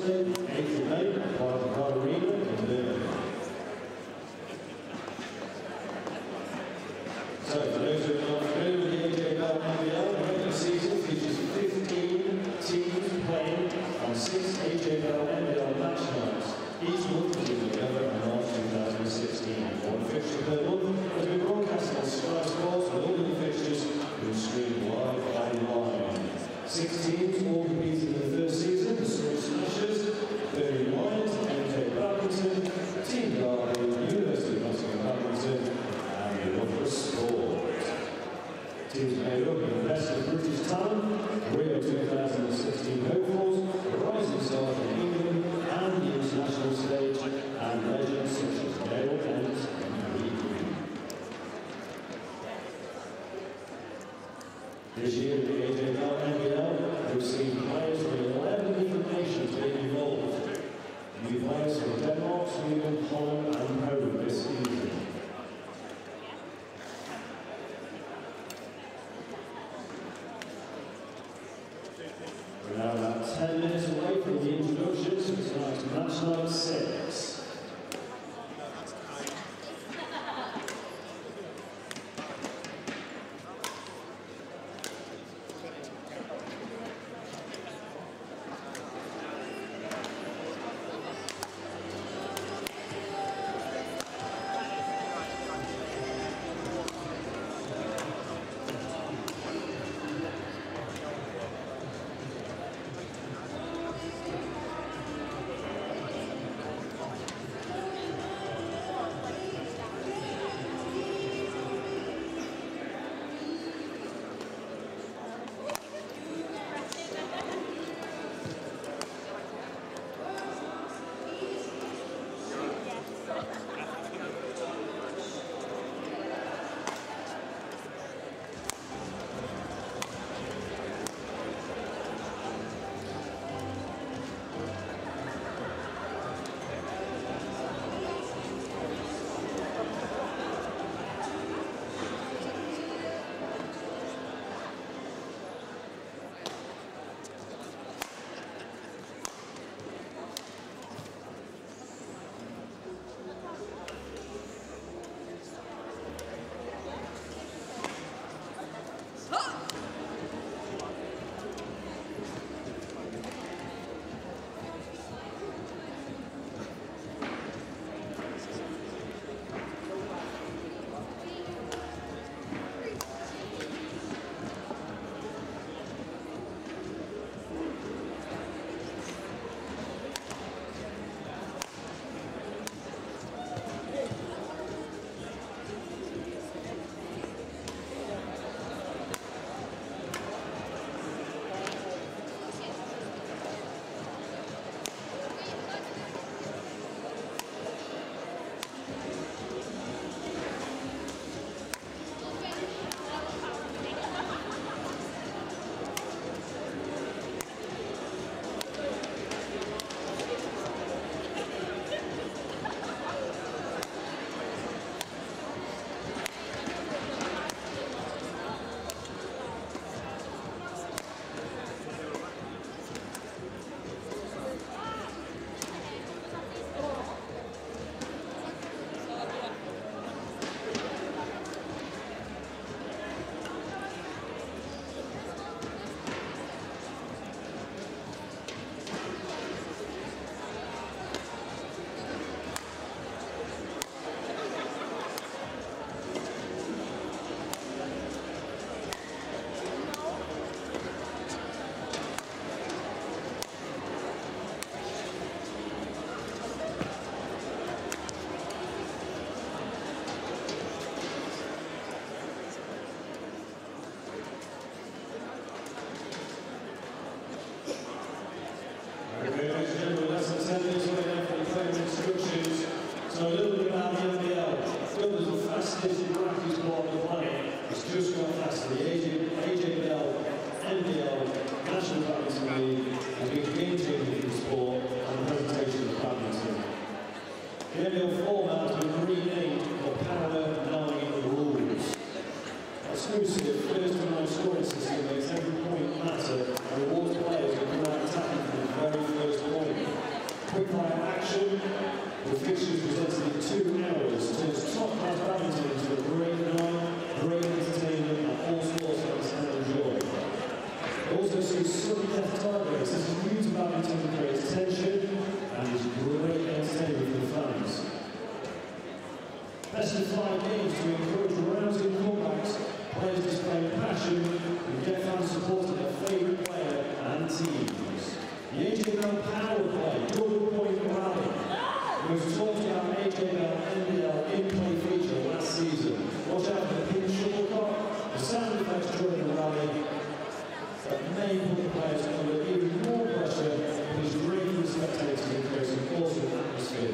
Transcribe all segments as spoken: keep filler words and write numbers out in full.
Sunday, eighth of May, at the Arena in Birmingham. So, for those who are not familiar with the A J Bell N B L, the regular season features fifteen teams playing on six A J Bell N B L match nights, each month between November and March two thousand sixteen. One fixture per month has been broadcast on Sky Sports, with all the fixtures being streamed live online. Six teams all competed in the first season: the Surrey Smashers, Birmingham Lions, A J Badminton, Team Derby, University of Nottingham Badminton, and the Loughborough Sport. Teams made up of the best of British talent, Rio two thousand sixteen hopefuls, rising stars from England and the international stage, and legends such as Dale and this year, the A J Bell N B L we've seen players from eleven different nations being involved. New players from Denmark, Sweden, Holland, and Poland this season. We're now about ten minutes away from the introductions for tonight's match night six. So a little bit about the N B L. Still there's the fastest practice ball on the planet. It's just gone faster. The A J Bell N B L National Badminton League has been game changing for the sport and the presentation of badminton. The N B L format has been renamed for Power nine Rules. Exclusive first to nine scoring system makes every point matter and rewards players who come out attacking from the very first point. quickfire action. The fixtures presented in two hours turns top-class badminton into a great night, great entertainment, and all sports fans can enjoy. Also sees sudden left tiebreaks. This is new to badminton, creates tension, and is great entertainment for the fans. Best of five games to encourage rousing comebacks, players displaying passion, and get fans supporting their favourite player and teams. The A J Bell PowerPlay double point rally. We was talked about A J Bell N B L in-play feature last season. Watch out for the pin shuttlecock, the sound effects during the rally that may put the players under even more pressure, but is great for the spectators and creates an awesome atmosphere.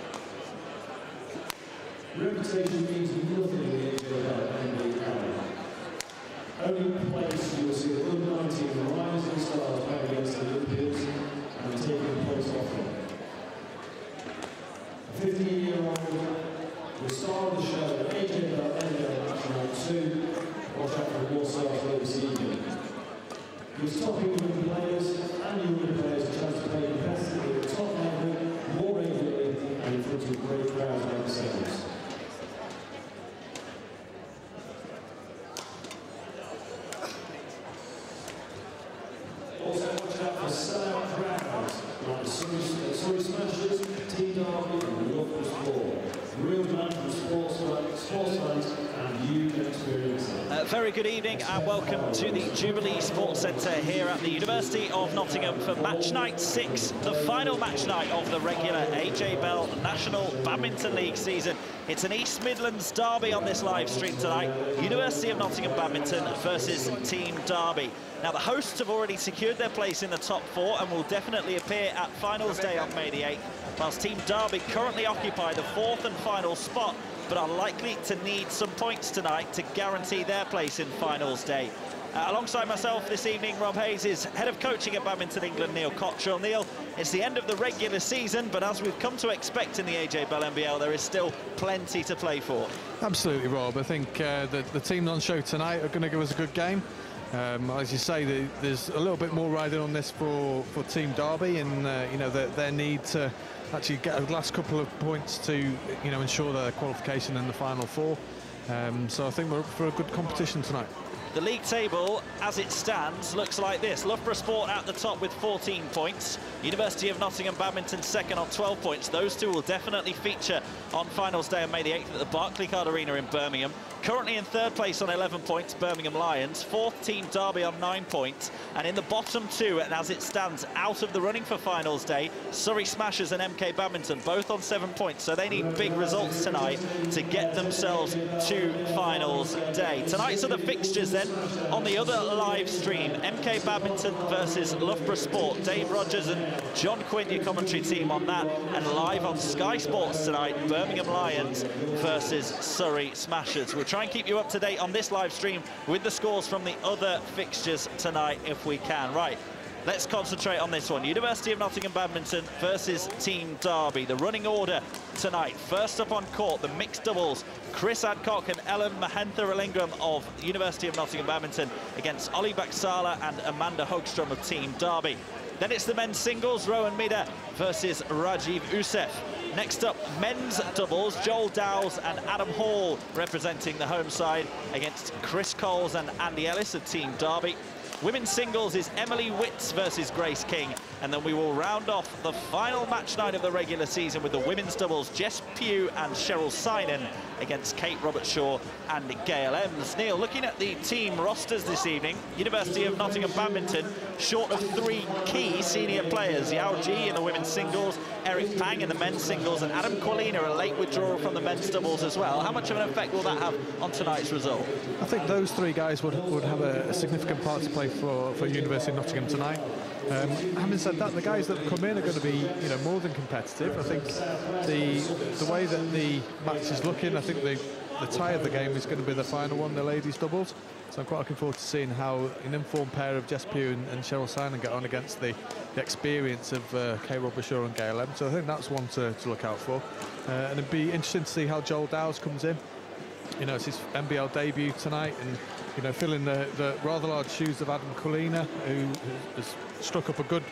Reputation means nothing in the A J Bell N B L. Only place you will see the under nineteen rising stars playing against the Olympians and taking points off them. A fifteen-year-old, the star of the show, A J Bell N B L National two. Watch out for more stars later this evening. Gives top England players and England players a chance to play competitively at the top level more regularly and in front of great crowds like themselves. Also watch out for sellout crowds like the Surrey, Surrey Smashers, Team Derby and Local Sport. Real man from sports, sports fans and you can experience it. Uh, very good evening and welcome to the Jubilee Sports Centre here at the University of Nottingham for match night six, the final match night of the regular A J Bell National Badminton League season. It's an East Midlands derby on this live stream tonight. University of Nottingham Badminton versus Team Derby. Now the hosts have already secured their place in the top four and will definitely appear at finals day on May the eighth, whilst Team Derby currently occupy the fourth and final spot, but are likely to need some points tonight to guarantee their place in finals day. Uh, alongside myself this evening, Rob Hayes is head of coaching at Badminton England, Neil Cottrell. Neil, it's the end of the regular season, but as we've come to expect in the A J Bell N B L, there is still plenty to play for. Absolutely, Rob. I think uh, the, the teams on show tonight are going to give us a good game. Um, as you say, the, there's a little bit more riding on this for, for Team Derby, and uh, you know, their, their need to actually get the last couple of points to, you know, ensure their qualification in the final four. Um, so I think we're up for a good competition tonight. The league table, as it stands, looks like this. Loughborough Sport at the top with fourteen points. University of Nottingham Badminton second on twelve points. Those two will definitely feature on finals day on May the eighth at the Barclaycard Arena in Birmingham. Currently in third place on eleven points, Birmingham Lions. Fourth, Team Derby on nine points. And in the bottom two, and as it stands out of the running for finals day, Surrey Smashers and M K Badminton, both on seven points. So they need big results tonight to get themselves to finals day. Tonight's are the fixtures then on the other live stream. M K Badminton versus Loughborough Sport. Dave Rogers and John Quinn, your commentary team on that. And live on Sky Sports tonight, Birmingham Lions versus Surrey Smashers. We'll try and keep you up to date on this live stream with the scores from the other fixtures tonight if we can. Right, let's concentrate on this one. University of Nottingham Badminton versus Team Derby. The running order tonight. First up on court, the mixed doubles. Chris Adcock and Ellen Mahentha-Rallingham of University of Nottingham Badminton against Ollie Baksala and Amanda Hogstrom of Team Derby. Then it's the men's singles, Rowan Mida versus Rajiv Usef. Next up, men's doubles, Joel Dowles and Adam Hall representing the home side against Chris Coles and Andy Ellis of Team Derby. Women's singles is Emily Witts versus Grace King. And then we will round off the final match night of the regular season with the women's doubles, Jess Pugh and Cheryl Synan against Kate Robertshaw and Gail Ems. Neil, looking at the team rosters this evening, University of Nottingham Badminton short of three key senior players. Yao Ji in the women's singles, Eric Pang in the men's singles, and Adam Qualina, a late withdrawal from the men's doubles as well. How much of an effect will that have on tonight's result? I think those three guys would, would have a, a significant part to play for, for University of Nottingham tonight. Um, having said that, the guys that come in are going to be, you know, more than competitive. I think the the way that the match is looking, I think the the tie of the game is going to be the final one, the ladies doubles. So I'm quite looking forward to seeing how an informed pair of Jess Pugh and, and Cheryl Synan get on against the, the experience of uh, Kate Robertshaw and Gail Ems. So I think that's one to, to look out for. Uh, and it'd be interesting to see how Joel Dowles comes in. You know, it's his N B L debut tonight, and you know, filling the, the rather large shoes of Adam Qualina, who has struck up a good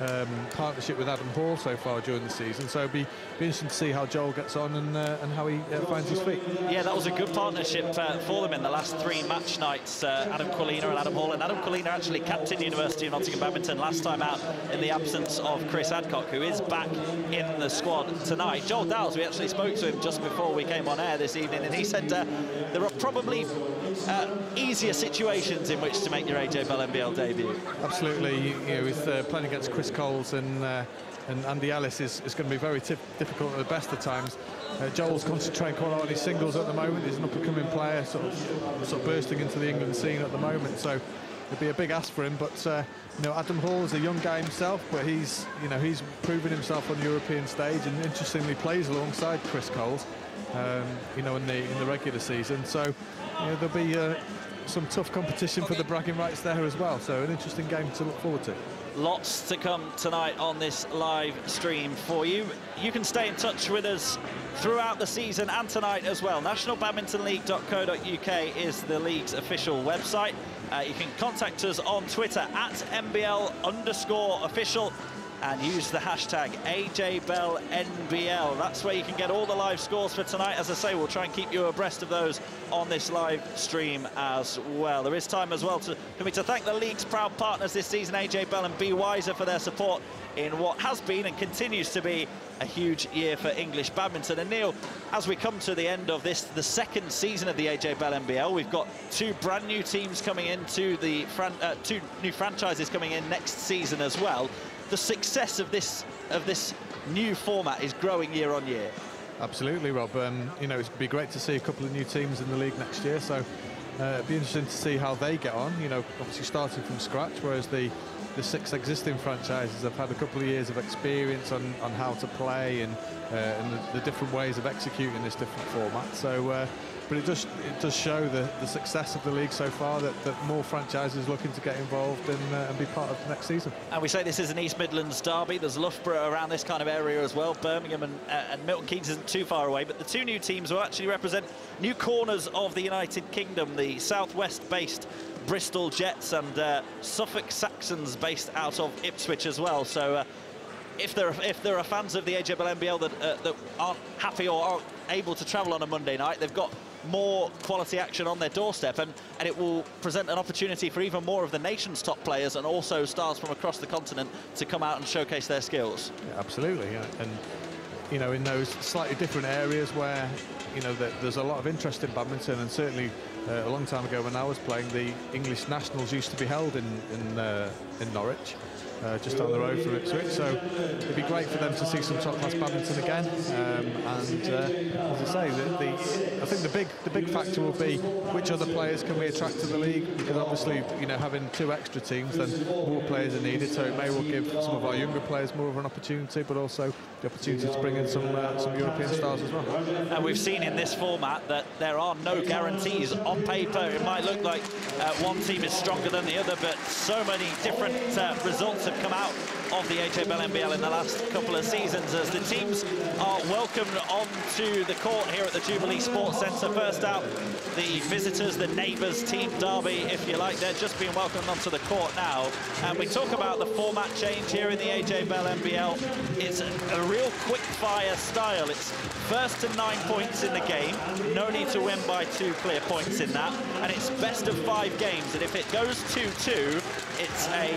um, partnership with Adam Hall so far during the season, so it'll be, be interesting to see how Joel gets on and, uh, and how he uh, finds his feet. Yeah, that was a good partnership uh, for them in the last three match nights, uh, Adam Collina and Adam Hall. And Adam Collina actually captained University of Nottingham Badminton last time out in the absence of Chris Adcock, who is back in the squad tonight. Joel Dowles, we actually spoke to him just before we came on air this evening, and he said uh, there are probably uh, easier situations in which to make your A J Bell N B L debut. Absolutely, you know, with uh, playing against Chris Coles and uh, and Andy Ellis is, is going to be very difficult at the best of times. Uh, Joel's concentrating quite a lot on his singles at the moment. He's an up-and-coming player, sort of, sort of bursting into the England scene at the moment. So it'd be a big ask for him. But uh, you know, Adam Hall is a young guy himself, but he's you know he's proven himself on the European stage, and interestingly plays alongside Chris Coles, um, you know, in the in the regular season. So you know, there'll be uh, some tough competition for the bragging rights there as well. So an interesting game to look forward to. Lots to come tonight on this live stream for you. You can stay in touch with us throughout the season and tonight as well. national badminton league dot co dot U K is the league's official website. Uh, you can contact us on Twitter at N B L underscore official and use the hashtag A J Bell N B L. That's where you can get all the live scores for tonight. As I say, we'll try and keep you abreast of those on this live stream as well. There is time as well to, for me to thank the league's proud partners this season, A J Bell and Be Wiser, for their support in what has been and continues to be a huge year for English badminton. And Neil, as we come to the end of this, the second season of the A J Bell N B L, we've got two brand new teams coming into the, fran uh, two new franchises coming in next season as well. The success of this of this new format is growing year on year. Absolutely, Rob. Um, you know, it'd be great to see a couple of new teams in the league next year. So uh, it'd be interesting to see how they get on. You know, obviously starting from scratch, whereas the the six existing franchises have had a couple of years of experience on on how to play and uh, and the, the different ways of executing this different format. So. Uh, But it does it does show the, the success of the league so far, that, that more franchises looking to get involved and, uh, and be part of next season. And we say this is an East Midlands derby. There's Loughborough around this kind of area as well. Birmingham and, uh, and Milton Keynes isn't too far away. But the two new teams will actually represent new corners of the United Kingdom, the southwest-based Bristol Jets and uh, Suffolk Saxons based out of Ipswich as well. So uh, if there are, if there are fans of the A J Bell N B L that, uh, that aren't happy or aren't able to travel on a Monday night, they've got more quality action on their doorstep, and, and it will present an opportunity for even more of the nation's top players and also stars from across the continent to come out and showcase their skills. Yeah, absolutely, yeah. And you know, in those slightly different areas where you know that there's a lot of interest in badminton, and certainly uh, a long time ago when I was playing, the English Nationals used to be held in in, uh, in Norwich. Uh, just on the road from Ipswich, so it'd be great for them to see some top-class badminton again. Um, and uh, as I say, the, the, I think the big the big factor will be which other players can we attract to the league, because obviously, you know, having two extra teams, then more players are needed. So it may well give some of our younger players more of an opportunity, but also the opportunity to bring in some uh, some European stars as well. And we've seen in this format that there are no guarantees. On paper, it might look like uh, one team is stronger than the other, but so many different uh, results have come out of the A J Bell N B L in the last couple of seasons as the teams are welcomed onto the court here at the Jubilee Sports Centre. First out, the visitors, the neighbours team derby, if you like. They're just being welcomed onto the court now. And we talk about the format change here in the A J Bell N B L. It's a, a real quick-fire style. It's first to nine points in the game. No need to win by two clear points in that. And it's best of five games. And if it goes two two, it's a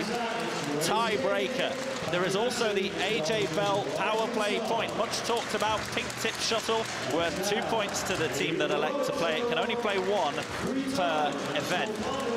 tiebreaker. There is also the A J Bell PowerPlay point, much talked about pink tip shuttle, worth two points to the team that elect to play it. Can only play one per event.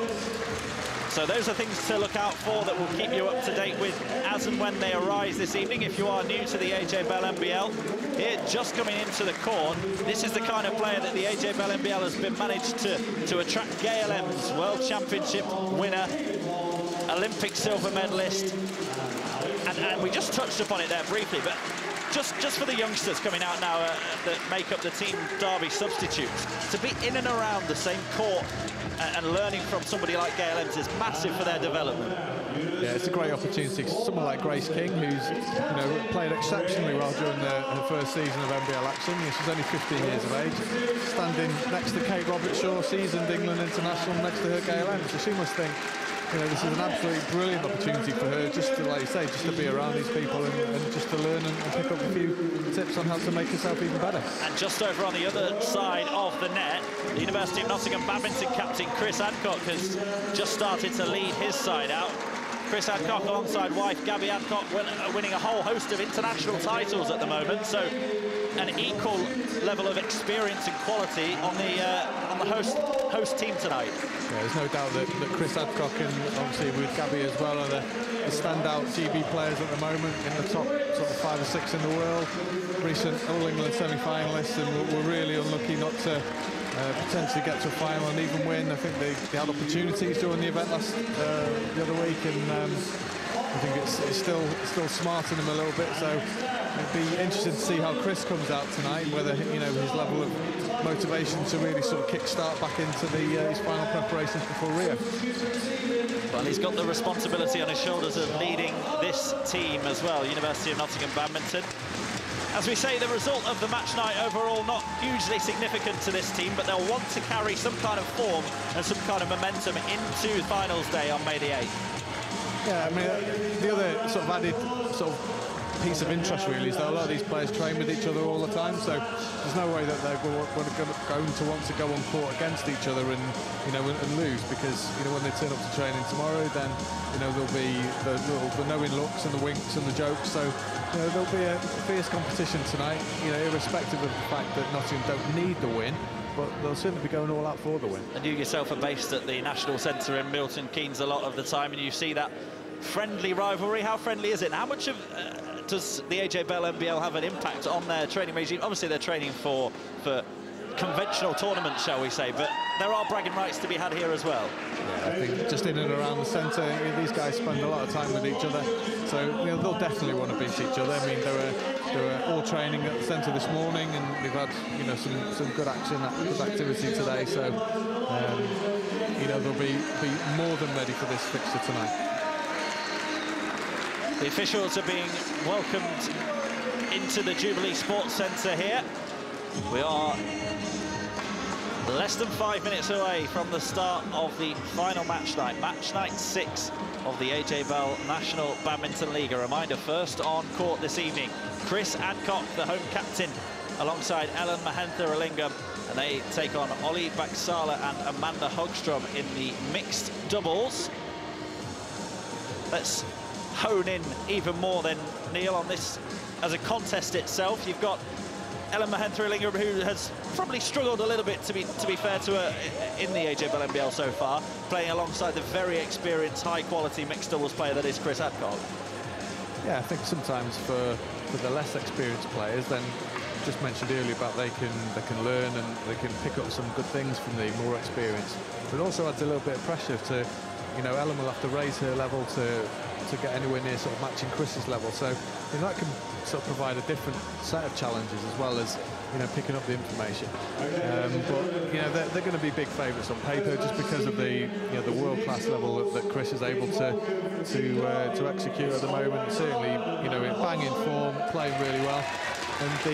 So those are things to look out for that will keep you up to date with as and when they arise this evening. If you are new to the A J Bell N B L, here just coming into the court, this is the kind of player that the A J Bell N B L has been managed to, to attract. Gail Ems, World Championship winner, Olympic silver medalist, and, and we just touched upon it there briefly, but just just for the youngsters coming out now uh, that make up the team derby substitutes, to be in and around the same court and, and learning from somebody like Gail Ems is massive for their development. Yeah, it's a great opportunity. Someone like Grace King, who's you know played exceptionally well during the, her first season of N B L action. She's only fifteen years of age, standing next to Kate Robertshaw, seasoned England international, next to her Gail Ems. So she must think, you know, this is an absolutely brilliant opportunity for her, just to, like you say, just to be around these people and, and just to learn and, and pick up a few tips on how to make herself even better. And just over on the other side of the net, the University of Nottingham Badminton captain Chris Adcock has just started to lead his side out. Chris Adcock alongside wife Gabby Adcock win, uh, winning a whole host of international titles at the moment, so an equal level of experience and quality on the uh, on the host host team tonight. Yeah, there's no doubt that, that Chris Adcock and obviously with Gabby as well are the, the standout G B players at the moment, in the top sort of five or six in the world, recent All England semi-finalists, and we're, we're really unlucky not to Uh, potentially get to a final and even win. I think they, they had opportunities during the event last uh, the other week, and um, I think it's, it's still still smarting them a little bit. So it'd be interesting to see how Chris comes out tonight, whether you know his level of motivation to really sort of kick-start back into the uh, his final preparations before Rio. Well, he's got the responsibility on his shoulders of leading this team as well, University of Nottingham Badminton. As we say, the result of the match night overall not hugely significant to this team, but they'll want to carry some kind of form and some kind of momentum into finals day on May the eighth. Yeah, I mean, the other sort of added sort of piece of interest really is that a lot of these players train with each other all the time, so there's no way that they're going to want to go on court against each other and you know and lose, because you know when they turn up to training tomorrow, then you know there'll be the, the knowing looks and the winks and the jokes. So you know there'll be a fierce competition tonight, you know, irrespective of the fact that Nottingham don't need the win, but they'll certainly be going all out for the win. And you yourself are based at the National Centre in Milton Keynes a lot of the time, and you see that friendly rivalry. How friendly is it? How much of uh, does the A J Bell N B L have an impact on their training regime? Obviously, they're training for for conventional tournaments, shall we say, but there are bragging rights to be had here as well. Yeah, I think just in and around the centre, you know, these guys spend a lot of time with each other, so you know, they'll definitely want to beat each other. I mean, they were they were all training at the centre this morning, and we've had you know some some good action, good activity today. So um, you know they'll be be more than ready for this fixture tonight. The officials are being welcomed into the Jubilee Sports Centre here. We are less than five minutes away from the start of the final match night, match night six of the A J Bell National Badminton League. A reminder, first on court this evening, Chris Adcock, the home captain, alongside Ellen Mahentha-Alingam, and they take on Ollie Baksala and Amanda Hogstrom in the mixed doubles. Let's hone in even more then, Neil, on this as a contest itself. You've got Ellen Mahentha-Alingam, who has probably struggled a little bit, to be to be fair to her, in the A J Bell N B L so far, playing alongside the very experienced, high-quality mixed doubles player that is Chris Adcock. Yeah, I think sometimes for for the less experienced players, then just mentioned earlier about they can they can learn and they can pick up some good things from the more experienced. But it also adds a little bit of pressure to, you know, Ellen will have to raise her level to to get anywhere near sort of matching Chris's level. So you know, that can sort of provide a different set of challenges as well as you know picking up the information. Um, but you know they're, they're going to be big favourites on paper just because of the you know the world-class level that, that Chris is able to to uh, to execute at the moment. Certainly, you know, in banging form, playing really well, and the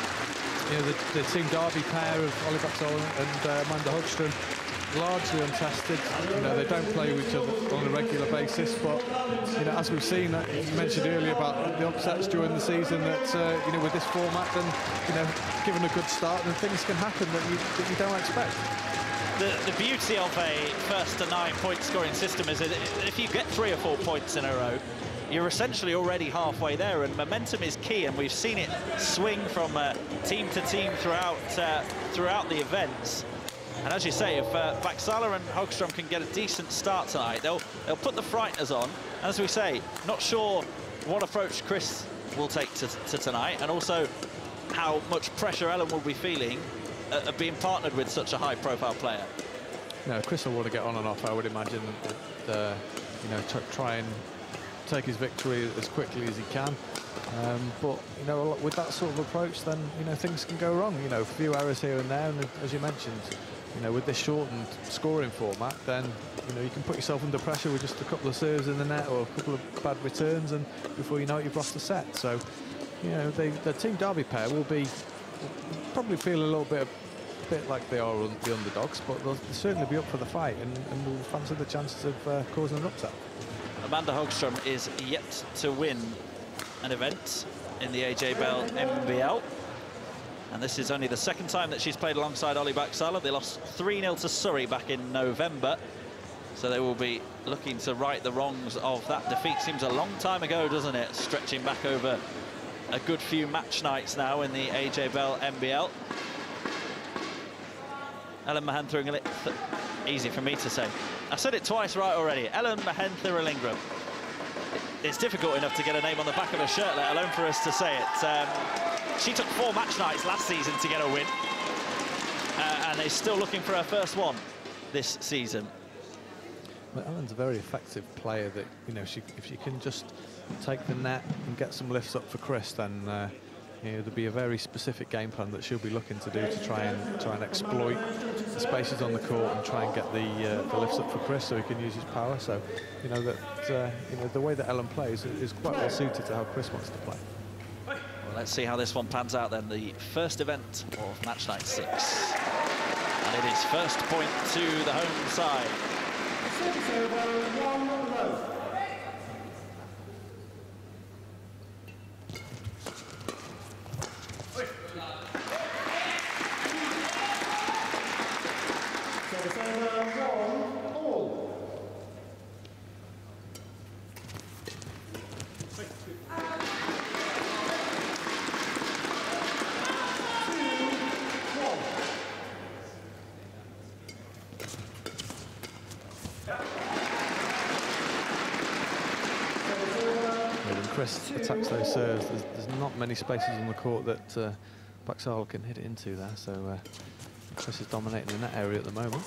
you know the, the team derby pair of Ollie Baksala and uh, Amanda Hogstrom, largely untested. You know, they don't play with each other on a regular basis, but you know, as we've seen, uh, you mentioned earlier about the upsets during the season, that uh, you know, with this format, then you know, given a good start, then things can happen that you that you don't expect. The, the beauty of a first to nine point scoring system is that if you get three or four points in a row, you're essentially already halfway there, and momentum is key, and we've seen it swing from uh, team to team throughout uh, throughout the events. And as you say, if uh, Baksala and Hogstrom can get a decent start tonight, they'll they'll put the frighteners on. As we say, not sure what approach Chris will take to, to tonight, and also how much pressure Ellen will be feeling uh, of being partnered with such a high-profile player. No, Chris will want to get on and off, I would imagine. That, uh, you know, try and take his victory as quickly as he can. Um, but you know, with that sort of approach, then you know things can go wrong. You know, a few errors here and there, and as you mentioned, you know, with this shortened scoring format, then you know you can put yourself under pressure with just a couple of serves in the net or a couple of bad returns, and before you know it, you've lost the set. So, you know, they, the team derby pair will be will probably feel a little bit bit like they are un the underdogs, but they'll certainly be up for the fight and, and will fancy the chances of uh, causing an upset. Amanda Hogstrom is yet to win an event in the A J Bell N B L. And this is only the second time that she's played alongside Ollie Baksala. They lost three nil to Surrey back in November. So they will be looking to right the wrongs of that defeat. Seems a long time ago, doesn't it? Stretching back over a good few match nights now in the A J Bell N B L. Ellen Mahentha, easy for me to say. I said it twice right already. Ellen Mahentha. It's difficult enough to get a name on the back of a shirt, let alone for us to say it. Um, she took four match nights last season to get a win, uh, and is still looking for her first one this season. Well, Ellen's a very effective player. That you know, she, if she can just take the net and get some lifts up for Chris, then uh, you know, there'll be a very specific game plan that she'll be looking to do to try and try and exploit the spaces on the court and try and get the uh, the lifts up for Chris so he can use his power. So you know that uh, you know the way that Ellen plays is quite well suited to how Chris wants to play. Well, let's see how this one pans out then. The first event of match night six, and it is first point to the home side. Service over, one love. Service over, one all. Chris attacks those serves. There's, there's not many spaces on the court that uh, Baksala can hit it into there, so uh, Chris is dominating in that area at the moment.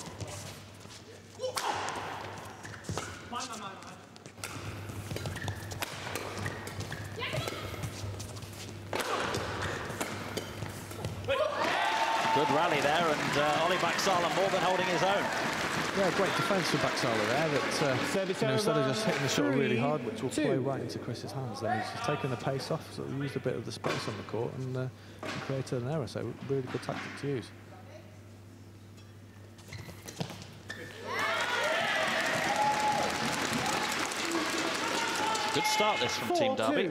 Good rally there, and uh, Ollie Baksala more than holding his own. Yeah, great defence from Baksala there. That uh, you know, instead of just hitting the shot really hard, which will play right into Chris's hands, then he's just taken the pace off, so he used a bit of the space on the court and, uh, and created an error. So really good tactic to use. Good start this from Team Derby.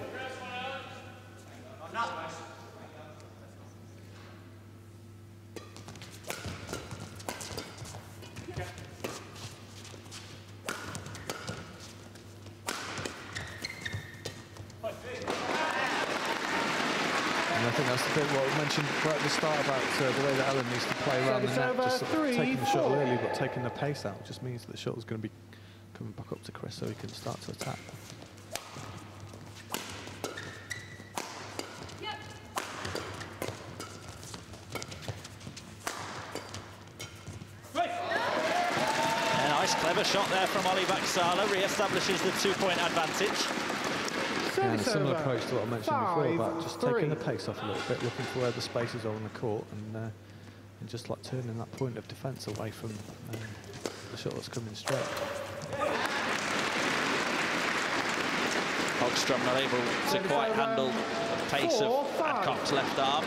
I think that's a bit what we mentioned right at the start about uh, the way that Ellen needs to play around the net, just sort of taking the shuttle early but taking the pace out just means that the shuttle's going to be coming back up to Chris so he can start to attack. A nice clever shot there from Ollie Baksala, re-establishes the two-point advantage. Yeah, a similar approach to what I mentioned before about just taking the pace off a little bit, looking for where the spaces are on the court, and, uh, and just like turning that point of defence away from um, the shot that's coming straight. Hogstrom not able to quite handle the pace of Adcock's left arm.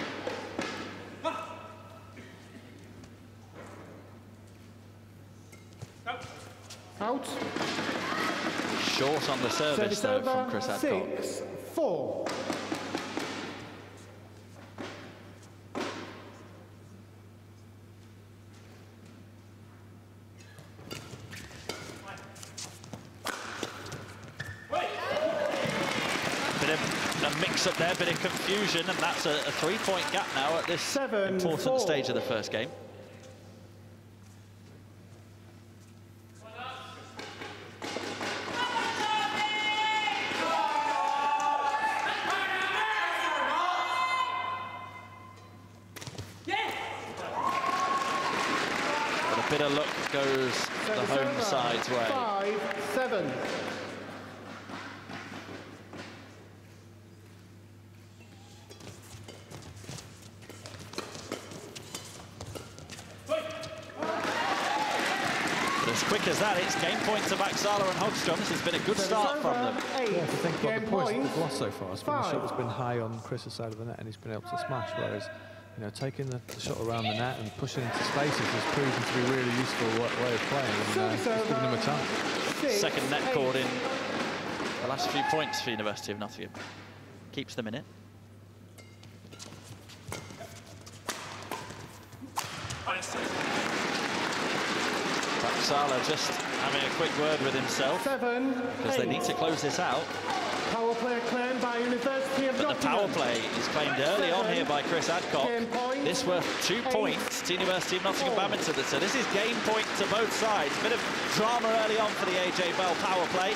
Out. Short on the service, though, from Chris Adcock. Six, four. Bit of a mix-up there, bit of confusion, and that's a, a three-point gap now at this Seven, important four. stage of the first game. Bit of luck goes the home side's way. Five, seven. But as quick as that, it's game point to Baksala and Hogstrom. This has been a good start from them. Eight. Yeah, if you think about the points that they've lost so far, it's been the shot that's been high on Chris's side of the net and he's been able to smash, whereas you know, taking the, the shot around the net and pushing into spaces has proven to be a really useful way of playing, and uh, it's given them a chance. Second net cord in the last few points for University of Nottingham. Keeps them in it. Sala just having a quick word with himself, because they need to close this out. Power play claimed by University of But the power play is claimed early on here by Chris Adcock. This worth two points to University of Nottingham Badminton. So this is game point to both sides. Bit of drama early on for the A J Bell power play.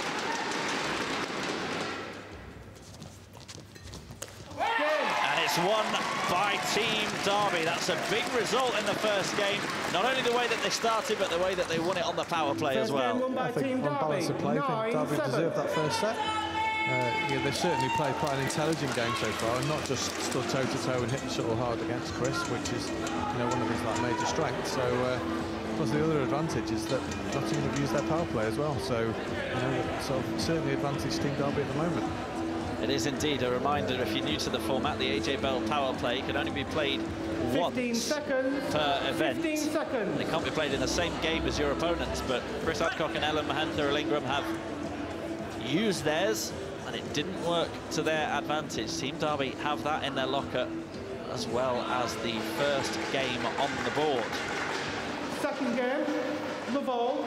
It's won by Team Derby. That's a big result in the first game. Not only the way that they started, but the way that they won it on the power play as well. I think on balance of play, I think Derby deserved that first set. Uh, yeah, they've certainly played quite an intelligent game so far, and not just stood toe-to-toe and hit the shuttle hard against Chris, which is, you know, one of his like, major strengths. So, uh, plus the other advantage is that Nottingham have used their power play as well. So, you know, so certainly advantage Team Derby at the moment. It is indeed a reminder, if you're new to the format, the A J Bell power play can only be played once per event. They can't be played in the same game as your opponents, but Chris Adcock and Ellen Mahantha-Illingham have used theirs, and it didn't work to their advantage. Team Derby have that in their locker, as well as the first game on the board. Second game, Laval.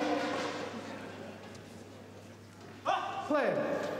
Play.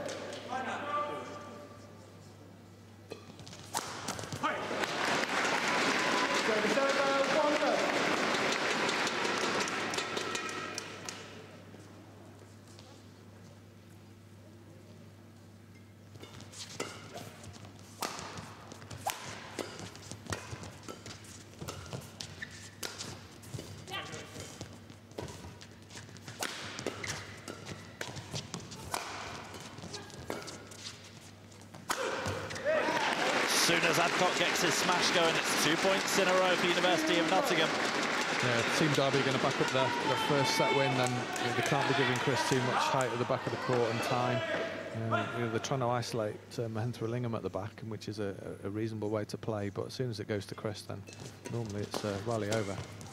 As soon as Adcock gets his smash going, it's two points in a row for University of Nottingham. Yeah, Team Derby are going to back up their, their first set win, and you know, they can't be giving Chris too much height at the back of the court and time. Uh, you know, they're trying to isolate uh, Mahantha-Illingham at the back, and which is a, a reasonable way to play, but as soon as it goes to Chris, then normally it's uh, rally over.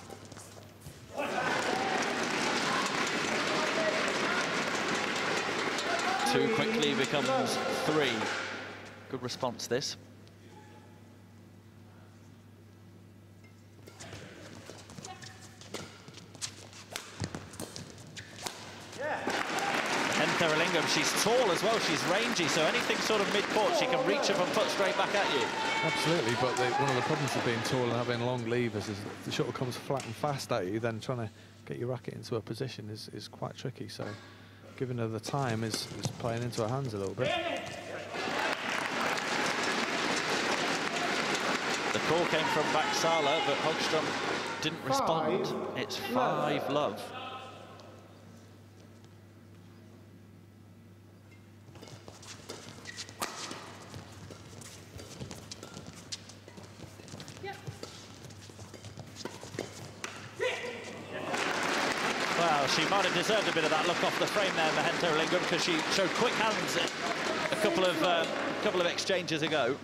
Two quickly becomes three. Good response, this. Mahantha-Illingham, she's tall as well, she's rangy, so anything sort of mid-court she can reach up and put straight back at you. Absolutely, but the, one of the problems of being tall and having long levers is the shuttle comes flat and fast at you, then trying to get your racket into a position is, is quite tricky, so giving her the time is, is playing into her hands a little bit. The call came from Baksala, but Hogstrom didn't respond. Five. It's five love. Well, she might have deserved a bit of that look off the frame there, Mahantha-Illingham, because she showed quick hands a couple of uh, couple of exchanges ago.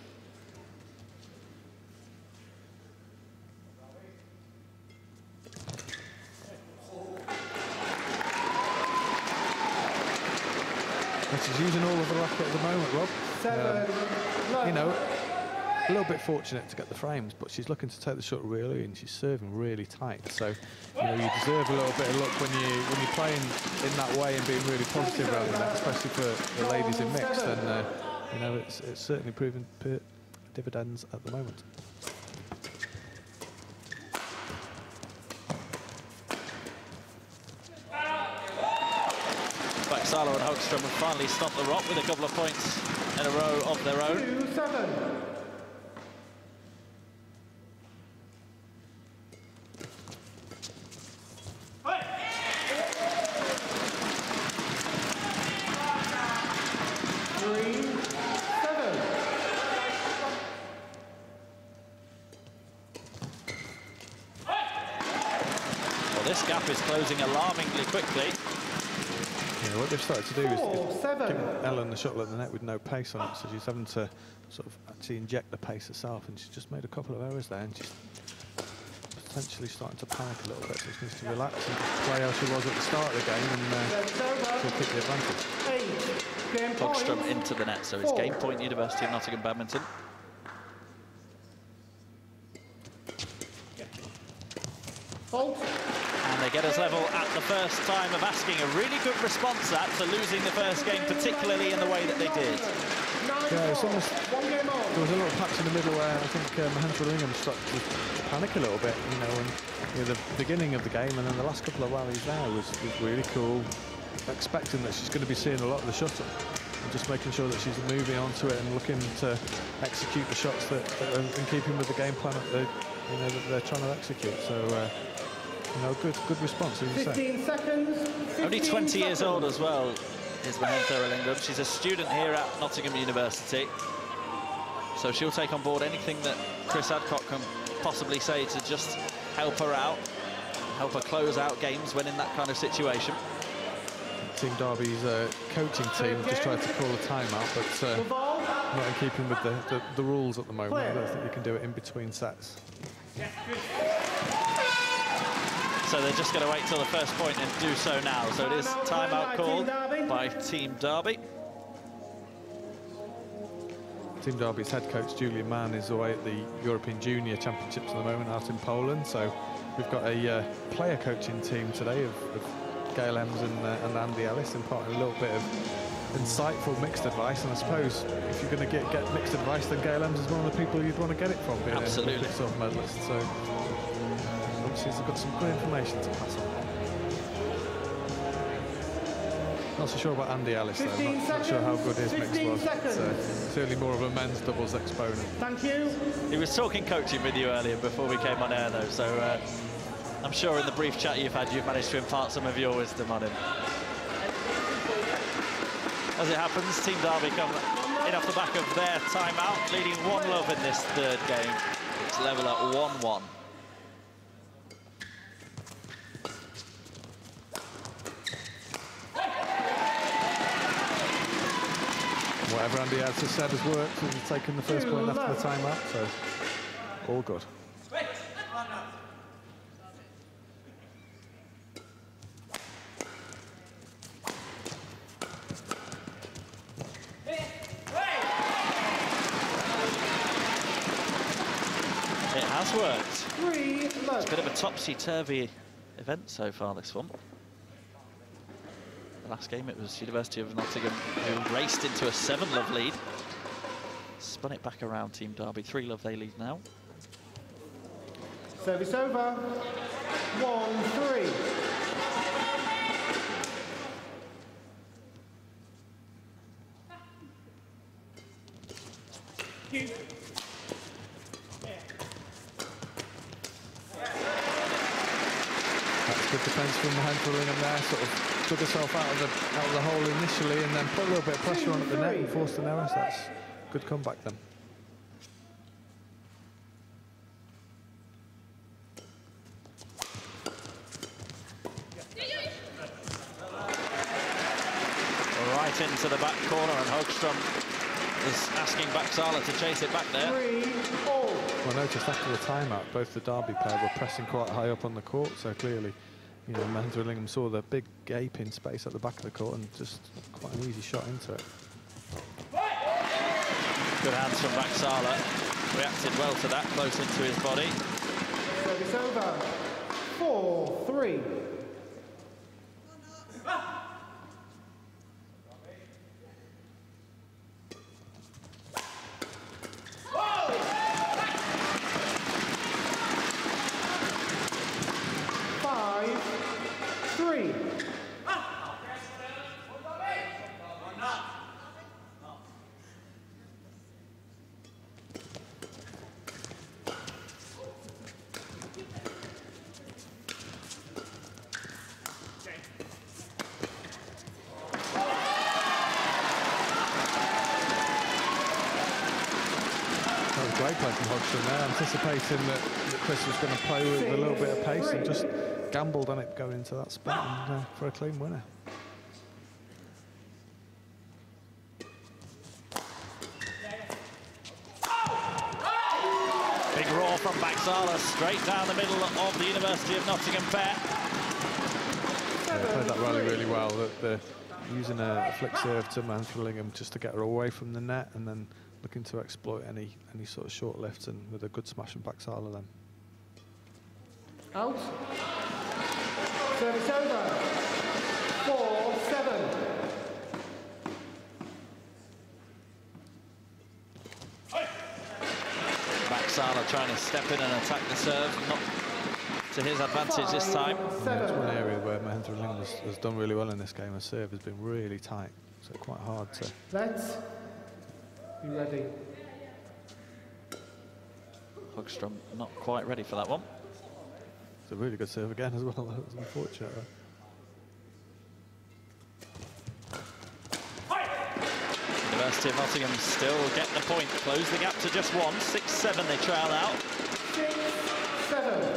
She's using all of the racket at the moment, Rob. Seven. Um, you know, a little bit fortunate to get the frames, but she's looking to take the shot really, and she's serving really tight. So, you know, you deserve a little bit of luck when you when you're playing in that way and being really positive around the net, especially for the ladies in mixed. And uh, you know, it's it's certainly proven dividends at the moment. Baksala and Hogstrom have finally stopped the rock with a couple of points in a row of their own. Two, seven. Three, seven. Well, this gap is closing alarmingly quickly. Yeah, know, what they've started to do is, Four, is seven. give Ellen the shuttle at the net with no pace on it, so she's having to sort of actually inject the pace herself, and she's just made a couple of errors there, and she's potentially starting to panic a little bit, so she needs to relax and just play how she was at the start of the game, and uh, she'll keep the advantage. Eight. Game Hogstrom point. into the net, so it's Four. game point University of Nottingham Badminton. Fault. And they get us level at the first time of asking. A really good response that to losing the first game, particularly in the way that they did. Yeah, it's almost, One game on. there was a little patch in the middle where I think um, Mahendra started to panic a little bit, you know, and you know, the beginning of the game, and then the last couple of rallies there was, was really cool, expecting that she's going to be seeing a lot of the shuttle, and just making sure that she's moving onto it and looking to execute the shots that, that are in keeping with the game plan that they, you know, that they're trying to execute. So, uh, you know, good, good response. As you say. fifteen seconds. fifteen Only twenty years seconds. old as well is Mahendra Ellingham. She's a student here at Nottingham University, so she'll take on board anything that Chris Adcock can possibly say to just help her out, help her close out games when in that kind of situation. Team Derby's uh, coaching team just tried to call a timeout, but uh, not in keeping with the, the, the rules at the moment. I don't think you can do it in between sets. So they're just going to wait till the first point and do so now. So it is timeout called by Team Derby. Team Derby's head coach, Julian Mann, is away at the European Junior Championships at the moment out in Poland. So we've got a uh, player coaching team today of, of Gail Ems and, uh, and Andy Ellis, imparting a little bit of insightful mixed advice. And I suppose if you're going to get, get mixed advice, then Gail Ems is one of the people you'd want to get it from, being Absolutely. a silver medalist. So obviously she's got some good information to pass on. Not so sure about Andy Ellis, though. I'm not, not sure how good his mix was. It's uh, certainly more of a men's doubles exponent. Thank you. He was talking coaching with you earlier before we came on air, though, so uh, I'm sure in the brief chat you've had, you've managed to impart some of your wisdom on him. As it happens, Team Derby come in off the back of their timeout, leading one love in this third game. It's level at one one. Whatever Andy has said has worked, and he's taken the first point after the timeout, so all good. It has worked. Three low. It's a bit of a topsy-turvy event so far, this one. The last game, it was University of Nottingham who raced into a seven-love lead. Spun it back around Team Derby. Three-love they lead now. Service over. One, three. That's good defence from Mahendra Ellingham there, sort of took herself out of the out of the hole initially, and then put a little bit of pressure on at the net and forced an error. So that's a good comeback then. Right into the back corner, and Hogstrom is asking Baxala to chase it back there. Three, all. Well, I noticed after the timeout, both the Derby pair were pressing quite high up on the court, so clearly, you know, Mahendra Ellingham saw the big gaping space at the back of the court and just quite an easy shot into it. Good hands from Baxala. Reacted well to that, close into his body. Service over. Four, three. Five, three. Great play from Hodgson there, anticipating that, that Chris was going to play with a little bit of pace and just gambled on it going into that spot and, uh, for a clean winner. ball from Baxala, straight down the middle of the University of Nottingham pair. Yeah, they played that rally really well. They're using a, a flick serve to Manthrillingham just to get her away from the net, and then looking to exploit any any sort of short lifts, and with a good smash from Baxala then. Out. Service over. Four, seven. Baxala trying to step in and attack the serve, not to his advantage this time. Yeah, it's one area where Manthrillingham has, has done really well in this game. The serve has been really tight, so quite hard to... Let's be ready. Hogstrom not quite ready for that one. It's a really good serve again as well. That was unfortunate. University of Nottingham still get the point. Close the gap to just one. six seven they trail out. Six, seven.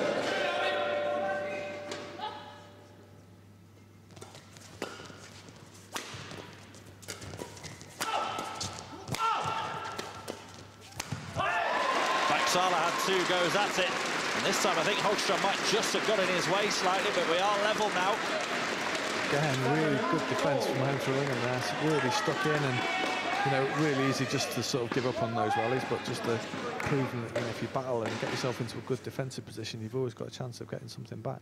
Baxala had two goes at it. And this time I think Hogstrom might just have got in his way slightly, but we are level now. Again, really good defence from Manthrillingham there. Really stuck in, and you know, really easy just to sort of give up on those rallies, but just to proving that, you know, if you battle and get yourself into a good defensive position, you've always got a chance of getting something back.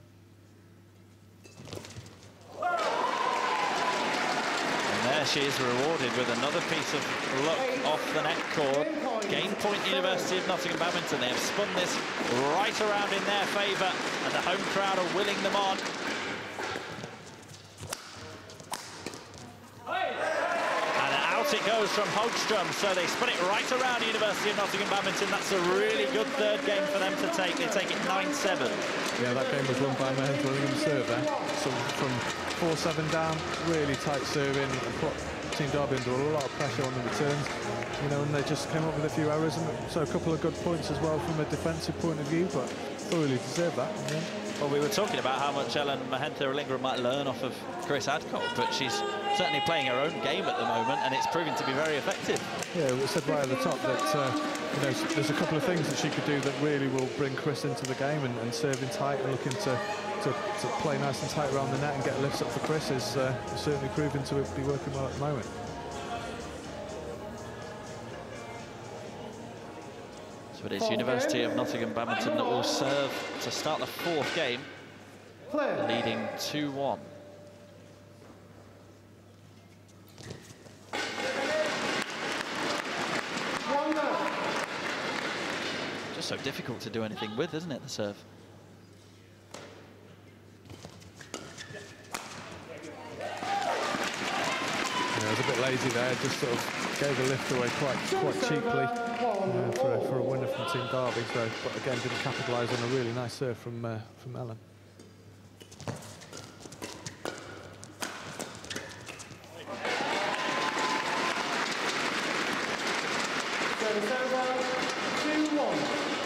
And there she is rewarded with another piece of luck off the net cord. Game point University of Nottingham Badminton. They have spun this right around in their favour, and the home crowd are willing them on. It goes from Hogstrom, so they spun it right around University of Nottingham Badminton. That's a really good third game for them to take. They take it nine seven. Yeah, that game was won by Manthrillingham serve there. So from four seven down, really tight serving, and put Team Derby under a lot of pressure on the returns. You know, and they just came up with a few errors, and so a couple of good points as well from a defensive point of view, but thoroughly deserved that. Yeah. Well, we were talking about how much Ellen Mahentha-Alingrum might learn off of Chris Adcock, but she's certainly playing her own game at the moment, and it's proving to be very effective. Yeah, we said right at the top that uh, you know, there's a couple of things that she could do that really will bring Chris into the game, and, and serving tight and looking to, to, to play nice and tight around the net and get lifts up for Chris is uh, certainly proving to be working well at the moment. But it's University of Nottingham Badminton that will serve to start the fourth game, leading two one. Just so difficult to do anything with, isn't it, the serve? Yeah, I was a bit lazy there, just sort of gave a lift away quite quite cheaply uh, for, a, for a winner from Team Derby. So, but again, didn't capitalise on a really nice serve from uh, from Ellen. two one.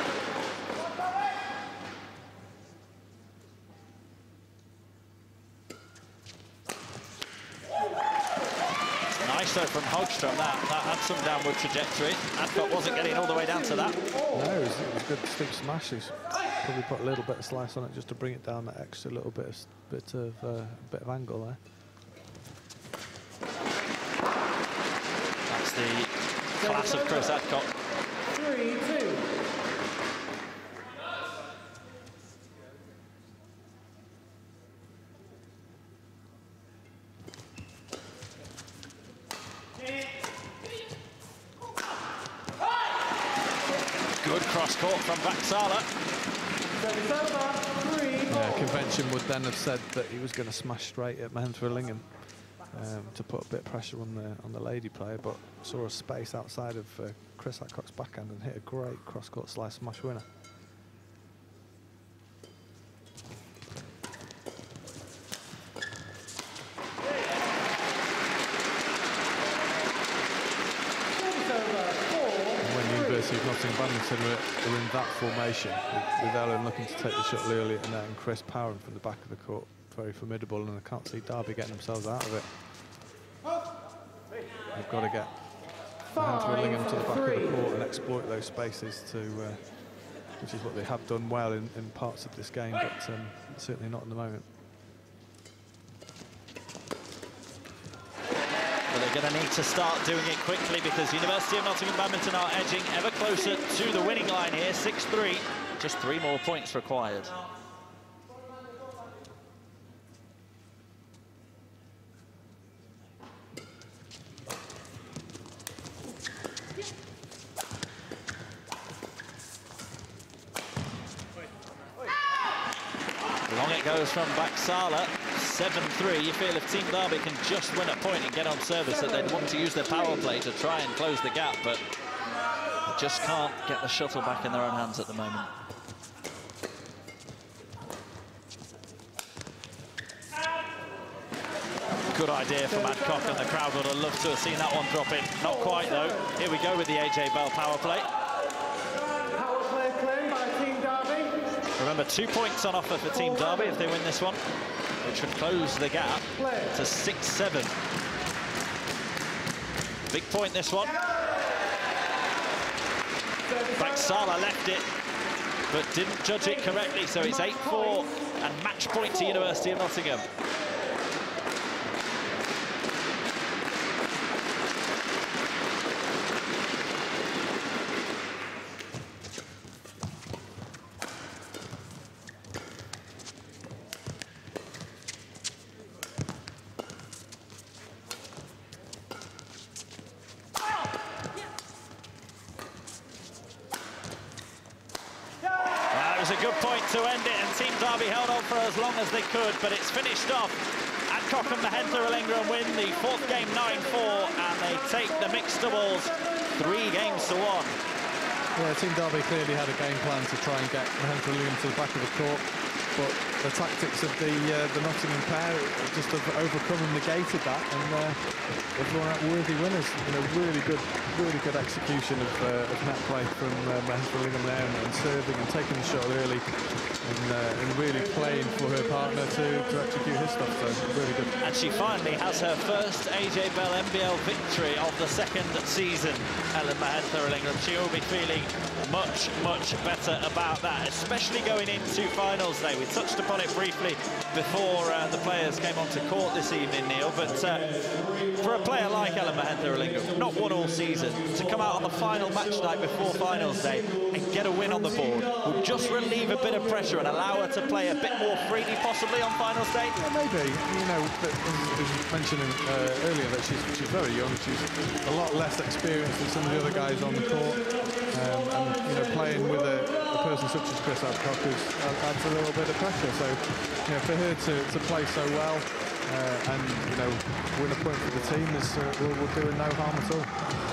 Nice though from Hogstrom. That, that had some downward trajectory. Adcock wasn't getting all the way down to that. No, it was, it was a good steep smash. He's probably put a little bit of slice on it just to bring it down that extra little bit of bit of uh, bit of angle there. That's the class of Chris Adcock. three two. Good cross court from Baxala. Yeah, convention would then have said that he was going to smash straight at Mahentha-Alingrum um, to put a bit of pressure on the on the lady player, but saw a space outside of uh, Chris Adcock's backhand and hit a great cross court slice smash winner. University of Nottingham Badminton are, are in that formation, with, with Ellen looking to take the shot early at the net and Chris powering from the back of the court. Very formidable, and I can't see Derby getting themselves out of it. They've got to get Mahentha-Alingrum to the back of the court and exploit those spaces to uh, which is what they have done well in, in parts of this game, but um, certainly not in the moment. But they're going to need to start doing it quickly because University of Nottingham Badminton are edging ever closer to the winning line here, six three. Just three more points required. Long it goes from Baksala, seven three. You feel if Team Derby can just win a point and get on service that they'd want to use their power play to try and close the gap, but they just can't get the shuttle back in their own hands at the moment. Good idea from Adcock, and the crowd would have loved to have seen that one drop in. Not quite, though. Here we go with the A J Bell power play. Power play claimed by Team Derby. Remember, two points on offer for Team Derby if they win this one, which would close the gap to six seven. Big point, this one. Baksala left it, but didn't judge it correctly, so it's eight four and match point to University of Nottingham. A good point to end it, and Team Derby held on for as long as they could, but it's finished off. Adcock and Mahentha win the fourth game nine four, and they take the mixed doubles three games to one. Yeah, Team Derby clearly had a game plan to try and get Mahentha to the back of the court, but the tactics of the uh, the Nottingham pair just have overcome and negated that, and uh, they've run out worthy winners. You know, really good, really good execution of, uh, of net play from uh, Mahentha there, and, and serving and taking the shot early, and, uh, and really playing for her partner to, to execute his stuff. So really good. And she finally has her first A J Bell N B L victory of the second season. Ellen Mahentha. She will be feeling much, much better about that, especially going into finals day. We touched upon it briefly before uh, the players came onto court this evening, Neil, but uh, for a player like Ellen Mahentha, not won all season, to come out on the final match night before finals day and get a win on the board will just relieve a bit of pressure and allow her to play a bit more freely, possibly, on finals day. Yeah, maybe. You know, but as you mentioned uh, earlier, that she's, she's very young. She's a lot less experienced than some of the other guys on the court, um, and you know, playing with a, a person such as Chris Adcock is, adds a little bit of pressure. So, you know, for her to, to play so well uh, and you know, win a point for the team is uh, will, will do her no harm at all.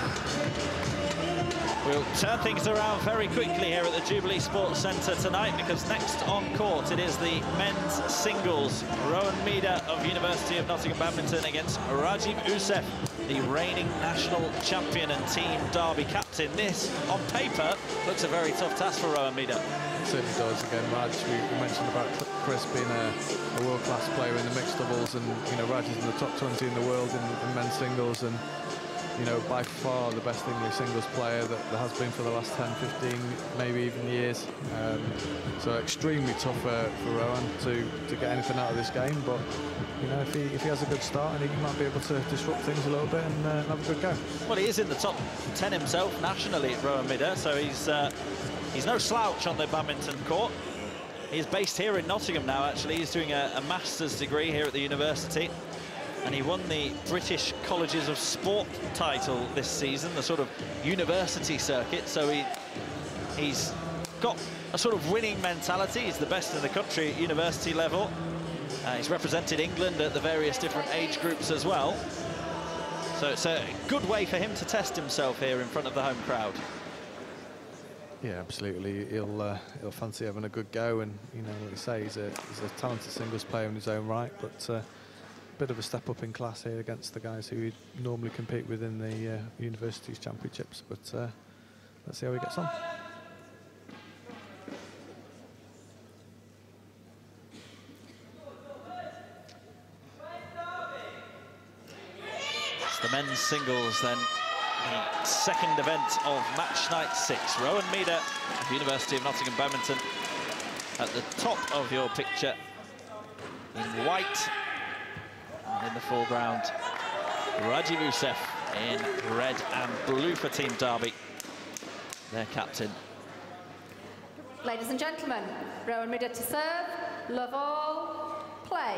We'll turn things around very quickly here at the Jubilee Sports Centre tonight, because next on court it is the men's singles. Rowan Meader of University of Nottingham Badminton against Rajiv Usef, the reigning national champion and Team Derby captain. This, on paper, looks a very tough task for Rowan Meader. It certainly does. Again, Raj, we mentioned about Chris being a, a world-class player in the mixed doubles, and you know, Raj is in the top twenty in the world in, in men's singles, and you know, by far the best English singles player that there has been for the last ten, fifteen, maybe even years. Um, so extremely tough uh, for Rowan to, to get anything out of this game, but you know, if he, if he has a good start, and he might be able to disrupt things a little bit and uh, have a good go. Well, he is in the top ten himself nationally, Rowan Meader, so he's, uh, he's no slouch on the badminton court. He's based here in Nottingham now, actually. He's doing a, a master's degree here at the university. And he won the British Colleges of Sport title this season, the sort of university circuit. So he, he's got a sort of winning mentality. He's the best in the country at university level. Uh, he's represented England at the various different age groups as well. So it's a good way for him to test himself here in front of the home crowd. Yeah, absolutely. He'll uh, he'll fancy having a good go, and you know, like you say, he's a he's a talented singles player in his own right, but. Uh, bit of a step up in class here against the guys who he'd normally compete with in the uh, universities championships, but uh, let's see how he gets on. It's the men's singles then the second event of match night six. Rowan Meader of University of Nottingham Badminton at the top of your picture in white. And in the foreground, Rajiv Youssef in red and blue for Team Derby, their captain. Ladies and gentlemen, Rowan Meader to serve, love all, play.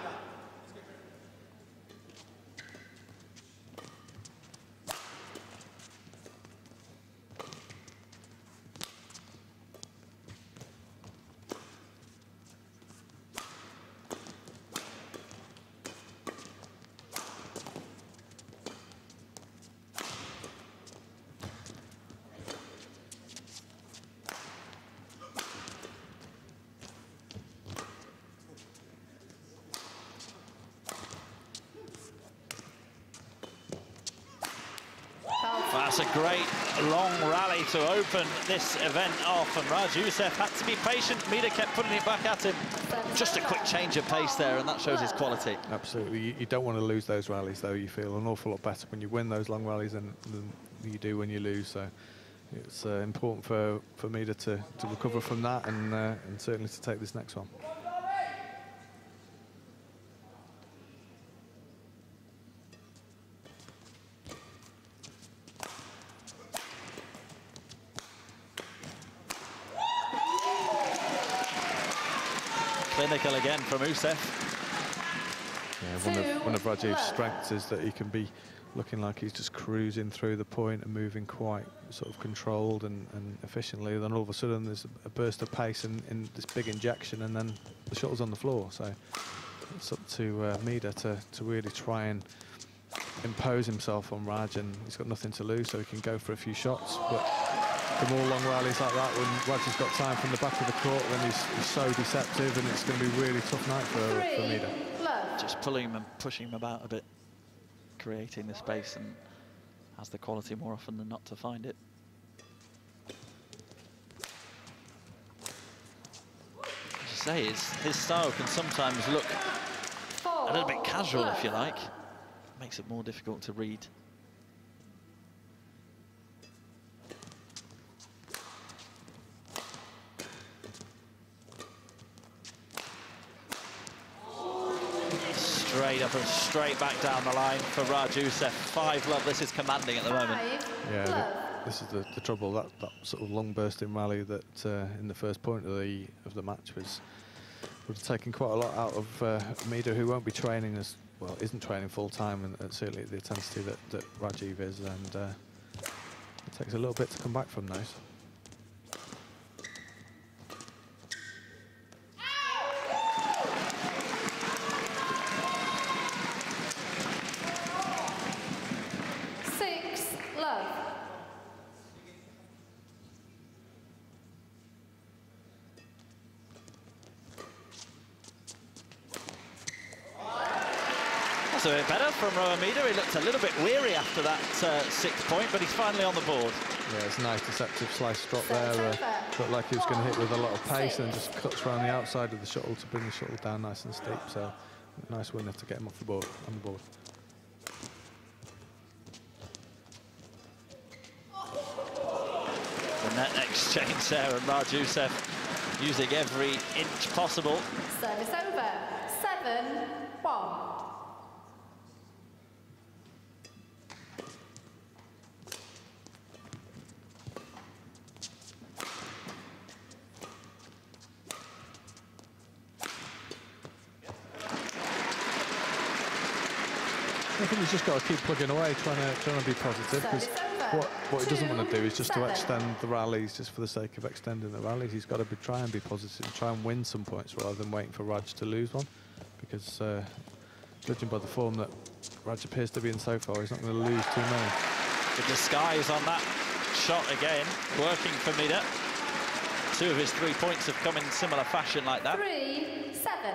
That's a great long rally to open this event off, and Raj Youssef had to be patient. Meader kept putting it back at him. Just a quick change of pace there, and that shows his quality. Absolutely. You, you don't want to lose those rallies, though. You feel an awful lot better when you win those long rallies than, than you do when you lose. So it's uh, important for, for Meader to, to recover from that and, uh, and certainly to take this next one. Clinical again from Youssef. Yeah, one of, one of Rajiv's strengths is that he can be looking like he's just cruising through the point and moving quite sort of controlled and, and efficiently. Then all of a sudden there's a burst of pace in, in this big injection, and then the shuttle's on the floor. So it's up to uh, Meader to, to really try and impose himself on Raj, and he's got nothing to lose, so he can go for a few shots. But the more long rallies like that, when Raj has got time from the back of the court, then he's, he's so deceptive, and it's going to be a really tough night for, for Meader. Just pulling him and pushing him about a bit, creating the space, and has the quality more often than not to find it. As you say, his, his style can sometimes look a little bit casual, if you like. Makes it more difficult to read. Straight up and straight back down the line for Raj Youssef. Five love, this is commanding at the moment. Yeah, the, this is the, the trouble, that, that sort of long bursting rally that uh, in the first point of the of the match was would have taken quite a lot out of uh, Meader, who won't be training as well, isn't training full time, and, and certainly the intensity that, that Rajiv is, and uh, it takes a little bit to come back from those. That's a bit better from Rowan Meader. He looked a little bit weary after that uh, sixth point, but he's finally on the board. Yeah, it's a nice deceptive slice drop there. Uh, looked like he was going to hit with a lot of pace, and just cuts around the outside of the shuttle to bring the shuttle down nice and steep. So nice winner to get him off the board, on the board. The net exchange there, and Raj Youssef using every inch possible. Service over. Seven, one. I think he's just got to keep plugging away, trying to trying to be positive. Because what what he doesn't want to do is just to extend the rallies just for the sake of extending the rallies. He's got to be try and be positive, try and win some points rather than waiting for Raj to lose one. Because uh, judging by the form that Raj appears to be in so far, he's not going to lose too many. The disguise on that shot again, working for Meader. Two of his three points have come in similar fashion like that. Three, seven.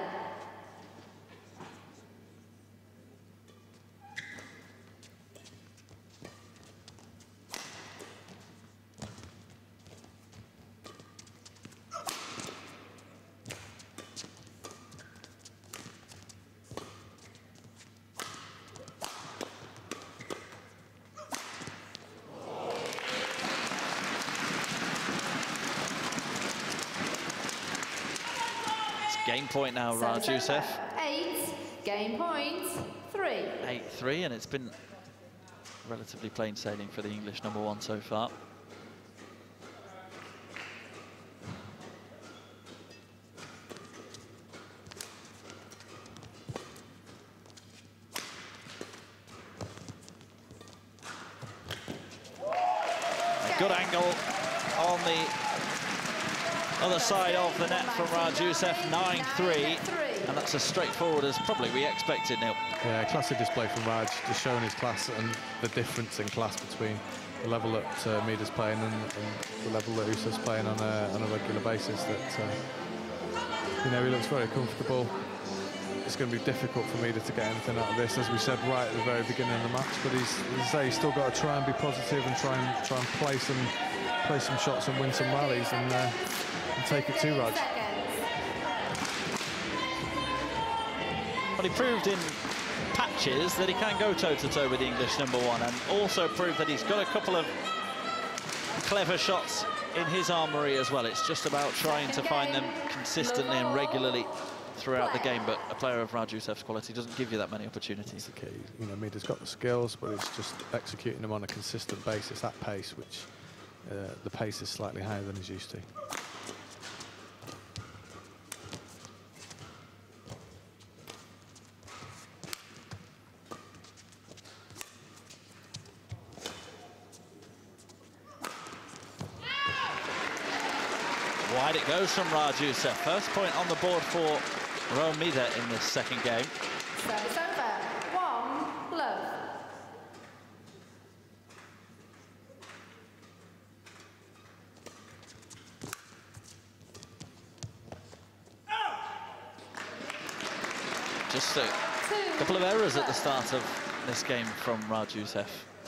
Game point now, Service Rajusef. over. Eight. Game point. Three. eight three, and it's been relatively plain sailing for the English number one so far. Good angle on the other side of the net from Rajusef, nine three, and that's as straightforward as probably we expected, Neil. Yeah, classic display from Raj, just showing his class and the difference in class between the level that uh, Mida's playing and, and the level that Usa's playing on a, on a regular basis. That uh, you know, he looks very comfortable. It's going to be difficult for Mida to get anything out of this, as we said right at the very beginning of the match. But he's, as I say, he's still got to try and be positive and try and try and play some play some shots and win some rallies and, uh, and take it to Raj. Well, he proved in patches that he can go toe-to-toe with the English number one, and also proved that he's got a couple of clever shots in his armoury as well. It's just about trying to find them consistently and regularly throughout the game, but a player of Rajusef's quality doesn't give you that many opportunities. Okay, you know, Mida's got the skills, but it's just executing them on a consistent basis at pace, which uh, the pace is slightly higher than he's used to. Wide it goes from Rajusef. First point on the board for Rowan Mida in this second game. Service over. One, love. Just a couple of errors at the start of this game from Rajusef.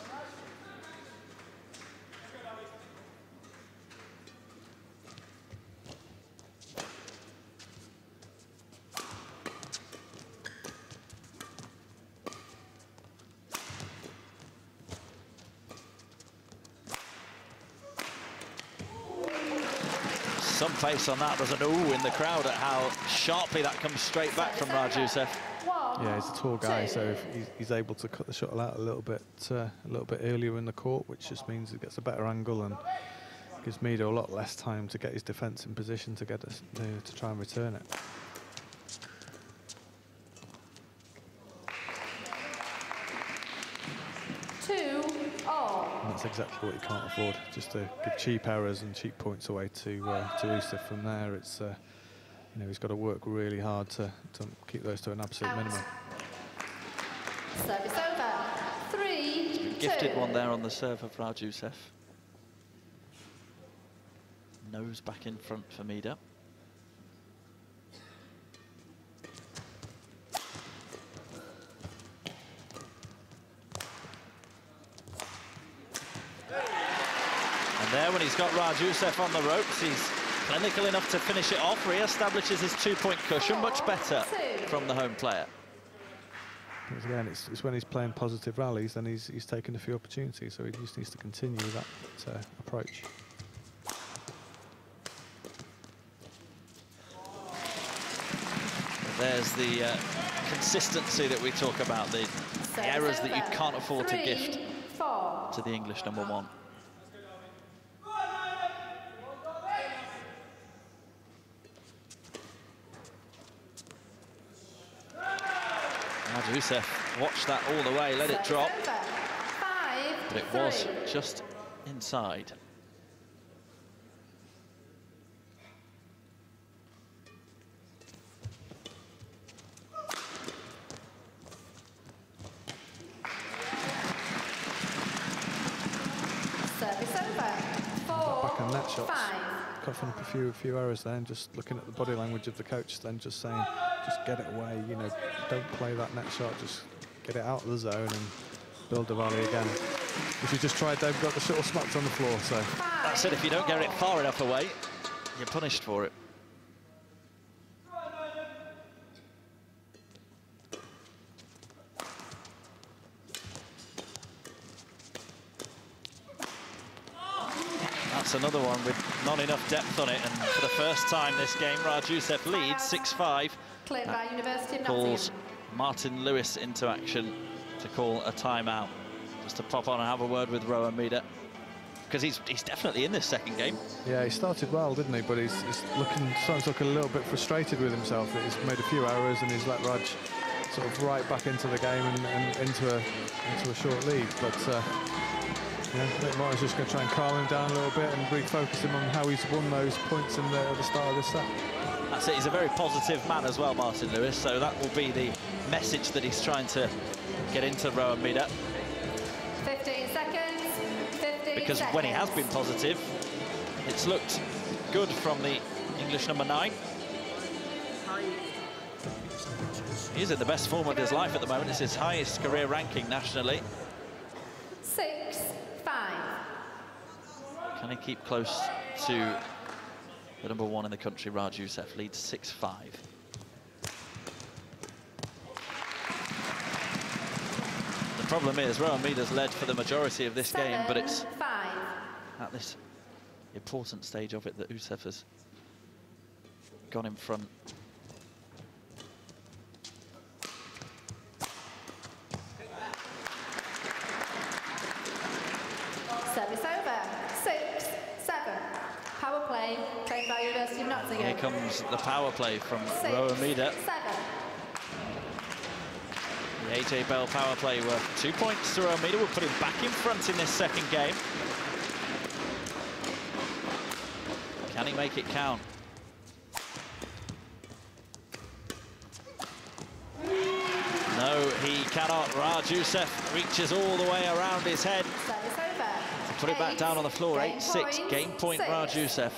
Some face on that. There's an ooh in the crowd at how sharply that comes straight back from Rajusef. Yeah, he's a tall guy, so if he's, he's able to cut the shuttle out a little bit, uh, a little bit earlier in the court, which just means he gets a better angle and gives Mida a lot less time to get his defence in position to get us uh, to try and return it. Two, all. And that's exactly what you can't afford, just to give cheap errors and cheap points away to uh, to Usa. From there, it's uh, you know, he's got to work really hard to, to keep those to an absolute Out. minimum. Service over. Three, two. Gifted one there on the serve of Rajusef. Nose back in front for Mida. And there, when he's got Rajusef on the ropes, he's clinical enough to finish it off, re-establishes his two-point cushion, much better from the home player. Because again, it's, it's when he's playing positive rallies, then he's, he's taken a few opportunities, so he just needs to continue that uh, approach. There's the uh, consistency that we talk about, the, the errors that you can't afford Three, to gift four. to the English number one. Rajusef watched that all the way, let it drop, Five, but it was three. just inside. Service over. Four, Back on net shots. five. Coughing up a few, few errors there, and just looking at the body language of the coach, then just saying, just get it away, you know, don't play that net shot, just get it out of the zone and build the rally again. If you just tried, they've got the shuttle smacked on the floor, so. Five, That's it, if you don't get it far enough away, you're punished for it. that's another one with not enough depth on it, and for the first time this game, Rajusev leads six five. Claimed by University of Calls Nottingham. Martin Lewis into action to call a timeout. Just to pop on and have a word with Rowan Meader, because he's he's definitely in this second game. Yeah, he started well, didn't he? But he's, he's looking starting to look a little bit frustrated with himself. That he's made a few errors and he's let Raj sort of right back into the game and, and into a into a short lead. But uh, yeah, I think Martin's just going to try and calm him down a little bit and refocus him on how he's won those points in the, at the start of this set. That's it. He's a very positive man as well, Martin Lewis. So that will be the message that he's trying to get into Rowan Meader. fifteen seconds. fifteen Because seconds. when he has been positive, it's looked good from the English number nine. He's in the best form of his life at the moment. It's his highest career ranking nationally. Six, five. Can he keep close to the number one in the country? Rajusev leads six five. The problem is, Rowan Meader's led for the majority of this Seven, game, but it's five. at this important stage of it that Usev has gone in front. Service over. Six, seven. Power play, played by University of Nottingham. Here comes the power play from Six, Rowan Meader. seven. The A J Bell power play worth two points to Rowan Meader. Will put him back in front in this second game. Can he make it count? No, he cannot. Rajusev reaches all the way around his head. Service over. Put it back Eight, down on the floor. game eight six. point, Game point, six. Rajusev.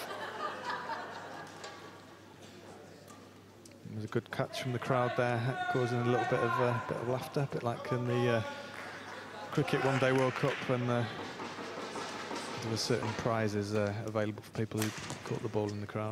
It was a good catch from the crowd there, causing a little bit of uh, bit of laughter, a bit like in the uh, Cricket One Day World Cup when uh, there were certain prizes uh, available for people who caught the ball in the crowd.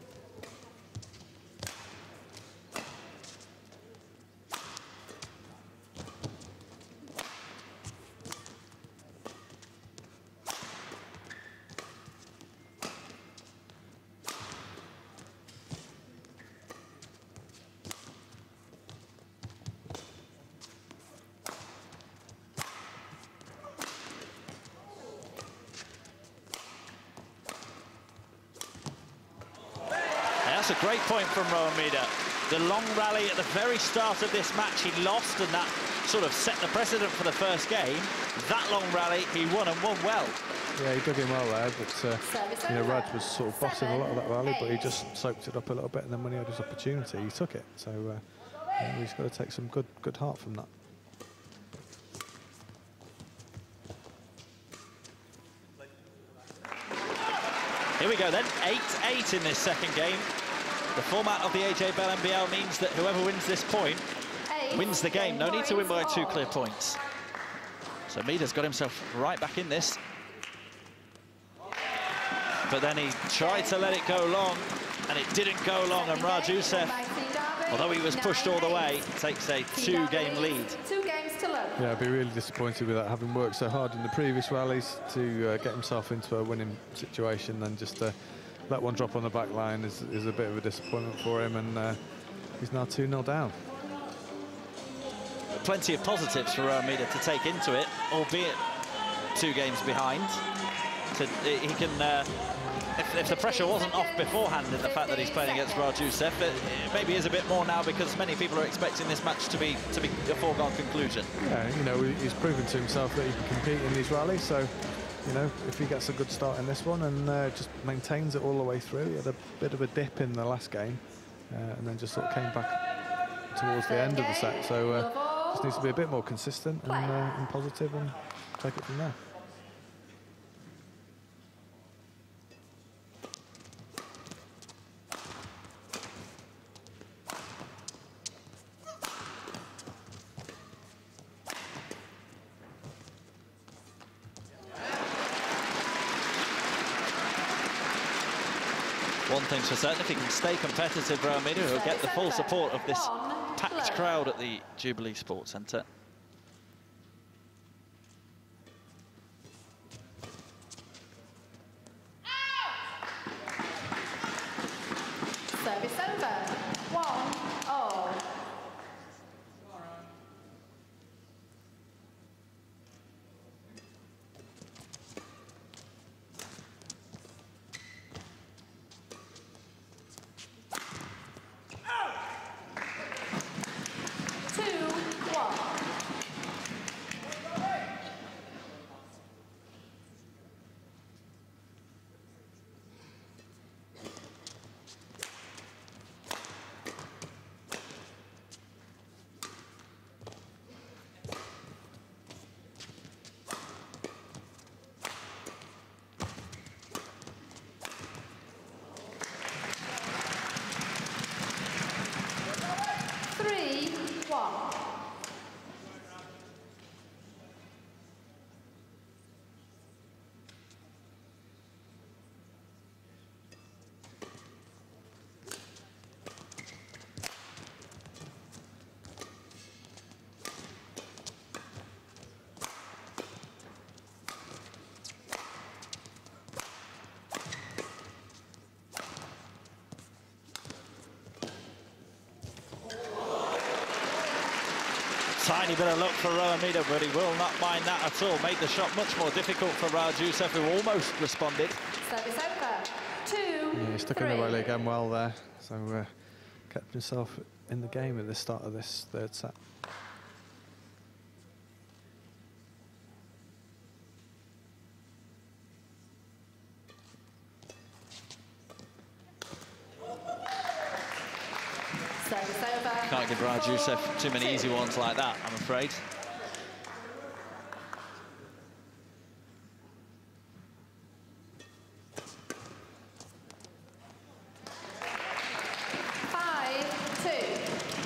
That's a great point from Rowan Meader. The long rally at the very start of this match he lost, and that sort of set the precedent for the first game. That long rally he won, and won well. Yeah, he dug in well there, but uh, you know, Raj was sort of bossing a lot of that rally, but he just soaked it up a little bit, and then when he had his opportunity, he took it. So uh, yeah, he's got to take some good, good heart from that. Here we go then, eight eight in this second game. The format of the A J Bell N B L means that whoever wins this point Eight, wins the game. No need to win by two all. clear points. So Meader's got himself right back in this. But then he tried to let it go long, and it didn't go long, and Rajusev, although he was pushed all the way, takes a two-game lead. Two games to love. Yeah, I'd be really disappointed with that, having worked so hard in the previous rallies to uh, get himself into a winning situation, and just uh, let one drop on the back line is, is a bit of a disappointment for him, and uh, he's now two nil down. Plenty of positives for Rowan Meader to take into it, albeit two games behind. So he can, uh, if, if the pressure wasn't off beforehand in the fact that he's playing against Rajusev, it, it maybe is a bit more now, because many people are expecting this match to be to be a foregone conclusion. Yeah, you know, he's proven to himself that he can compete in these rallies, so you know, if he gets a good start in this one and uh, just maintains it all the way through. He had a bit of a dip in the last game, uh, and then just sort of came back towards the end of the set, so uh, just needs to be a bit more consistent and, uh, and positive, and take it from there. One thing's for certain, if he can stay competitive, Rowan Meader will get the full support of this packed crowd at the Jubilee Sports Centre. Tiny bit of luck for Rowan Mida, but he will not mind that at all. Made the shot much more difficult for Raj Youssef, who almost responded. Service over. Two, Yeah, he stuck three. in the rally again well there, so uh, kept himself in the game at the start of this third set. Service over. Can't give Raj Youssef too many easy ones like that, I'm afraid. Five, two.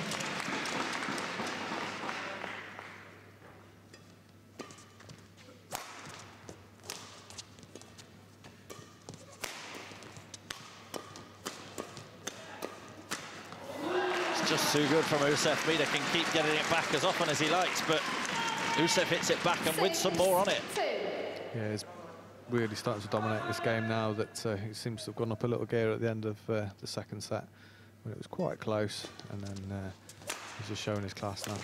Just too good from Youssef. Mida can keep getting it back as often as he likes, but Youssef hits it back and with some more on it. Yeah, he's really starting to dominate this game now that uh, he seems to have gone up a little gear at the end of uh, the second set when it was quite close, and then uh, he's just showing his class now.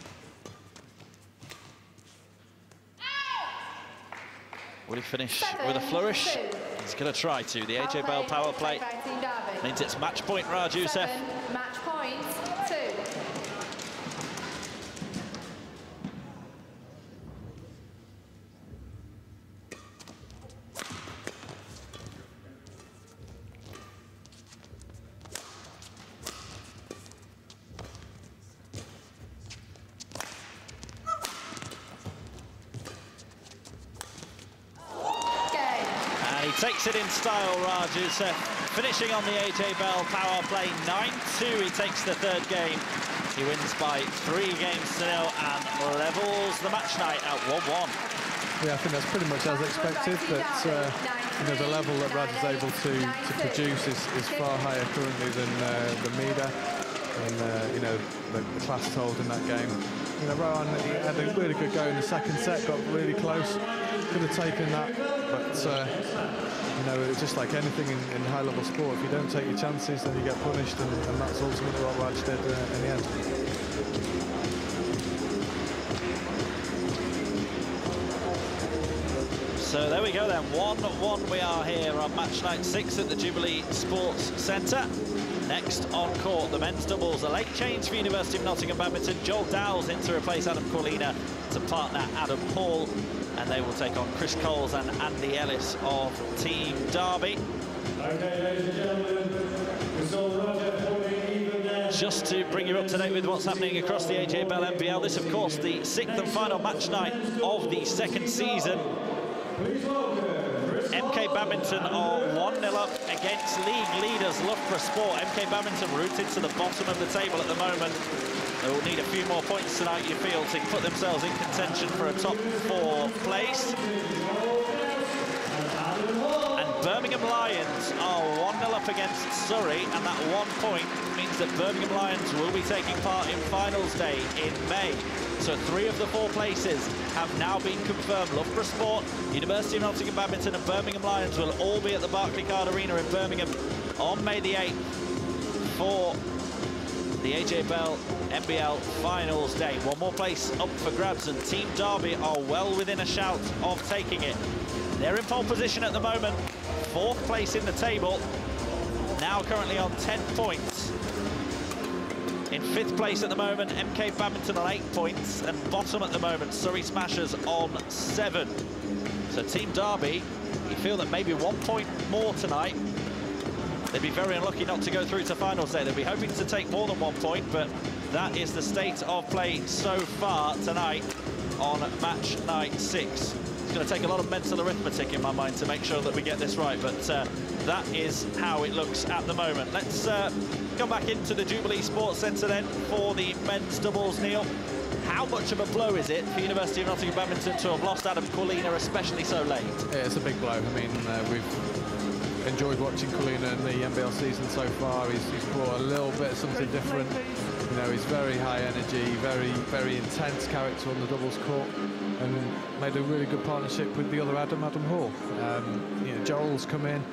Will he finish Seven, with a flourish? two. He's going to try to. The A J Bell power play means it's match point, Raj Youssef. Seven, match point, two. Takes it in style, Raj Youssef, finishing on the A J Bell power play. nine two, he takes the third game. He wins by three games to nil and levels the match night at one one. Yeah, I think that's pretty much as expected, that uh, you know, the level that Raj is able to, to produce is, is far higher currently than, uh, than Mida, and uh, you know, the, the class told in that game. You know, Rowan, he had a really good go in the second set, got really close, could have taken that, but uh, you know, it's just like anything in, in high-level sport. If you don't take your chances, then you get punished, and, and that's ultimately what Raj did uh, in the end. So there we go then, one one we are here on match night six at the Jubilee Sports Centre. Next on court, the men's doubles, a late change for University of Nottingham Badminton. Joel Dowles in to replace Adam Corlina to partner Adam Hall, and they will take on Chris Coles and Andy Ellis of Team Derby. Okay, ladies and gentlemen, we saw Roger Just to bring you up to date with what's happening across the A J Bell N B L, this of course the sixth and final match night of the second season. M K Badminton are one nil up against league leaders Loughborough Sport. M K Badminton rooted to the bottom of the table at the moment. They will need a few more points tonight, you feel, to put themselves in contention for a top four place. And Birmingham Lions are one nil up against Surrey, and that one point means that Birmingham Lions will be taking part in finals day in May. So three of the four places have now been confirmed. Loughborough Sport, University of Nottingham Badminton and Birmingham Lions will all be at the Barclaycard Arena in Birmingham on May the eighth for the A J Bell N B L Finals Day. One more place up for grabs, and Team Derby are well within a shout of taking it. They're in pole position at the moment, fourth place in the table, now currently on ten points. In fifth place at the moment, M K Badminton on eight points, and bottom at the moment, Surrey Smashers on seven. So Team Derby, you feel that maybe one point more tonight, they'd be very unlucky not to go through to finals day. They'll be hoping to take more than one point, but that is the state of play so far tonight on match night six. It's going to take a lot of mental arithmetic in my mind to make sure that we get this right, but uh, that is how it looks at the moment. Let's uh, come back into the Jubilee Sports Centre then for the men's doubles. Neil, how much of a blow is it for University of Nottingham Badminton to have lost Adam Corlina, especially so late? Yeah, it's a big blow. I mean, uh, we've enjoyed watching Corlina in the N B L season so far. He's, he's brought a little bit of something different. You know, he's very high energy, very, very intense character on the doubles court, and made a really good partnership with the other Adam, Adam Hall. Um, you know, Joel's come in.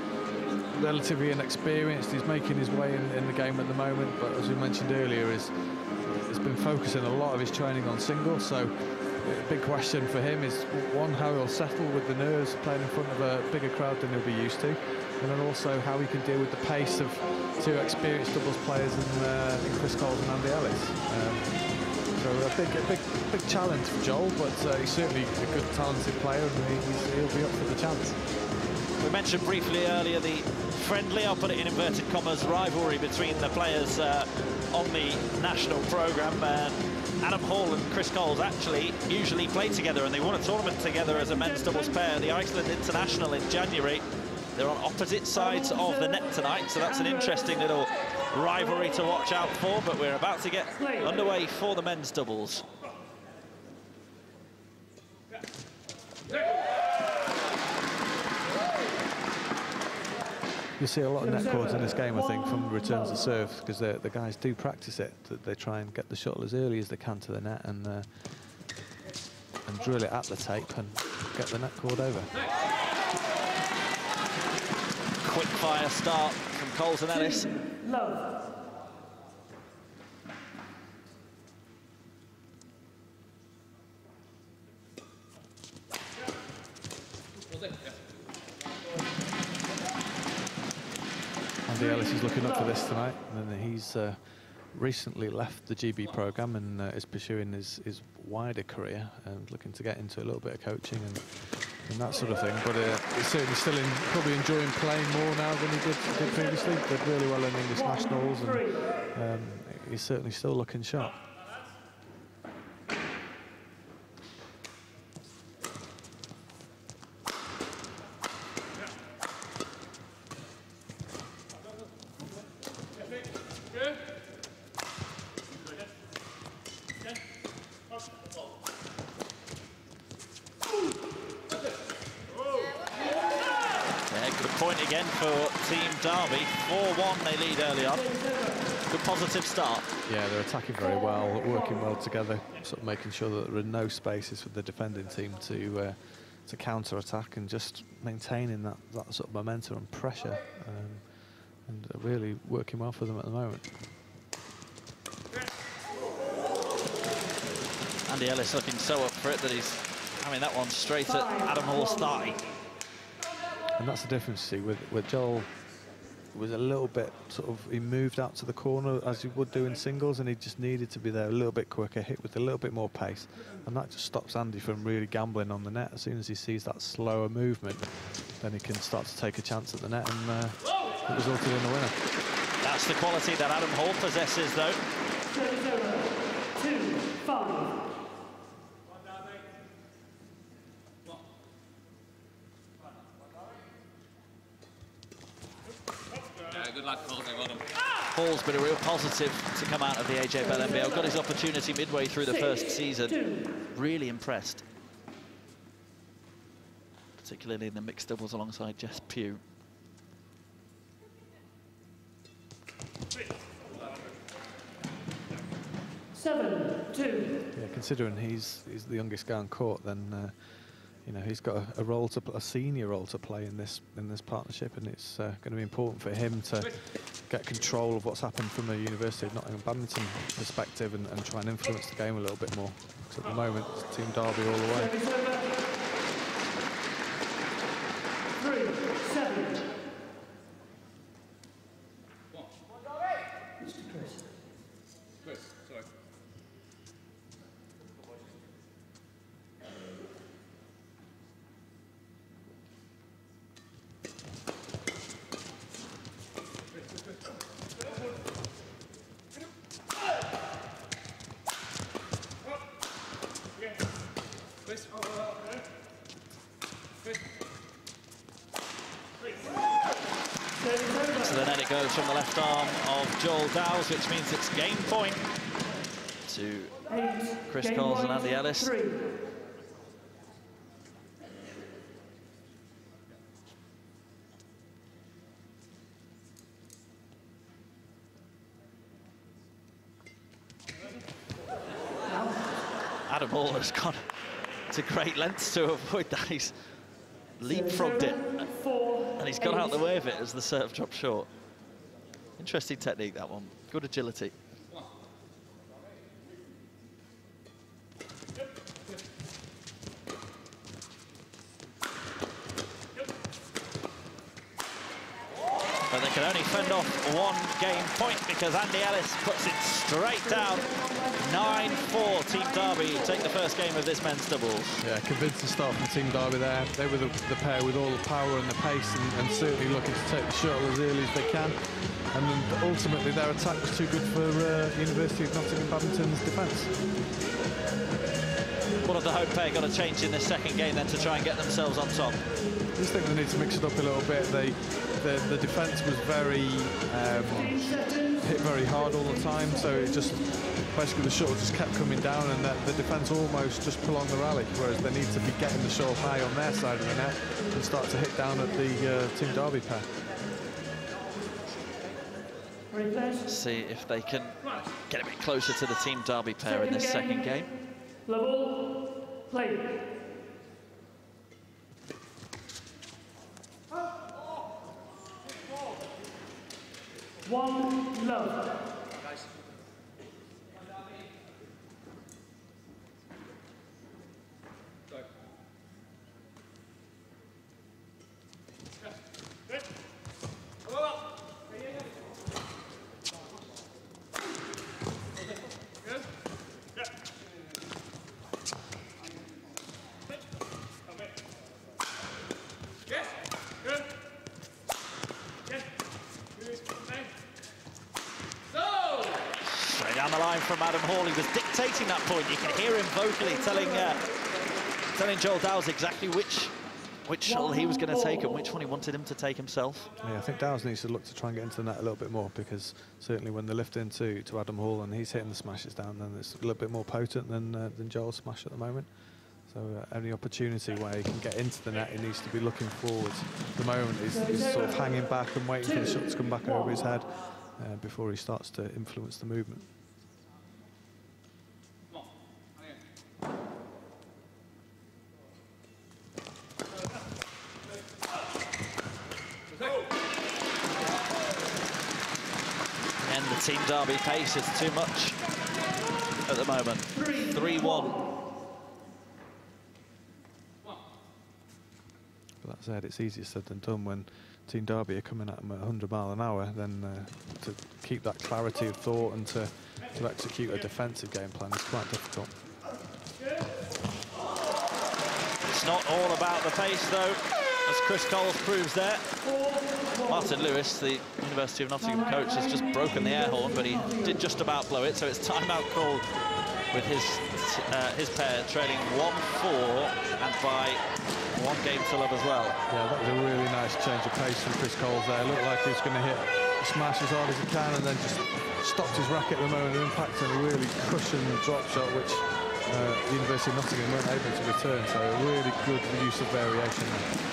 relatively inexperienced. He's making his way in, in the game at the moment, but as we mentioned earlier, he's, he's been focusing a lot of his training on singles. So a big question for him is, one, how he'll settle with the nerves playing in front of a bigger crowd than he'll be used to, and then also how he can deal with the pace of two experienced doubles players in, uh, in Chris Coles and Andy Ellis. Um, so a big, a big, big challenge for Joel, but uh, he's certainly a good, talented player, and he's, he'll be up for the chance. We mentioned briefly earlier the friendly, I'll put it in inverted commas, rivalry between the players uh, on the national programme. Uh, Adam Hall and Chris Coles actually usually play together, and they won a tournament together as a men's doubles pair, the Iceland International in January. They're on opposite sides of the net tonight, so that's an interesting little rivalry to watch out for, but we're about to get underway for the men's doubles. You see a lot of net cords in this game, I think, from returns to serve, because the guys do practice it. That they try and get the shuttle as early as they can to the net and uh, and drill it at the tape and get the net cord over. Quick fire start from Coles and Ellis. Love. Andy Ellis is looking up for this tonight, and he's uh, recently left the G B programme and uh, is pursuing his, his wider career and looking to get into a little bit of coaching and, and that sort of thing. But uh, he's certainly still in, probably enjoying playing more now than he did, did previously. Did really well in English nationals, and um, he's certainly still looking sharp. Point again for Team Derby. four one they lead early on. Good positive start. Yeah, they're attacking very well, working well together, sort of making sure that there are no spaces for the defending team to uh, to counter-attack, and just maintaining that, that sort of momentum and pressure, um, and uh, really working well for them at the moment. Andy Ellis looking so up for it that he's having that one straight at Adam Hall's thigh. And that's the difference, see, with, with Joel was a little bit sort of, he moved out to the corner as he would do in singles, and he just needed to be there a little bit quicker, hit with a little bit more pace, and that just stops Andy from really gambling on the net. As soon as he sees that slower movement, then he can start to take a chance at the net, and uh, it resulted in a winner. That's the quality that Adam Hall possesses, though. Two, five. Good luck, Coles. Well done. Hall's been a real positive to come out of the A J Bell N B L. Got his opportunity midway through the first season. Really impressed. Particularly in the mixed doubles alongside Jess Pugh. Seven, two. Yeah, considering he's, he's the youngest guy on court, then uh, you know, he's got a, a role to a senior role to play in this in this partnership, and it's uh, going to be important for him to get control of what's happened from a University of Nottingham Badminton perspective, and, and try and influence the game a little bit more. Because at the moment, it's Team Derby all the way. Three, seven. Chris, sorry. So the net it goes from the left arm of Joel Dowes, which means it's game point to Eight. Chris Game Coles and point, Andy Ellis. Three. Adam Hall has gone to great lengths to avoid that. He's leapfrogged it. Four, And he's got out the way of it as the serve dropped short. Interesting technique, that one. Good agility. But they can only fend off one game point because Andy Ellis puts it straight down. nine four, Team Derby take the first game of this men's doubles. Yeah, convincing start from Team Derby there. They were the, the pair with all the power and the pace and, and certainly looking to take the shuttle as early as they can. And then ultimately their attack was too good for uh, University of Nottingham Badminton's defence. One of the home pair got a change in this second game then to try and get themselves on top. I just think they need to mix it up a little bit. They, the, the defence was very um, hit very hard all the time, so it just basically the shuttle just kept coming down, and the, the defence almost just prolonged the rally. Whereas they need to be getting the shuttle high on their side of the net and start to hit down at the uh, Team Derby pair. Let's see if they can get a bit closer to the Team Derby pair in this second game. Level, play. One love. Down the line from Adam Hall, he was dictating that point. You can hear him vocally telling uh, telling Joel Dowes exactly which which shuttle he was going to take and which one he wanted him to take himself. Yeah, I think Dowes needs to look to try and get into the net a little bit more, because certainly when they lift into to Adam Hall and he's hitting the smashes down, then it's a little bit more potent than uh, than Joel's smash at the moment. So uh, any opportunity where he can get into the net, he needs to be looking forward. At the moment he's, he's sort of hanging back and waiting for the shot to come back over his head uh, before he starts to influence the movement. And the Team Derby pace is too much at the moment. three one. But that said, it's easier said than done when Team Derby are coming at them at one hundred mile an hour. Then uh, to keep that clarity of thought and to, to execute a defensive game plan is quite difficult. It's not all about the pace, though, as Chris Coles proves there. Martin Lewis, the University of Nottingham coach, has just broken the air horn, but he did just about blow it, so it's timeout called with his uh, his pair trailing one four and by one game to love as well. Yeah, that was a really nice change of pace from Chris Coles there. It looked like he was going to hit the smash as hard as he can, and then just stopped his racket at the moment of impact and a really cushioned drop shot, which uh, the University of Nottingham weren't able to return. So a really good use of variation there.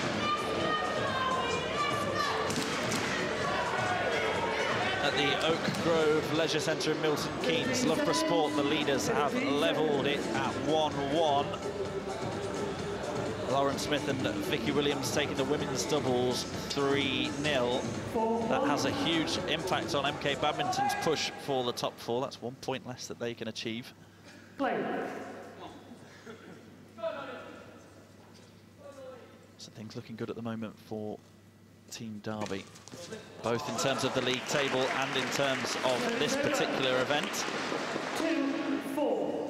At the Oak Grove Leisure Centre in Milton Keynes, Loughborough Sport, the leaders, have levelled it at one one. Lauren Smith and Vicky Williams taking the women's doubles three nil. That has a huge impact on M K Badminton's push for the top four. That's one point less that they can achieve. Play. So things looking good at the moment for Team Derby, both in terms of the league table and in terms of this particular event. Two, four.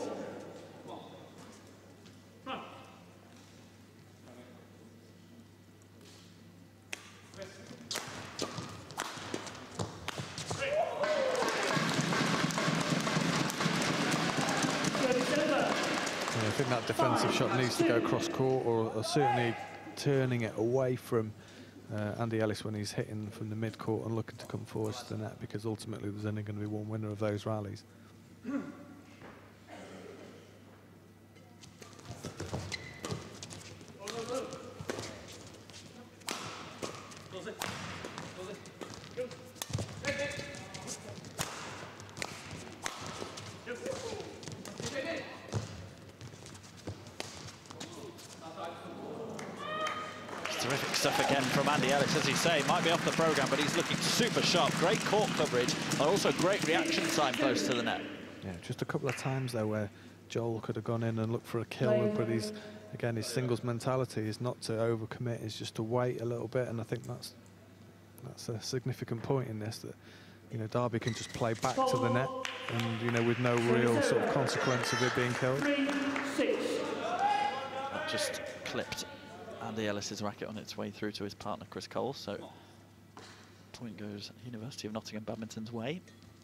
I think that defensive shot needs to go cross court, or, or certainly turning it away from uh, Andy Ellis when he's hitting from the mid court and looking to come forward to the net, because ultimately there's only going to be one winner of those rallies. Terrific stuff again from Andy Ellis, as you say. Might be off the programme, but he's looking super sharp. Great court coverage, and also great reaction time close to the net. Yeah, just a couple of times there where Joel could have gone in and looked for a kill, but he's, again, his singles mentality is not to overcommit, is just to wait a little bit, and I think that's that's a significant point in this, that, you know, Derby can just play back to the net, and, you know, with no real sort of consequence of it being killed. That just clipped Andy Ellis's racket on its way through to his partner, Chris Cole, so point goes University of Nottingham Badminton's way.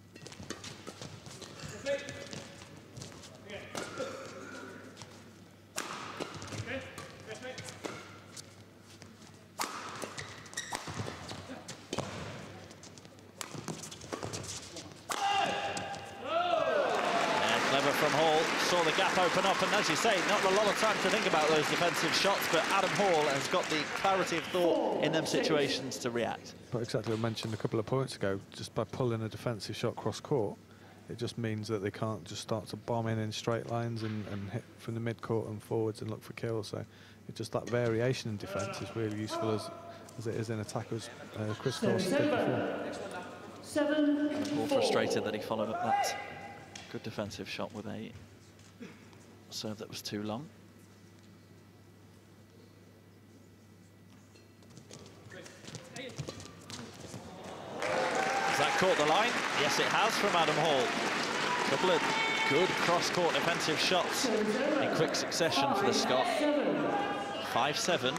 From Hall, saw the gap open up, and as you say, not a lot of time to think about those defensive shots, but Adam Hall has got the clarity of thought in them situations to react. But exactly, I mentioned a couple of points ago, just by pulling a defensive shot cross court, it just means that they can't just start to bomb in in straight lines and, and hit from the mid-court and forwards and look for kills. So it's just that variation in defence is really useful as, as it is in attack, as uh, Chris Dawson did before. Seven, Hall frustrated that he followed up that good defensive shot with a serve that was too long. Has that caught the line? Yes, it has, from Adam Hall. A couple of good cross-court defensive shots in quick succession for the Scot. five seven.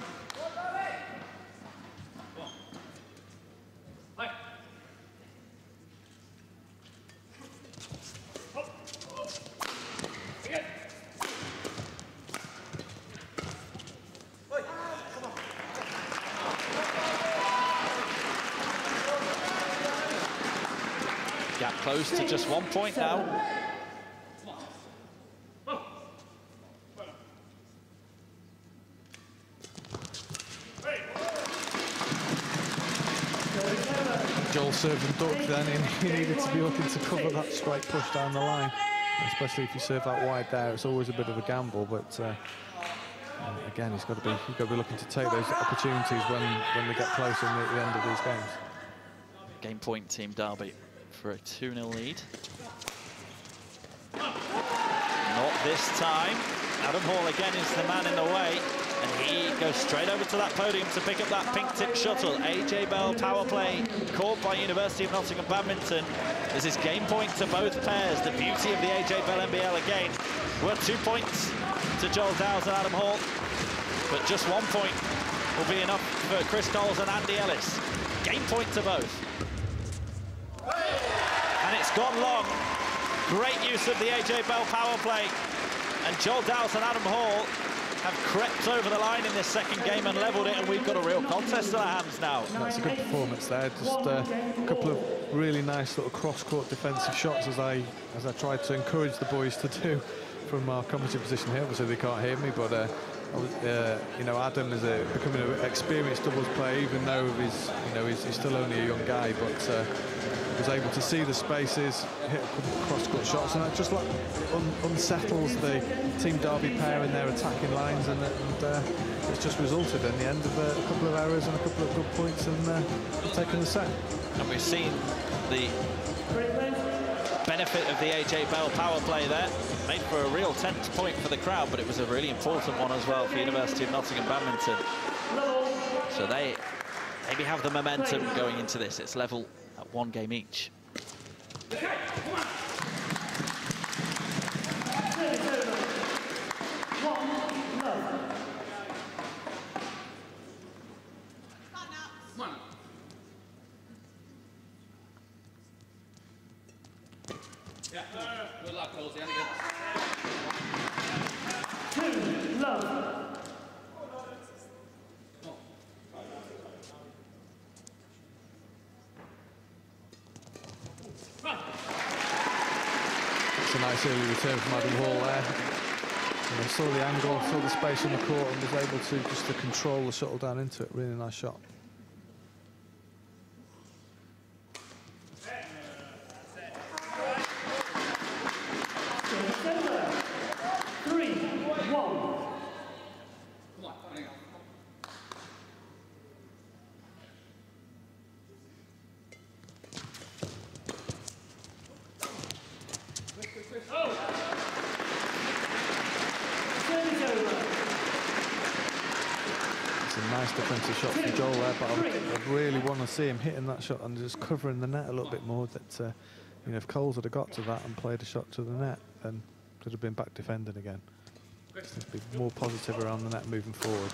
Gap close to just one point now. Joel served and ducked then, and he needed to be looking to cover that straight push down the line. Especially if you serve that wide there, it's always a bit of a gamble, but uh, again, he's got to be he's got to be looking to take those opportunities when when they get closer at the end of these games. Game point, Team Derby, for a two nil lead. Not this time. Adam Hall again is the man in the way, and he goes straight over to that podium to pick up that pink tip shuttle. A J Bell power play called by University of Nottingham Badminton. This is game point to both pairs. The beauty of the A J Bell N B L again. Worth two points to Joel Dowes and Adam Hall, but just one point will be enough for Chris Coles and Andy Ellis. Game point to both. And it's gone long. Great use of the A J Bell power play. And Joel Dowes and Adam Hall have crept over the line in this second game and levelled it, and we've got a real contest in our hands now. That's a good performance there. Just uh, a couple of really nice little cross-court defensive shots, as I as I tried to encourage the boys to do from our commentary position here. Obviously they can't hear me, but uh, uh, you know, Adam is a, becoming an experienced doubles player, even though he's you know he's, he's still only a young guy, but uh, was able to see the spaces, hit a couple of cross-court shots, and that just like un unsettles the Team Derby pair in their attacking lines, and, and uh, it's just resulted in the end of uh, a couple of errors and a couple of good points, and uh, taking the set. And we've seen the benefit of the A J Bell power play there. Made for a real tense point for the crowd, but it was a really important one as well for University of Nottingham Badminton. So they maybe have the momentum going into this. It's level at one game each. Good luck, Colsey. Two, love. It's a nice early return from Adam Hall there. You know, saw the angle, saw the space on the court, and was able to just to control the shuttle down into it. Really nice shot. defensive shot from Joel there, but I, I really want to see him hitting that shot and just covering the net a little bit more. That uh, you know, if Coles had got to that and played a shot to the net, then could have been back defending again. Just be more positive around the net moving forward.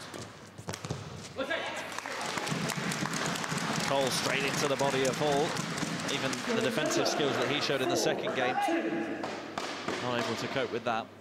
Coles straight into the body of Hall. Even the defensive skills that he showed in the second game, not able to cope with that.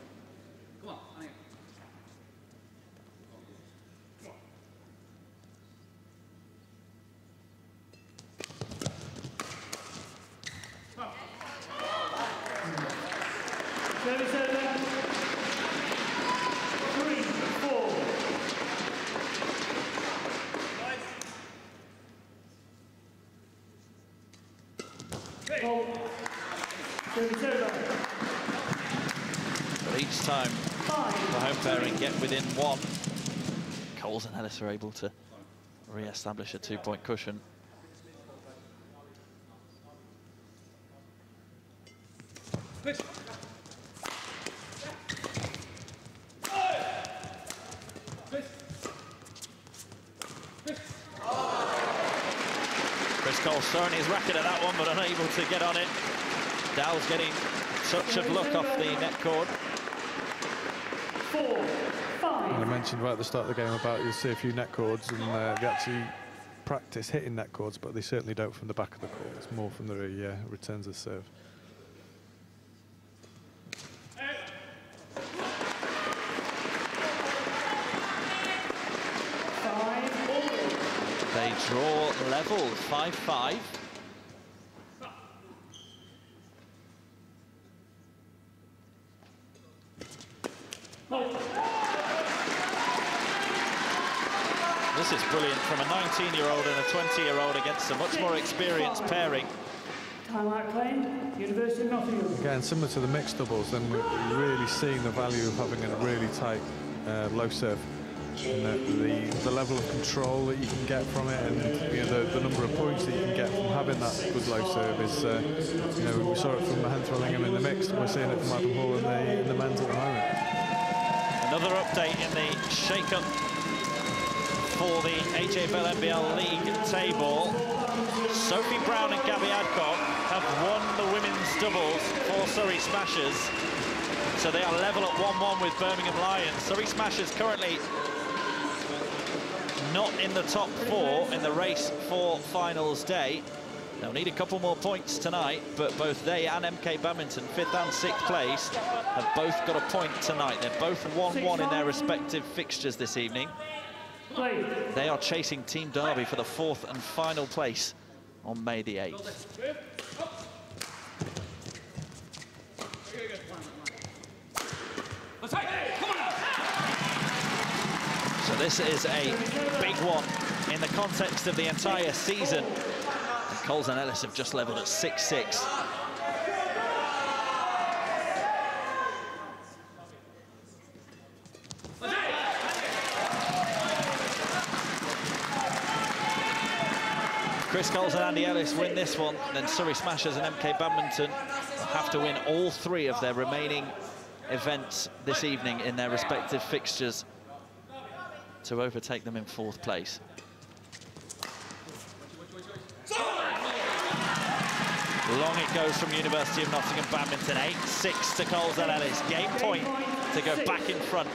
But each time the home pairing get within one, Coles and Ellis are able to re-establish a two-point cushion. Chris Coles throwing his racket at that one, but unable to get on it. Dow's getting touch of luck off the net cord. Four, five. And I mentioned right at the start of the game about you'll see a few net cords, and uh, they actually practice hitting net cords, but they certainly don't from the back of the court. It's more from the uh, returns of serve. They draw level, five five. This is brilliant from a nineteen-year-old and a twenty-year-old against a much more experienced pairing. Timeout claimed, University of Nottingham. Again, similar to the mixed doubles, then we're really seeing the value of having a really tight uh, low serve. And the, the, the level of control that you can get from it, and you know, the, the number of points that you can get from having that good low serve is, uh, you know, we saw it from Henthrellingham in the mixed, and we're seeing it from Adam Hall in the, in the men's at the moment. Another update in the shake-up for the A J Bell N B L League table. Sophie Brown and Gabby Adcock have won the women's doubles for Surrey Smashers. So they are level at one one with Birmingham Lions. Surrey Smashers currently not in the top four in the race for finals day. They'll need a couple more points tonight, but both they and M K Badminton, fifth and sixth place, have both got a point tonight. They're both one one in their respective fixtures this evening. They are chasing Team Derby for the fourth and final place on May the eighth. So this is a big one in the context of the entire season. And Coles and Ellis have just levelled at six six. Chris Coles and Andy Ellis win this one, then Surrey Smashers and M K Badminton have to win all three of their remaining events this evening in their respective fixtures to overtake them in fourth place. Long it goes from University of Nottingham Badminton, eight six to Coles and Ellis. Game point to go back in front.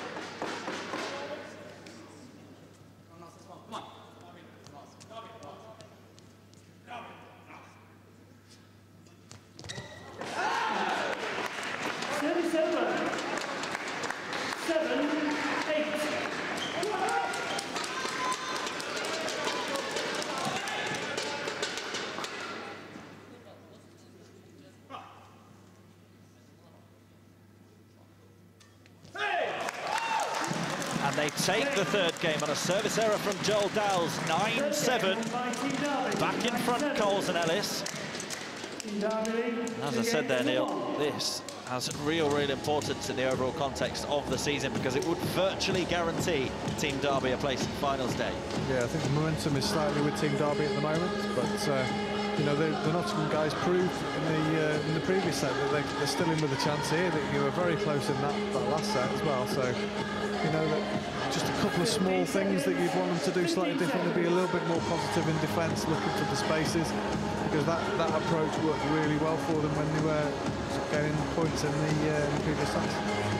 They take the third game on a service error from Joel Dowles, nine seven. Back in front, Coles and Ellis. As I said there, Neil, this has real, real importance in the overall context of the season because it would virtually guarantee Team Derby a place in finals day. Yeah, I think the momentum is slightly with Team Derby at the moment, but uh, you know, the, the Nottingham guys proved in the uh, in the previous set that they, they're still in with a chance here. That you were very close in that, that last set as well. So, you know, that just a couple of small things that you'd want them to do slightly differently, be a little bit more positive in defence, looking for the spaces, because that, that approach worked really well for them when they were getting points in the, uh, in the previous sets.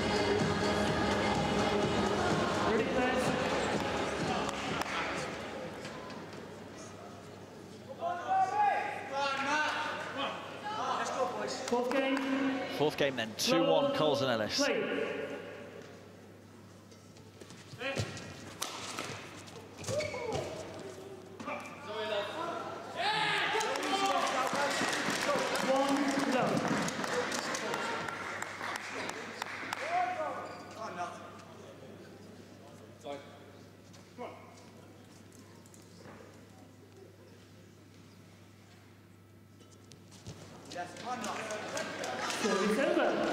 Fourth game. Fourth game then, two one Coles and Ellis. Play. Service over.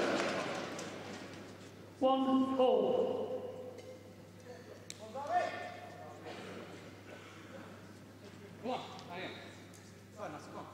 One all. Come on, hang in. Go on, Nathan, come on.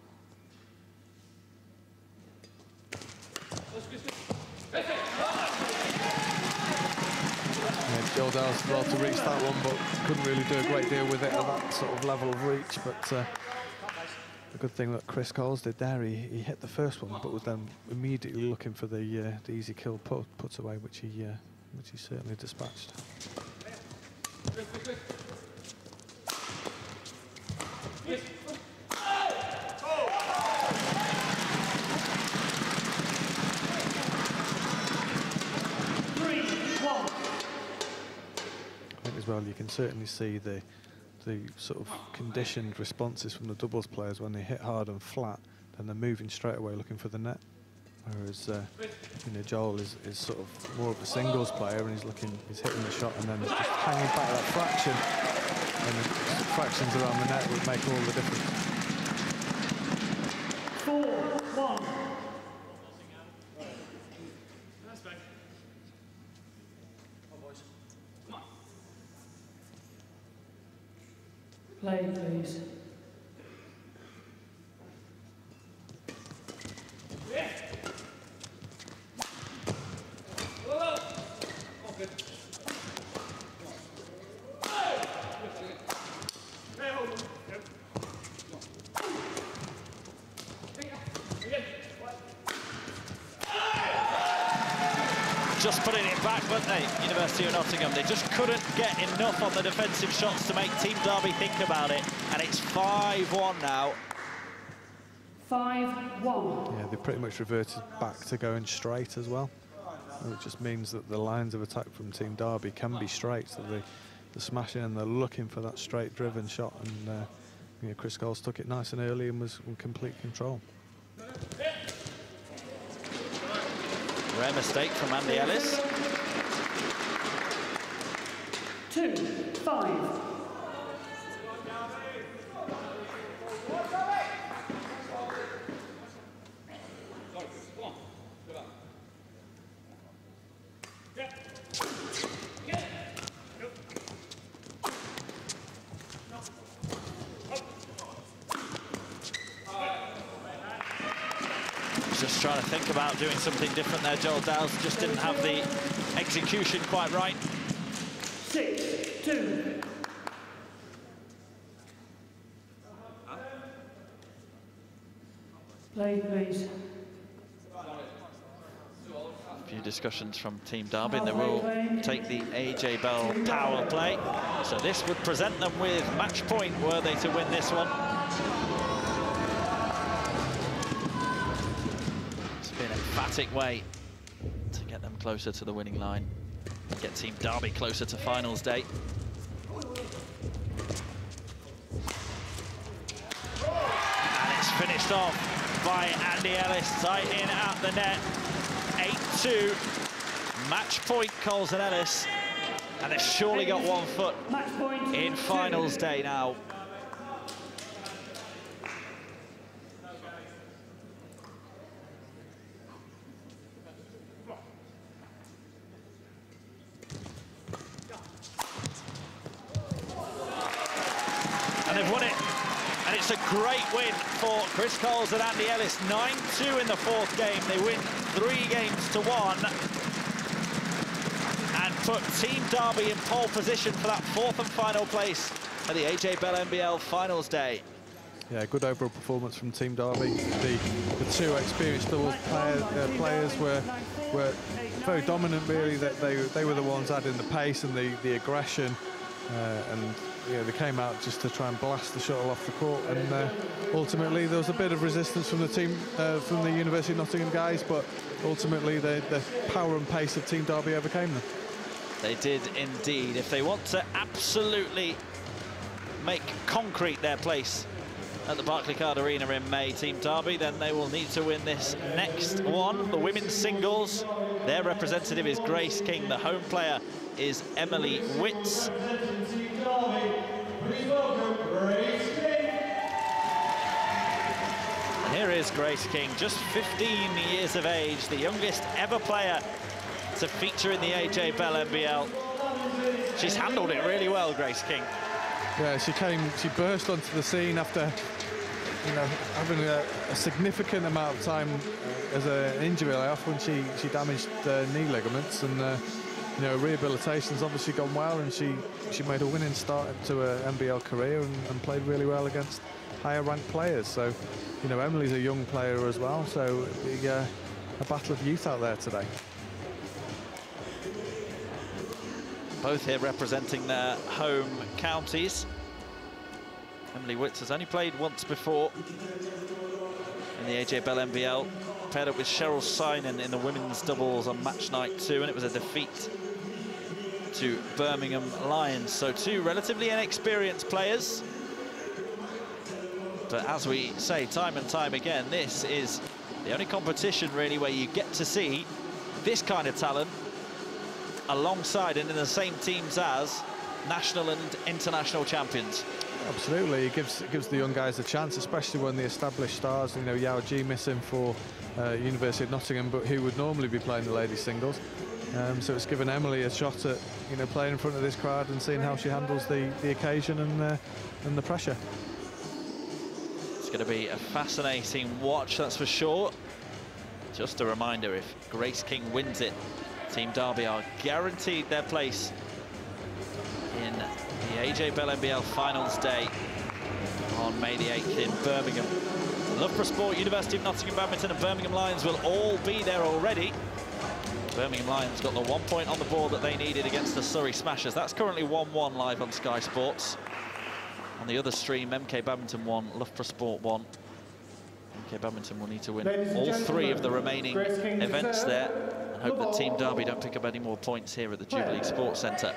Yeah, Joel Dow's well to reach that one, but couldn't really do a great deal with it at that sort of level of reach. But uh, the good thing that Chris Coles did there, he, he hit the first one, but was then immediately looking for the uh, the easy kill put, put away, which he uh, which he certainly dispatched. I think as well, you can certainly see the the sort of conditioned responses from the doubles players when they hit hard and flat, then they're moving straight away looking for the net. Whereas uh, you know, Joel is, is sort of more of a singles player, and he's looking, he's hitting the shot and then just hanging back that fraction, and the fractions around the net would make all the difference. Four, one. Play, please. Yeah. Whoa. Oh, good. Just putting it back, weren't they, University of Nottingham? They just couldn't get enough on the defensive shots to make Team Derby think about it, and it's five one now. five one. Yeah, they pretty much reverted back to going straight as well. And it just means that the lines of attack from Team Derby can be straight, so they, they're smashing and they're looking for that straight driven shot, and uh, you know, Chris Coles took it nice and early and was in complete control. Rare mistake from Andy Ellis. Two, five. Just trying to think about doing something different there. Joel Dow's just didn't have the execution quite right. Six, two. Play, please. A few discussions from Team Derby, and they will take the A J Bell power play. So this would present them with match point were they to win this one. Emphatic way to get them closer to the winning line, get Team Derby closer to finals day. And it's finished off by Andy Ellis, tight in at the net. eight two, match point Coles and Ellis, and they've surely got one foot in finals day now. It's a great win for Chris Coles and Andy Ellis. nine two in the fourth game. They win three games to one. And put Team Derby in pole position for that fourth and final place at the A J Bell N B L Finals Day. Yeah, good overall performance from Team Derby. The, the two experienced doubles player, uh, players were were very dominant, really. That they they were the ones adding the pace and the the aggression, uh, and yeah, they came out just to try and blast the shuttle off the court. And uh, ultimately, there was a bit of resistance from the team, uh, from the University of Nottingham guys, but ultimately, the, the power and pace of Team Derby overcame them. They did indeed. If they want to absolutely make concrete their place at the Barclaycard Arena in May, Team Derby, then they will need to win this next one. The women's singles, their representative is Grace King. The home player is Emily Witts. And here is Grace King, just fifteen years of age, the youngest ever player to feature in the A J Bell N B L. She's handled it really well, Grace King. Yeah, she came, she burst onto the scene after, you know, having a, a significant amount of time as an injury layoff when she she damaged uh, knee ligaments, and uh, you know, rehabilitation's obviously gone well, and she she made a winning start to an N B L career and, and played really well against higher ranked players. So, you know, Emily's a young player as well, so it'll be uh, a battle of youth out there today. Both here representing their home counties. Emily Witts has only played once before in the A J Bell N B L, paired up with Cheryl Synan in the women's doubles on match night two, and it was a defeat to Birmingham Lions. So two relatively inexperienced players. But as we say time and time again, this is the only competition really where you get to see this kind of talent alongside and in the same teams as national and international champions. Absolutely, it gives it gives the young guys a chance, especially when the established stars, you know, Yao Ji missing for uh, University of Nottingham, but who would normally be playing the ladies singles. Um, so it's given Emily a shot at, you know, playing in front of this crowd and seeing how she handles the the occasion and uh, and the pressure. It's going to be a fascinating watch, that's for sure. Just a reminder, if Grace King wins it, Team Derby are guaranteed their place in the A J Bell N B L Finals Day on May the eighth in Birmingham. Loughborough Sport, University of Nottingham Badminton and Birmingham Lions will all be there already. Birmingham Lions got the one point on the board that they needed against the Surrey Smashers. That's currently one one live on Sky Sports. On the other stream, M K Badminton one, Loughborough Sport one. M K Badminton will need to win all three of the remaining events there and hope that Team Derby don't pick up any more points here at the Jubilee Sports Centre.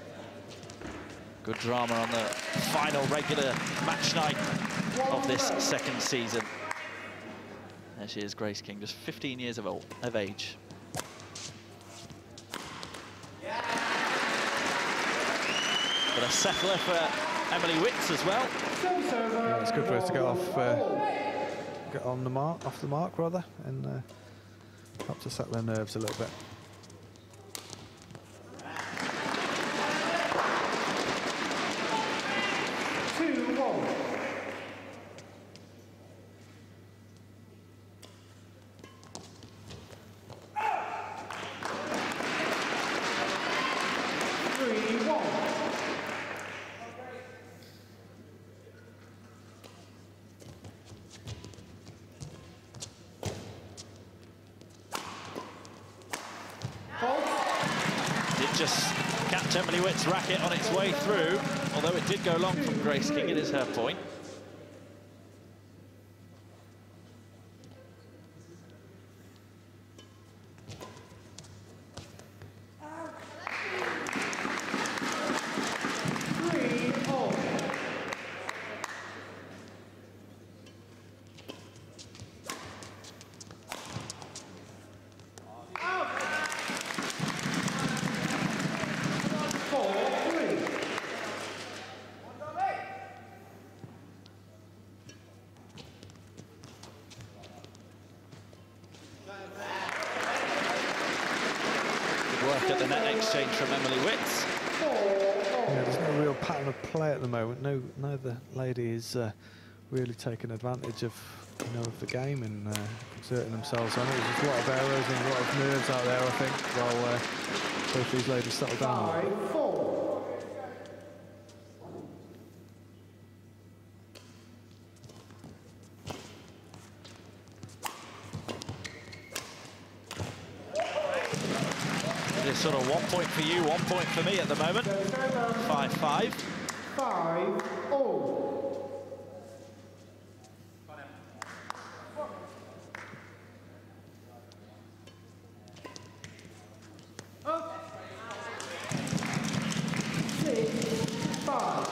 Good drama on the final regular match night of this second season. There she is, Grace King, just fifteen years of, old, of age. But a settler for Emily Witts as well. Yeah, it's good for her to get off, uh, get on the mark, off the mark rather, and uh, help to settle her nerves a little bit. Two, one. Three, one. Did just catch Emily Witt's racket on its way through, although it did go long from Grace King. It is her point. Three, all. Four, three. Good work at the net exchange from Emily Witts. Yeah, there's no real pattern of play at the moment. No, neither lady is uh, really taken advantage of, you know, of the game and uh, exerting themselves on it. There's a lot of errors and a lot of nerves out there, I think, while uh, both these ladies settle down. Five, four. It's sort of one point for you, one point for me at the moment. Five, five. Five, all. Six, five.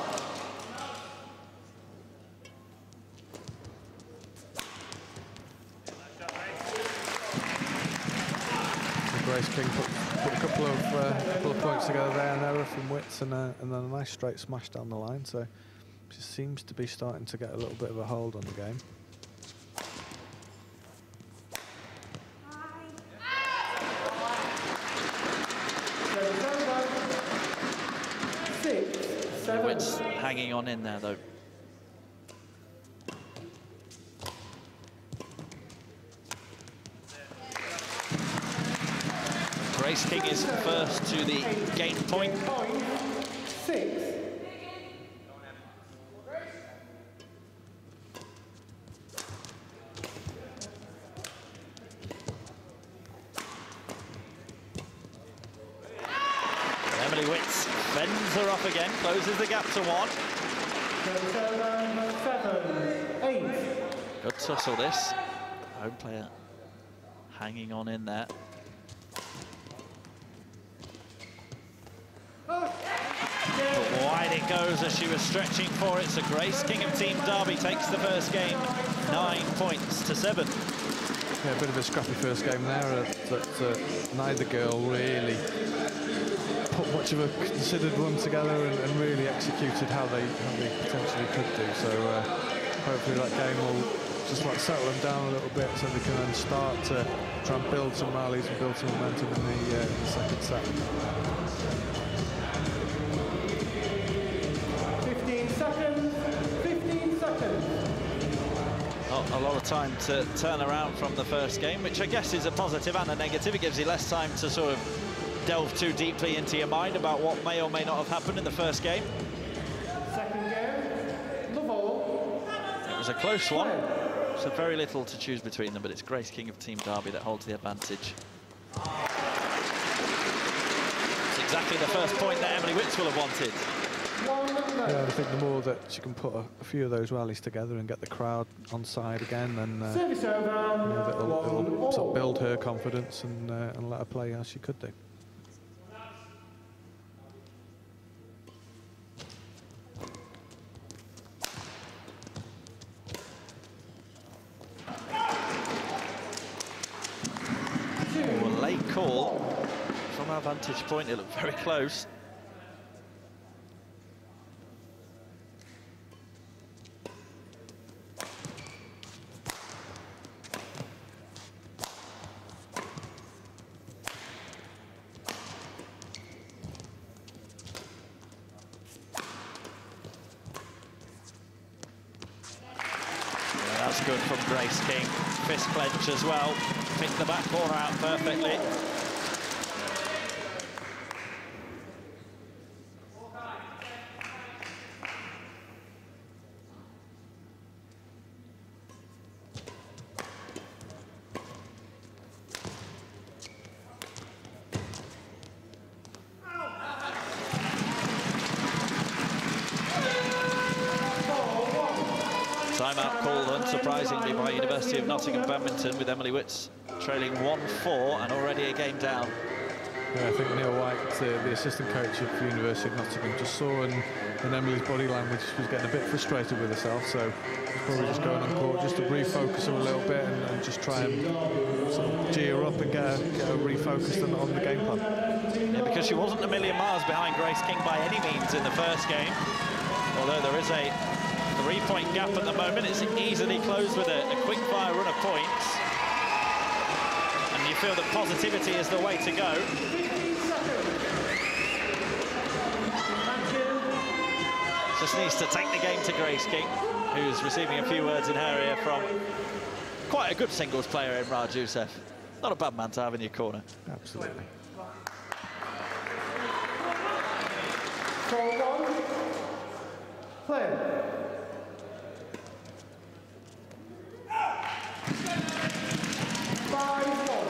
Grace King put, put a couple of uh, couple of points together there, an error from Witts and, uh, and then a nice straight smash down the line. So she seems to be starting to get a little bit of a hold on the game. Six, seven. Witts hanging on in there though. Grace King is first to the game point. Six. Emily Witts fends her off again, closes the gap to one. Seven, eight. Good tussle this. Home player hanging on in there. But wide it goes as she was stretching for it. So Grace King of Team Derby takes the first game, nine points to seven. Yeah, a bit of a scrappy first game there. Uh, that uh, neither girl really put much of a considered run together and, and really executed how they, how they potentially could do. So uh, hopefully that game will just like settle them down a little bit so they can then start to try and build some rallies and build some momentum in the, uh, in the second set. Fifteen seconds. Fifteen seconds. Not a lot of time to turn around from the first game, which I guess is a positive and a negative. It gives you less time to sort of delve too deeply into your mind about what may or may not have happened in the first game. Second game. Love all. It was a close one. So very little to choose between them, but it's Grace King of Team Derby that holds the advantage. It's exactly the first point that Emily Witts will have wanted. Yeah, I think the more that she can put a, a few of those rallies together and get the crowd on side again, then uh, you know, it'll, it'll sort of build her confidence and, uh, and let her play as she could do. Oh, a late call from our vantage point. It looked very close. Good from Grace King. Fist clench as well. Picked the back corner out perfectly. Timeout called, unsurprisingly, by University of Nottingham Badminton, with Emily Witts trailing one four and already a game down. Yeah, I think Neil White, uh, the assistant coach of the University of Nottingham, just saw in, in Emily's body language she was getting a bit frustrated with herself, so she's probably just going on court just to refocus her a little bit and, and just try and sort of gear up and get her, get her refocused on, on the game plan. Yeah, because she wasn't a million miles behind Grace King by any means in the first game, although there is a three-point gap at the moment. It's easily closed with a, a quick-fire run of points. And you feel that positivity is the way to go. So Just needs to take the game to Grace King, who's receiving a few words in her ear from quite a good singles player in Raj Youssef. Not a bad man to have in your corner. Absolutely. Four one. Play. Five one.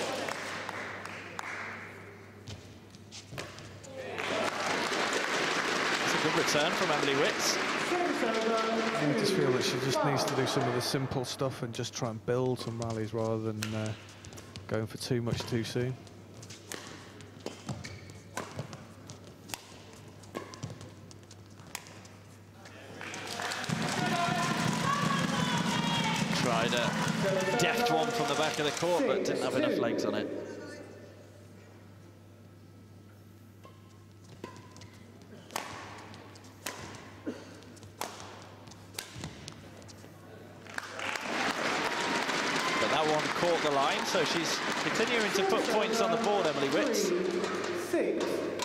It's a good return from Emily Witts. I just feel that she just needs to do some of the simple stuff and just try and build some rallies rather than uh, going for too much too soon. Tried a deft one from the back of the court, but didn't have enough legs on it. But that one caught the line, so she's continuing to put points on the board, Emily Witts. Six.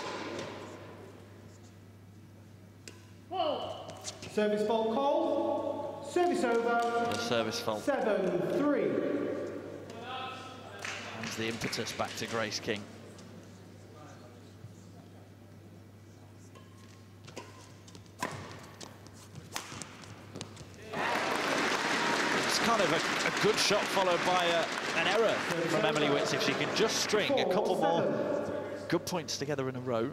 Service fault called. Service over. The service fault. Seven three. Hands the impetus back to Grace King. It's kind of a, a good shot followed by a, an error from Emily Witts. If she can just string a couple more good points together in a row.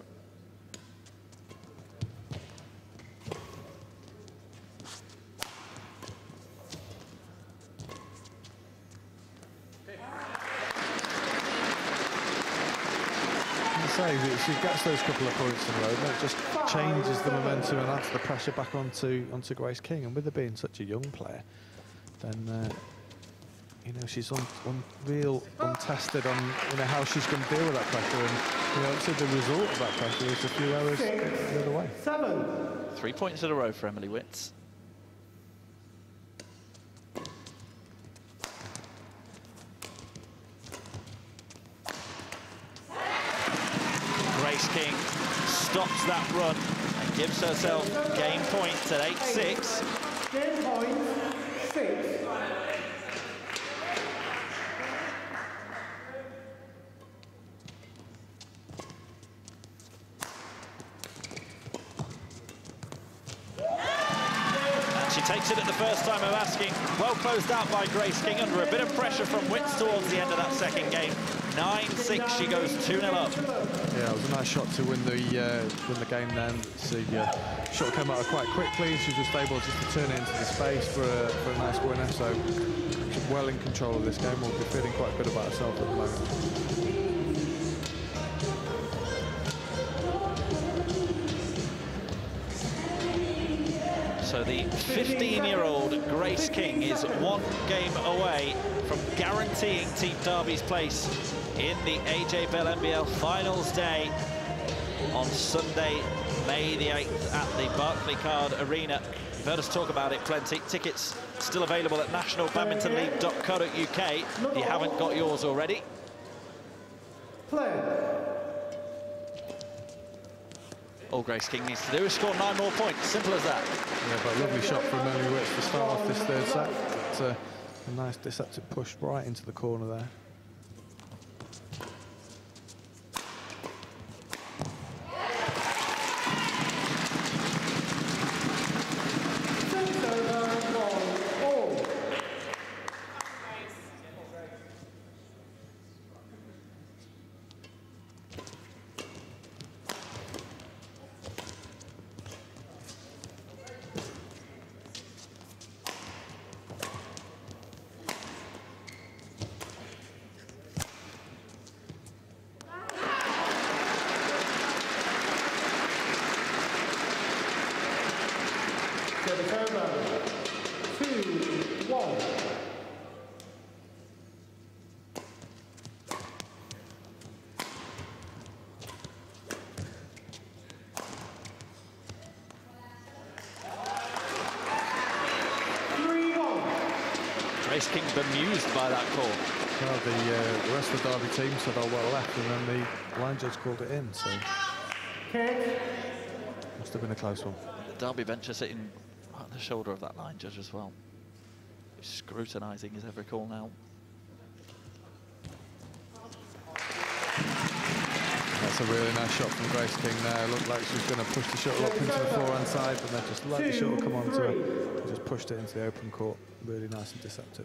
If she gets those couple of points in a row, that just changes the momentum and adds the pressure back onto onto Grace King. And with her being such a young player, then uh, you know she's un, un, real untested on you know how she's going to deal with that pressure. And you know, obviously the result of that pressure is a few errors the other way. Seven. Three points in a row for Emily Witts. Grace King stops that run and gives herself game points at eight six. Game point, six. And she takes it at the first time of asking. Well closed out by Grace King under a bit of pressure from Witts towards the end of that second game. nine six, she goes two nil up. Yeah, it was a nice shot to win the uh, win the game then. The uh, shot came out quite quickly. She was just able just to turn it into the space for a, for a nice winner. So she's well in control of this game. Will be feeling quite good about herself at the moment. So the fifteen-year-old Grace King is one game away from guaranteeing Team Derby's place in the A J Bell N B L Finals Day on Sunday, May the eighth at the Barclaycard Arena. You've heard us talk about it plenty. Tickets still available at national badminton league dot co dot U K if you haven't got yours already. Play. All Grace King needs to do is score nine more points. Simple as that. Yeah, but a lovely shot from Emily Witts to start off this third set. It's a, a nice deceptive push right into the corner there. Service over. Two, one. Three, one. Grace King bemused by that call. Well, the, uh, the rest of the Derby team said, oh, well left, and then the line judge called it in, so Kick. must have been a close one. Derby bench are sitting on the shoulder of that line judge as well. He's scrutinising his every call now. That's a really nice shot from Grace King there. Looked like she was going to push the shuttle up into the forehand side, but then just let the shuttle come onto her and just pushed it into the open court. Really nice and deceptive.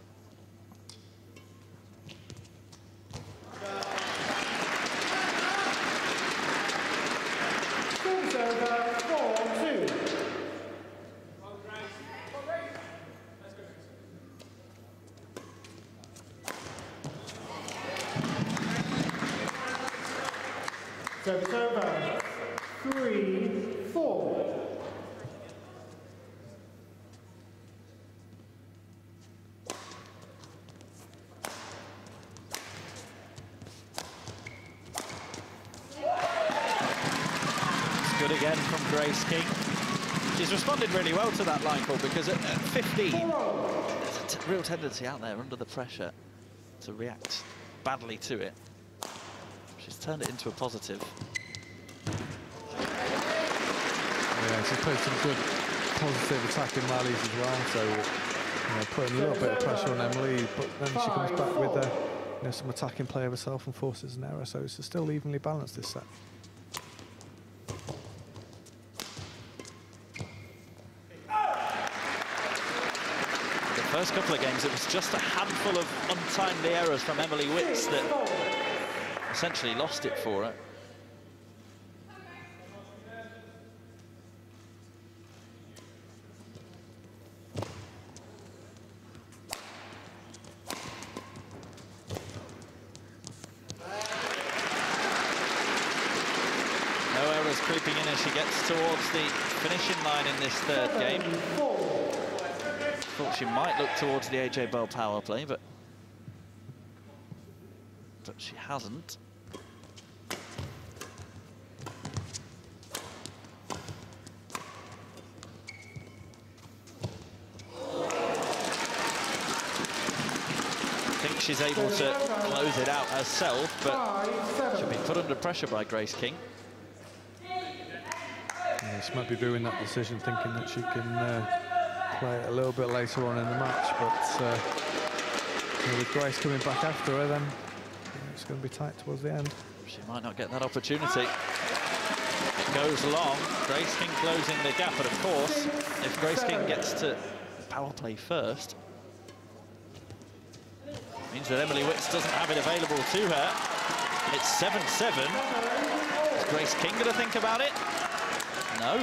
Service over. Three, four. It's good again from Grace King. She's responded really well to that line call because at, at fifteen, there's a t real tendency out there under the pressure to react badly to it. She's turned it into a positive. Yeah, she's played some good positive attacking rallies as well, so you know, putting a little bit of pressure on Emily, but then she comes back with uh, you know, some attacking play of herself and forces an error, so it's still evenly balanced this set. The first couple of games, it was just a handful of untimely errors from Emily Witts that essentially lost it for her. No errors creeping in as she gets towards the finishing line in this third game. Thought she might look towards the A J Bell power play, but but she hasn't. I think she's able to close it out herself, but she'll be put under pressure by Grace King. Yeah, she might be doing that decision thinking that she can uh, play it a little bit later on in the match, but uh, you know, with Grace coming back after her, then it's going to be tight towards the end. She might not get that opportunity. It goes long. Grace King closing the gap, but of course, if Grace King gets to power play first, it means that Emily Witts doesn't have it available to her. It's seven seven. Is Grace King going to think about it? No.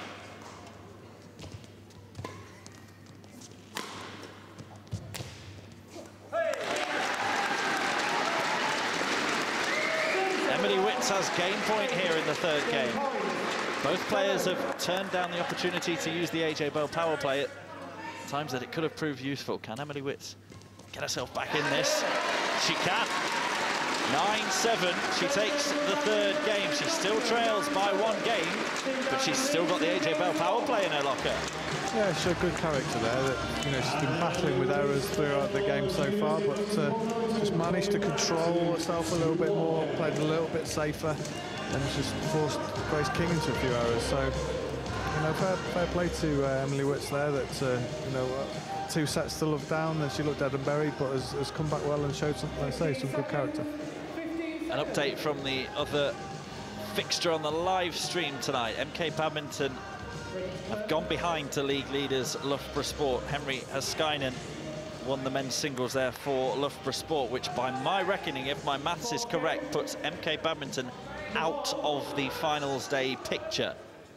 Emily Witts has game point here in the third game. Both players have turned down the opportunity to use the A J Bell power play at times that it could have proved useful. Can Emily Witts get herself back in this? She can. nine seven, she takes the third game. She still trails by one game, but she's still got the A J Bell power play in her locker. Yeah, she's a good character there. That, you know, she's been battling with errors throughout the game so far, but uh, just managed to control herself a little bit more, played a little bit safer, and just forced Grace King into a few errors. So, you know, fair, fair play to uh, Emily Witts there. That uh, you know, uh, two sets to love down, and she looked dead and buried, but has, has come back well and showed some, like I say, some good character. An update from the other fixture on the live stream tonight. M K Badminton have gone behind to league leaders Loughborough Sport. Henry Haskainen won the men's singles there for Loughborough Sport, which by my reckoning, if my maths is correct, puts M K Badminton out of the finals day picture.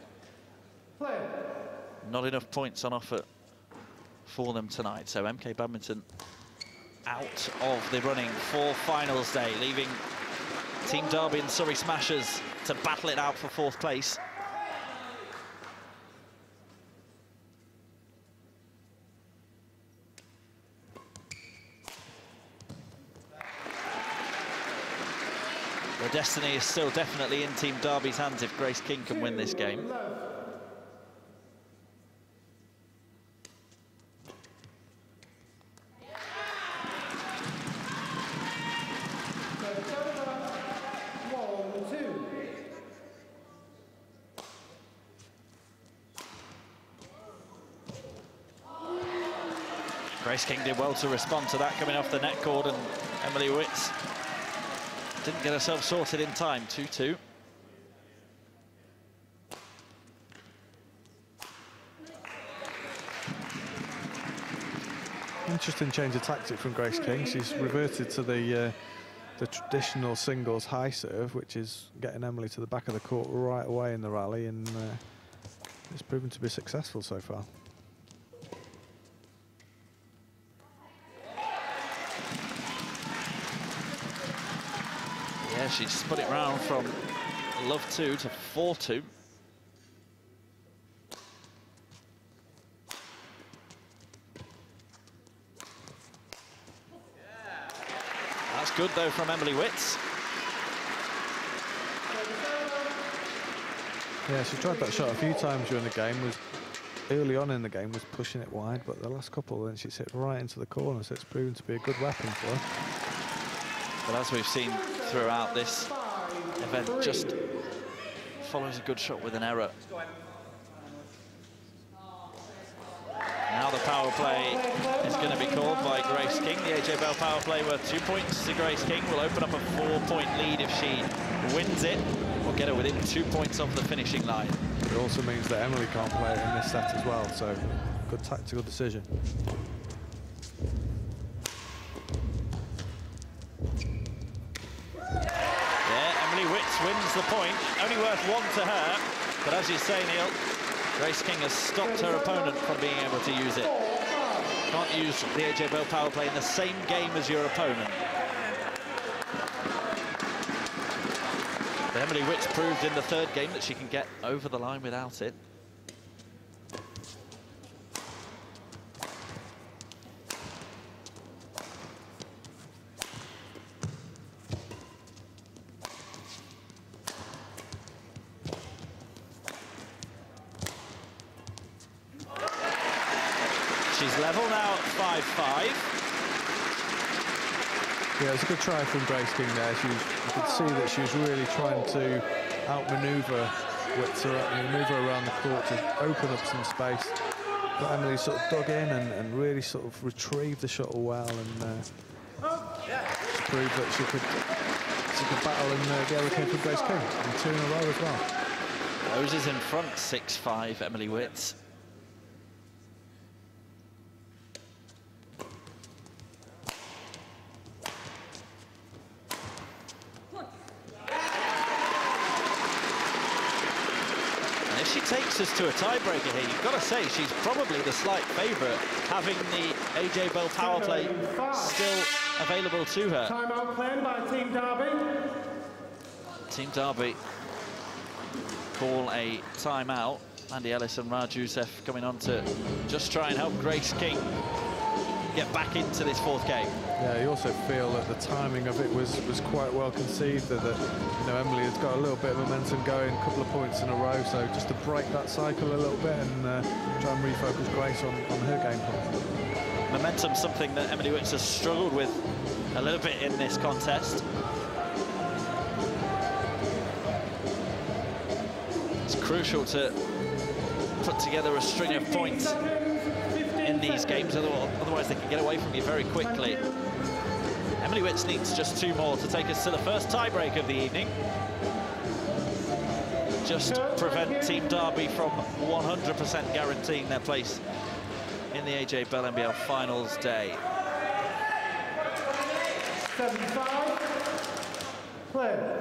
Not enough points on offer for them tonight, so M K Badminton out of the running for finals day, leaving Team Derby and Surrey Smashers to battle it out for fourth place. The destiny is still definitely in Team Derby's hands if Grace King can win this game. Grace King did well to respond to that coming off the net cord, and Emily Witts didn't get herself sorted in time. two two. Interesting change of tactic from Grace King. She's reverted to the uh, the traditional singles high serve, which is getting Emily to the back of the court right away in the rally, and uh, it's proven to be successful so far. Yeah, she's put it round from love two to four two. That's good though from Emily Witts. Yeah, she tried that shot a few times during the game. Was early on in the game was pushing it wide, but the last couple then she's hit right into the corner, so it's proven to be a good weapon for her. Well, as we've seen throughout this event, just follows a good shot with an error. Now the power play is going to be called by Grace King. The A J Bell power play worth two points to Grace King will open up a four-point lead if she wins it, or get her within two points of the finishing line. It also means that Emily can't play it in this set as well, so good tactical decision. Yeah, Emily Witts wins the point. Only worth one to her, but as you say, Neil, Grace King has stopped her opponent from being able to use it. Can't use the A J Bell power play in the same game as your opponent. But Emily Witts proved in the third game that she can get over the line without it. She's level now at five five. Yeah, it's a good try from Grace King there. She was, you could see that she was really trying to outmaneuver Witts, around, move her around the court to open up some space. But Emily sort of dug in and, and really sort of retrieved the shuttle well, and uh, proved that she could she could battle and uh, get a kick from Grace King, and two in a row as well. Roses in front, six five, Emily Witts. Takes us to a tiebreaker here. You've got to say she's probably the slight favourite, having the A J Bell power play still available to her. Timeout claimed by Team Derby. Team Derby call a timeout. Andy Ellis and Raj Youssef coming on to just try and help Grace King get back into this fourth game. Yeah, you also feel that the timing of it was was quite well conceived, that, that you know, Emily has got a little bit of momentum going, a couple of points in a row, so just to break that cycle a little bit and uh, try and refocus Grace on, on her game plan. Momentum, something that Emily Witts has struggled with a little bit in this contest. It's crucial to put together a string of points in these games, otherwise they can get away from you very quickly. Emily Witts needs just two more to take us to the first tiebreak of the evening. Just prevent Team Derby from one hundred percent guaranteeing their place in the A J Bell N B L Finals day. seven five. Play.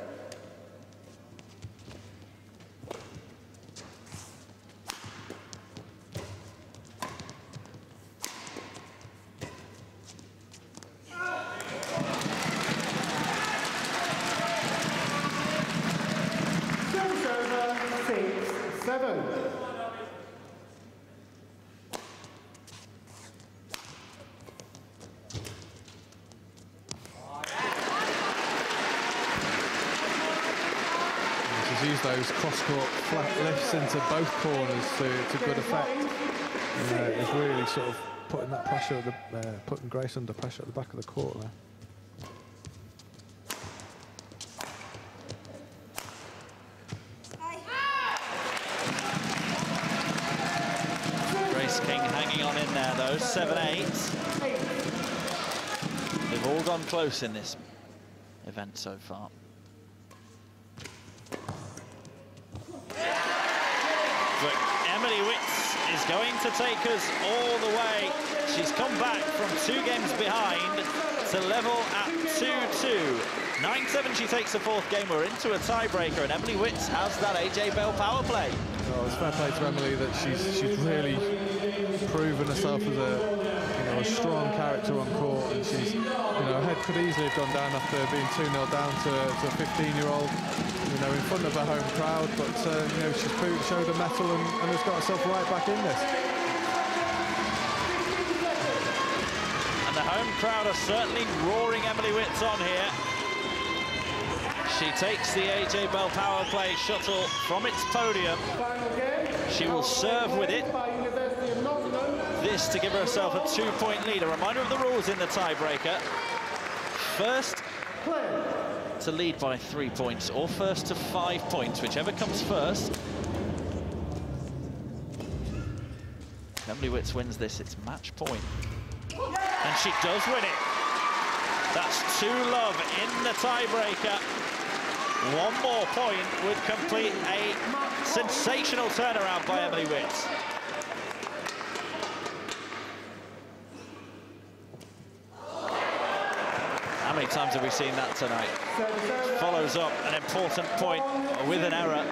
Use those cross-court flat lifts into both corners to, to good effect. Uh, it's really sort of putting that pressure, at the, uh, putting Grace under pressure at the back of the court there. Grace King hanging on in there though, seven eight. They've all gone close in this event so far. But Emily Witts is going to take us all the way. She's come back from two games behind to level at two two. nine seven, she takes the fourth game. We're into a tiebreaker, and Emily Witts has that A J Bell power play. Well, it's fair play to Emily that she's she's really proven herself as a you know a strong character on court, and she's you know her head could easily have gone down after being two nil down to, to a fifteen-year-old you know in front of her home crowd, but uh, you know she's proved, showed her mettle and, and has got herself right back in this. And the home crowd are certainly roaring Emily Witts on here. She takes the A J Bell power play shuttle from its podium. She will serve with it. This to give herself a two-point lead. A reminder of the rules in the tiebreaker. First to lead by three points, or first to five points, whichever comes first. If Emily Witts wins this, it's match point. And she does win it. That's two love in the tiebreaker. One more point would complete a sensational turnaround by Emily Witts. How many times have we seen that tonight? Follows up an important point with an error.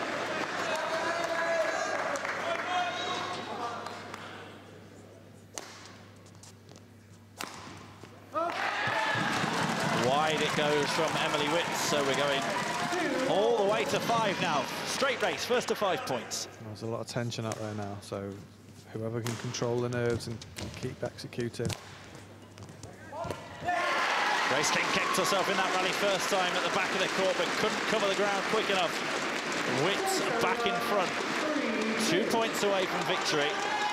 Wide it goes from Emily Witts, so we're going all the way to five now. Straight race, first to five points. There's a lot of tension out there now, so whoever can control the nerves and, and keep executing. Grace King kicked herself in that rally first time at the back of the court, but couldn't cover the ground quick enough. Witts back in front, two points away from victory.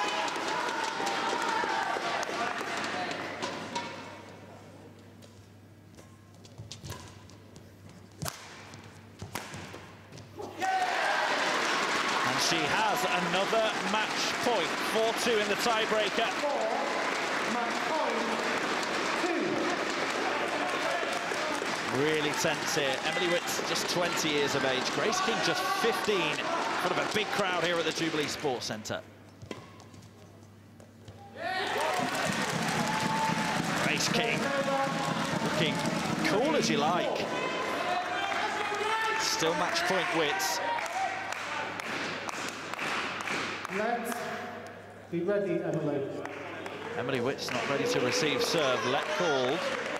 She has another match point, four two in the tiebreaker. Really tense here. Emily Witts just twenty years of age. Grace King just fifteen, in front of a big crowd here at the Jubilee Sports Centre. Grace King looking cool as you like. Still match point Witts. Let's be ready, Emily. Emily Witts not ready to receive serve. Let called.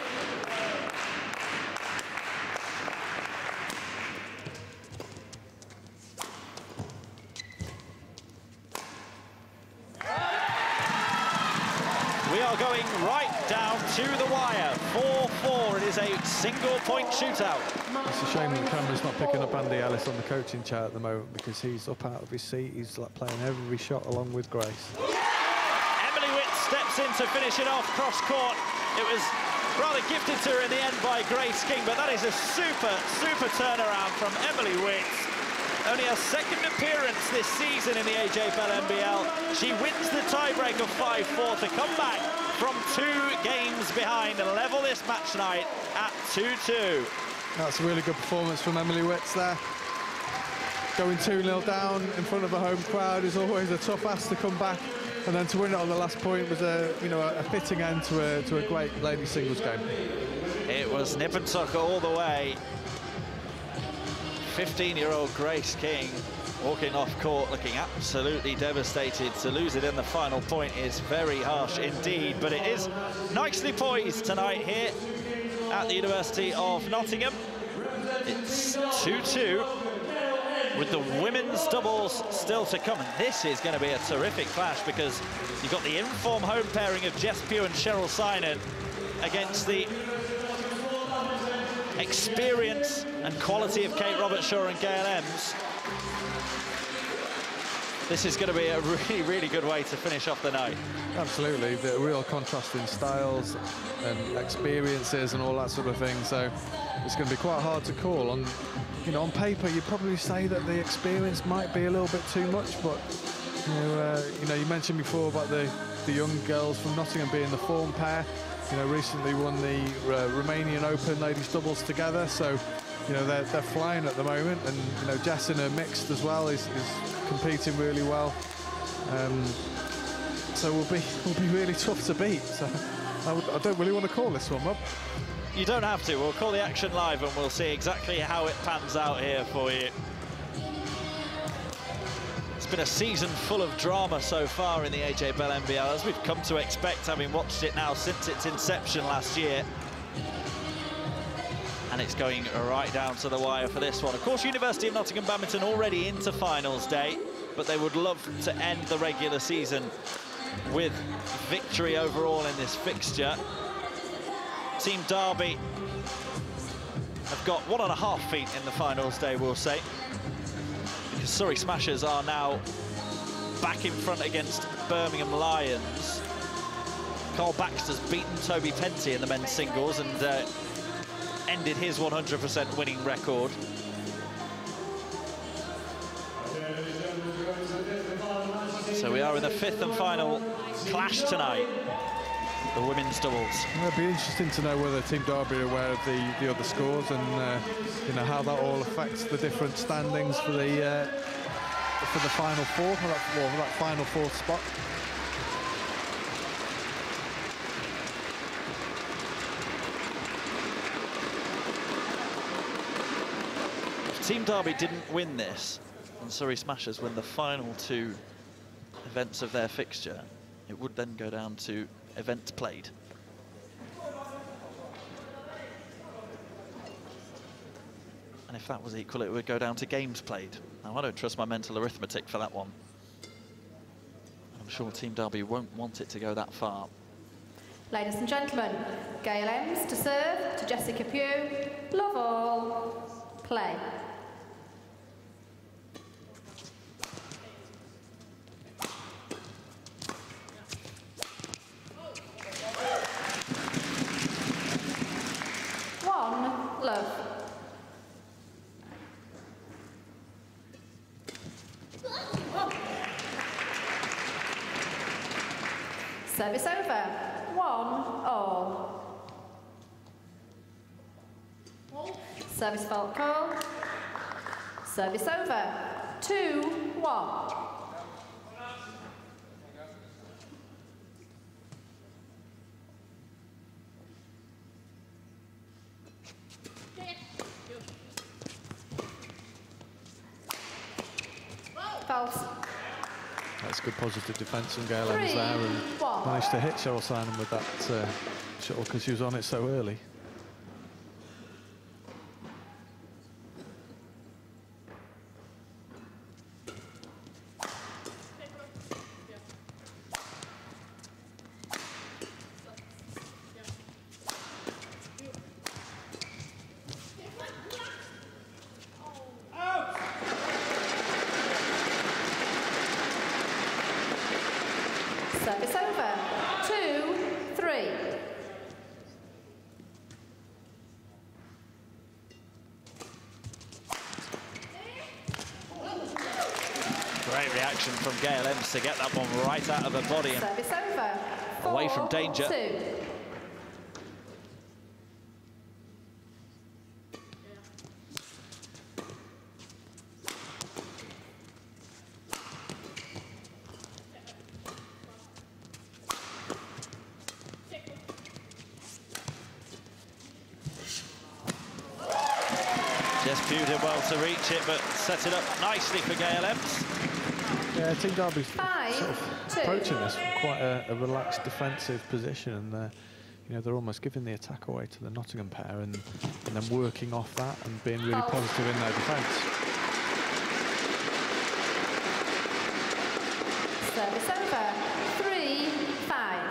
We are going right down to the wire. four four. It is a single-point shootout. It's a shame that Cameron's not picking up Andy Ellis on the coaching chair at the moment, because he's up out of his seat. He's like playing every shot along with Grace. Emily Witts steps in to finish it off cross court. It was rather gifted to her in the end by Grace King, but that is a super, super turnaround from Emily Witts. Only her second appearance this season in the A J Bell N B L. She wins the tiebreak of five four to come back from two games behind and level this match night at two two. That's a really good performance from Emily Witts there. Going two nil down in front of a home crowd is always a tough ask to come back, and then to win it on the last point was a you know a fitting end to a to a great ladies singles game. It was nip and tuck all the way. fifteen-year-old Grace King walking off court looking absolutely devastated. To lose it in the final point is very harsh indeed, but it is nicely poised tonight here at the University of Nottingham. It's two two with the women's doubles still to come, and this is going to be a terrific clash because you've got the in-form home pairing of Jess Pugh and Cheryl Synan against the experience and quality of Kate Robertshaw and Gail Ems. This is going to be a really, really good way to finish off the night. Absolutely, the real contrast in styles and experiences and all that sort of thing. So it's going to be quite hard to call. On, you know, on paper, you'd probably say that the experience might be a little bit too much, but you know, uh, you know, you mentioned before about the the young girls from Nottingham being the form pair. You know, recently won the uh, Romanian Open ladies doubles together, so you know they're, they're flying at the moment. And you know, Jess in her mixed as well is, is competing really well. Um, so will be will be really tough to beat. So I, would, I don't really want to call this one, Rob. You don't have to. We'll call the action live and we'll see exactly how it pans out here for you. It's been a season full of drama so far in the A J Bell N B L, as we've come to expect, having watched it now since its inception last year. And it's going right down to the wire for this one. Of course, University of Nottingham Badminton already into finals day, but they would love to end the regular season with victory overall in this fixture. Team Derby have got one and a half feet in the finals day, we'll say. Because Surrey Smashers are now back in front against Birmingham Lions. Carl Baxter's beaten Toby Penty in the men's singles and uh, ended his one hundred percent winning record. So we are in the fifth and final clash tonight. The women's doubles. It'll be interesting to know whether Team Derby are aware of the, the other scores and uh, you know how that all affects the different standings for the uh, for the final four, or that, well, that final fourth spot. If Team Derby didn't win this, and Surrey Smashers win the final two events of their fixture, it would then go down to events played. And if that was equal, it would go down to games played. Now, I don't trust my mental arithmetic for that one. I'm sure Team Derby won't want it to go that far. Ladies and gentlemen, Gail Ems to serve to Jessica Pugh. Love all. Play. Love. Service over. One all. Service fault call. Service over. Two one. That's good positive defence from Gail Ems there, and one. managed to hit Cheryl Simon with that uh, shuttle because she was on it so early. Service over. Two, three. Great reaction from Gail Ems to get that one right out of her body and Service over. Four, away from danger. Two. Just Pugh did well to reach it, but set it up nicely for Gail Ems. Yeah, Team Derby's Five, sort of two. approaching this from quite a, a relaxed defensive position, and uh, you know they're almost giving the attack away to the Nottingham pair, and, and then working off that and being really Oh. positive in their defence. Service over. Three, five.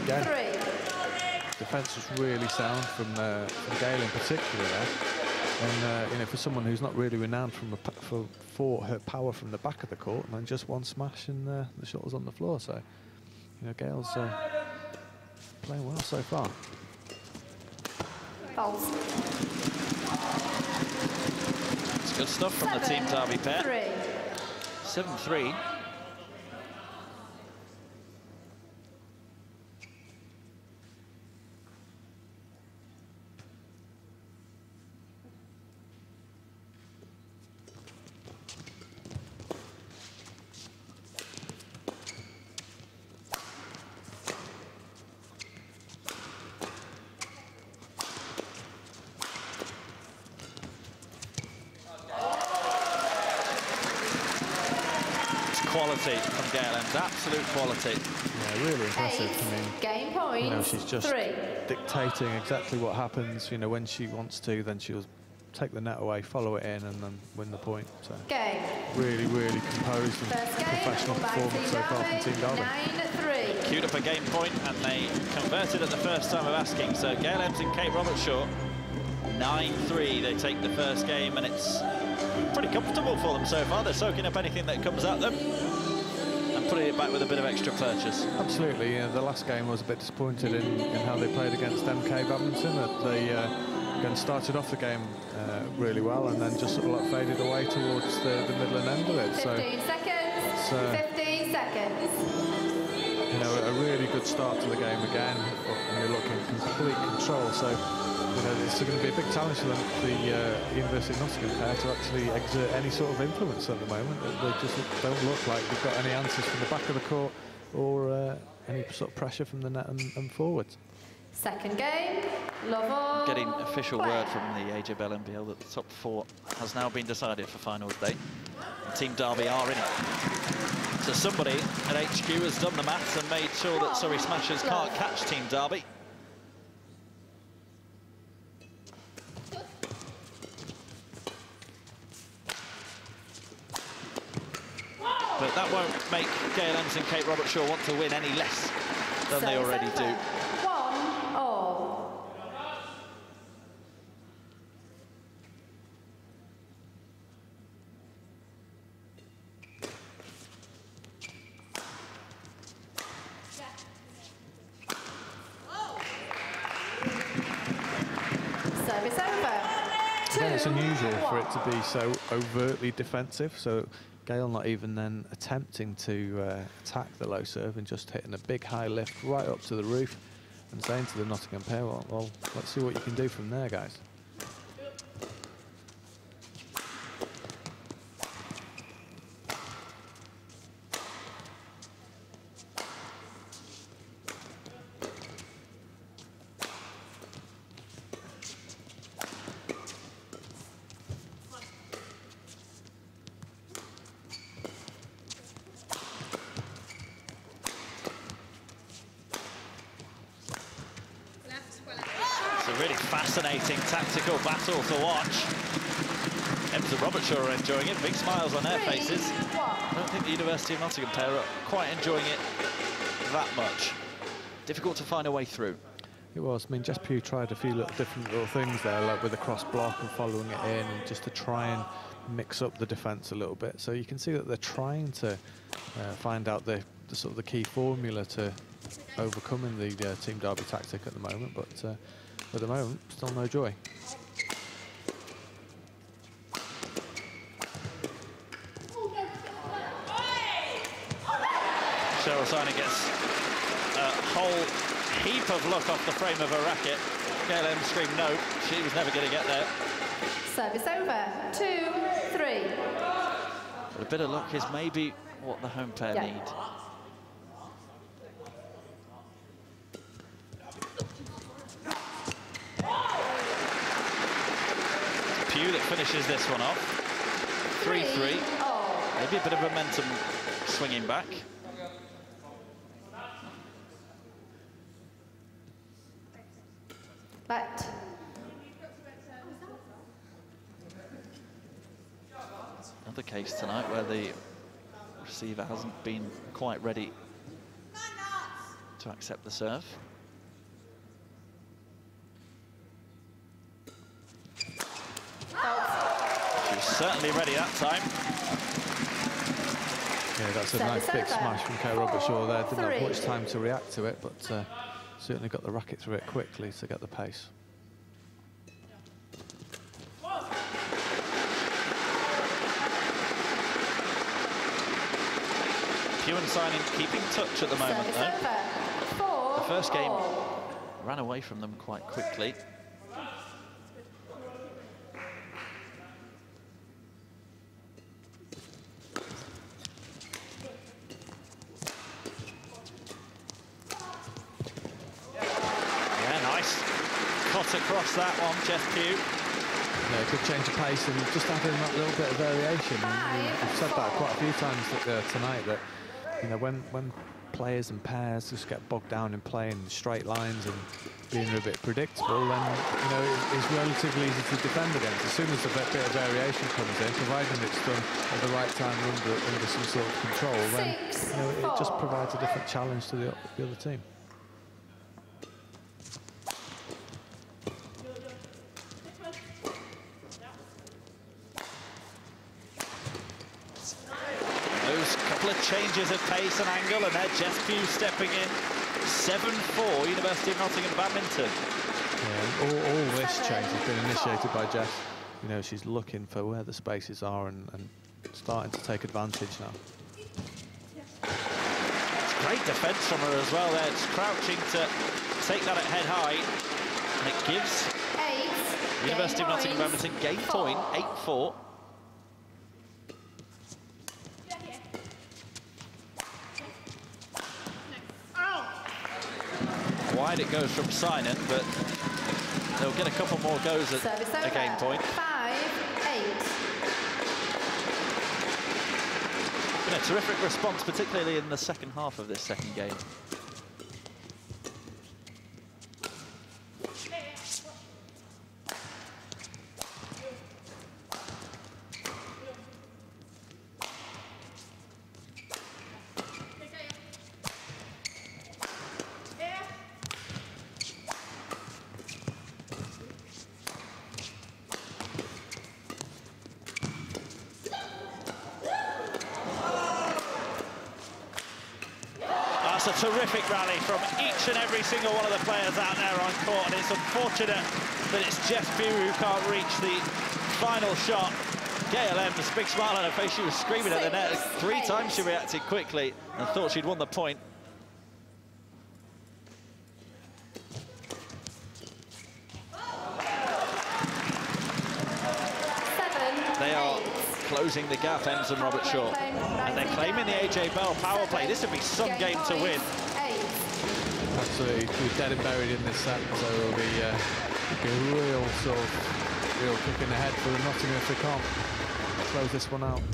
again. three. Defence was really sound from, uh, from Gail in particular there. And uh, you know, for someone who's not really renowned from a, for, for her power from the back of the court, and then just one smash and uh, the shot was on the floor. So, you know, Gail's uh, playing well so far. False. It's good stuff from Seven, the Team Derby pair. Three. seven three. Quality from Gail Ems, absolute quality. Yeah, really impressive. Eight. I mean, game point. You know, she's just three. dictating exactly what happens. You know, when she wants to, then she'll take the net away, follow it in, and then win the point. So game. Really, really composed and First game, professional performance so far from Team Derby. nine three. Queued up a game point, and they converted at the first time of asking. So Gail Ems and Kate Roberts-Shaw, nine three. They take the first game, and it's pretty comfortable for them so far. They're soaking up anything that comes at them and putting it back with a bit of extra purchase. Absolutely. Yeah, the last game was a bit disappointed in, in how they played against M K Badminton. That they uh, again started off the game uh, really well and then just sort of like faded away towards the, the middle and end of it. fifteen so seconds. uh, fifteen seconds. You know, a really good start to the game again, and you're looking complete control. So, you know, it's going to be a big challenge for them, the uh, University of Nottingham pair, to actually exert any sort of influence at the moment. They just don't look like they've got any answers from the back of the court or uh, any sort of pressure from the net and, and forwards. Second game, love all. Getting official play. word from the A J Bell N B L that the top four has now been decided for finals day. And Team Derby are in it. So somebody at H Q has done the maths and made sure that Surrey Smashers can't catch Team Derby. But that won't make Gail Ems and Kate Roberts-Shaw want to win any less than they already do. One all. Service over. Again, it's unusual one. for it to be so overtly defensive. So Gail not even then attempting to uh, attack the low serve and just hitting a big high lift right up to the roof and saying to the Nottingham pair, well, well, let's see what you can do from there, guys. Really fascinating tactical battle to watch. Ems and Roberts-Shaw are enjoying it, big smiles on their faces. I don't think the University of Nottingham pair are quite enjoying it that much. Difficult to find a way through. It was. I mean, Jess Pugh tried a few little different little things there, like with the cross block and following it in, and just to try and mix up the defence a little bit. So you can see that they're trying to uh, find out the, the sort of the key formula to overcoming the uh, Team Derby tactic at the moment, but uh, at the moment, still no joy. Cheryl Siner gets a whole heap of luck off the frame of her racket. Gail Ems screamed no, she was never going to get there. Service over, two, three. But a bit of luck is maybe what the home pair Yeah. need. Pugh that finishes this one off. three three. Maybe a bit of momentum swinging back. But Another case tonight where the receiver hasn't been quite ready to accept the serve. She was certainly ready that time. Yeah, that's a nice big smash from Kay Robertshaw there. Didn't have much time to react to it, but uh, certainly got the racket through it quickly to get the pace. Ewan signing keeping touch at the moment, though. The first game ran away from them quite quickly. Yeah, nice. Cut across that one, Jess Pugh. Yeah, good change of pace and just having that little bit of variation. And we've said that quite a few times uh, tonight, that you know, when, when players and pairs just get bogged down in playing straight lines and being a bit predictable, then, you know, it, it's relatively easy to defend against. As soon as a bit, bit of variation comes in, providing it's done at the right time under, under some sort of control, then, you know, it just provides a different challenge to the, the other team. Changes of pace and angle, and there Jess Pugh stepping in. seven four, University of Nottingham Badminton. Yeah, all, all this change has been initiated by Jess. You know, she's looking for where the spaces are and, and starting to take advantage now. It's great defence from her as well there. It's crouching to take that at head high, and it gives Eight. University of Nottingham Badminton game point, eight four. Wide it goes from Sinan, but they'll get a couple more goes at a game point. Five, eight. Been a terrific response, particularly in the second half of this second game. That's a terrific rally from each and every single one of the players out there on court, and it's unfortunate that it's Jess Pugh who can't reach the final shot. Gail Ems, big smile on her face, she was screaming at the net. Three times she reacted quickly and thought she'd won the point. They are closing the gap, Ems and Robertshaw. And they're claiming the A J Bell power play. This would be some game to win. Absolutely, we're dead and buried in this set, so it'll be, uh, be a real sort of, real kick in the head for the Nottingham if they can't close this one out.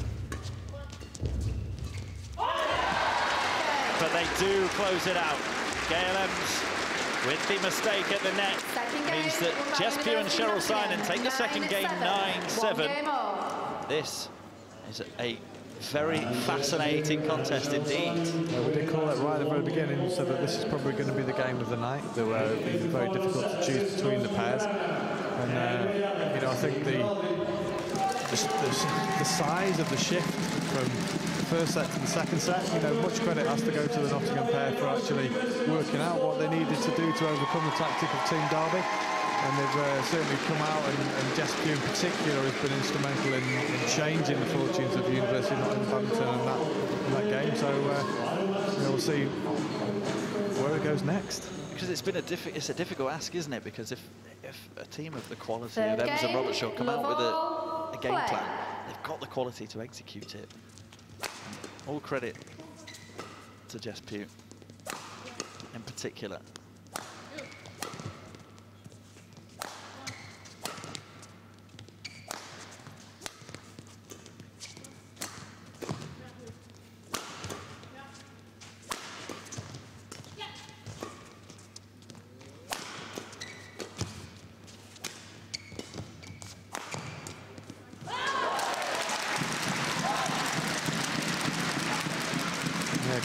But they do close it out. Gail Ems with the mistake at the net means that Jess Pugh and Cheryl Sinan take the second game nine seven. This is a very fascinating contest indeed. Yeah, we did call it right at the very beginning, so that this is probably going to be the game of the night. They were uh, very difficult to choose between the pairs, and uh, you know, I think the the, the the size of the shift from the first set to the second set, you know, much credit has to go to the Nottingham pair for actually working out what they needed to do to overcome the tactic of Team Derby. And they've uh, certainly come out, and, and Jess Pugh in particular has been instrumental in, in changing the fortunes of the University of Nottingham Badminton in that, in that game. So uh, you know, we'll see where it goes next. Because it's been a diffi it's a difficult ask, isn't it? Because if if a team of the quality of Ems and Robertshaw come out with a, a game plan, they've got the quality to execute it. All credit to Jess Pugh in particular.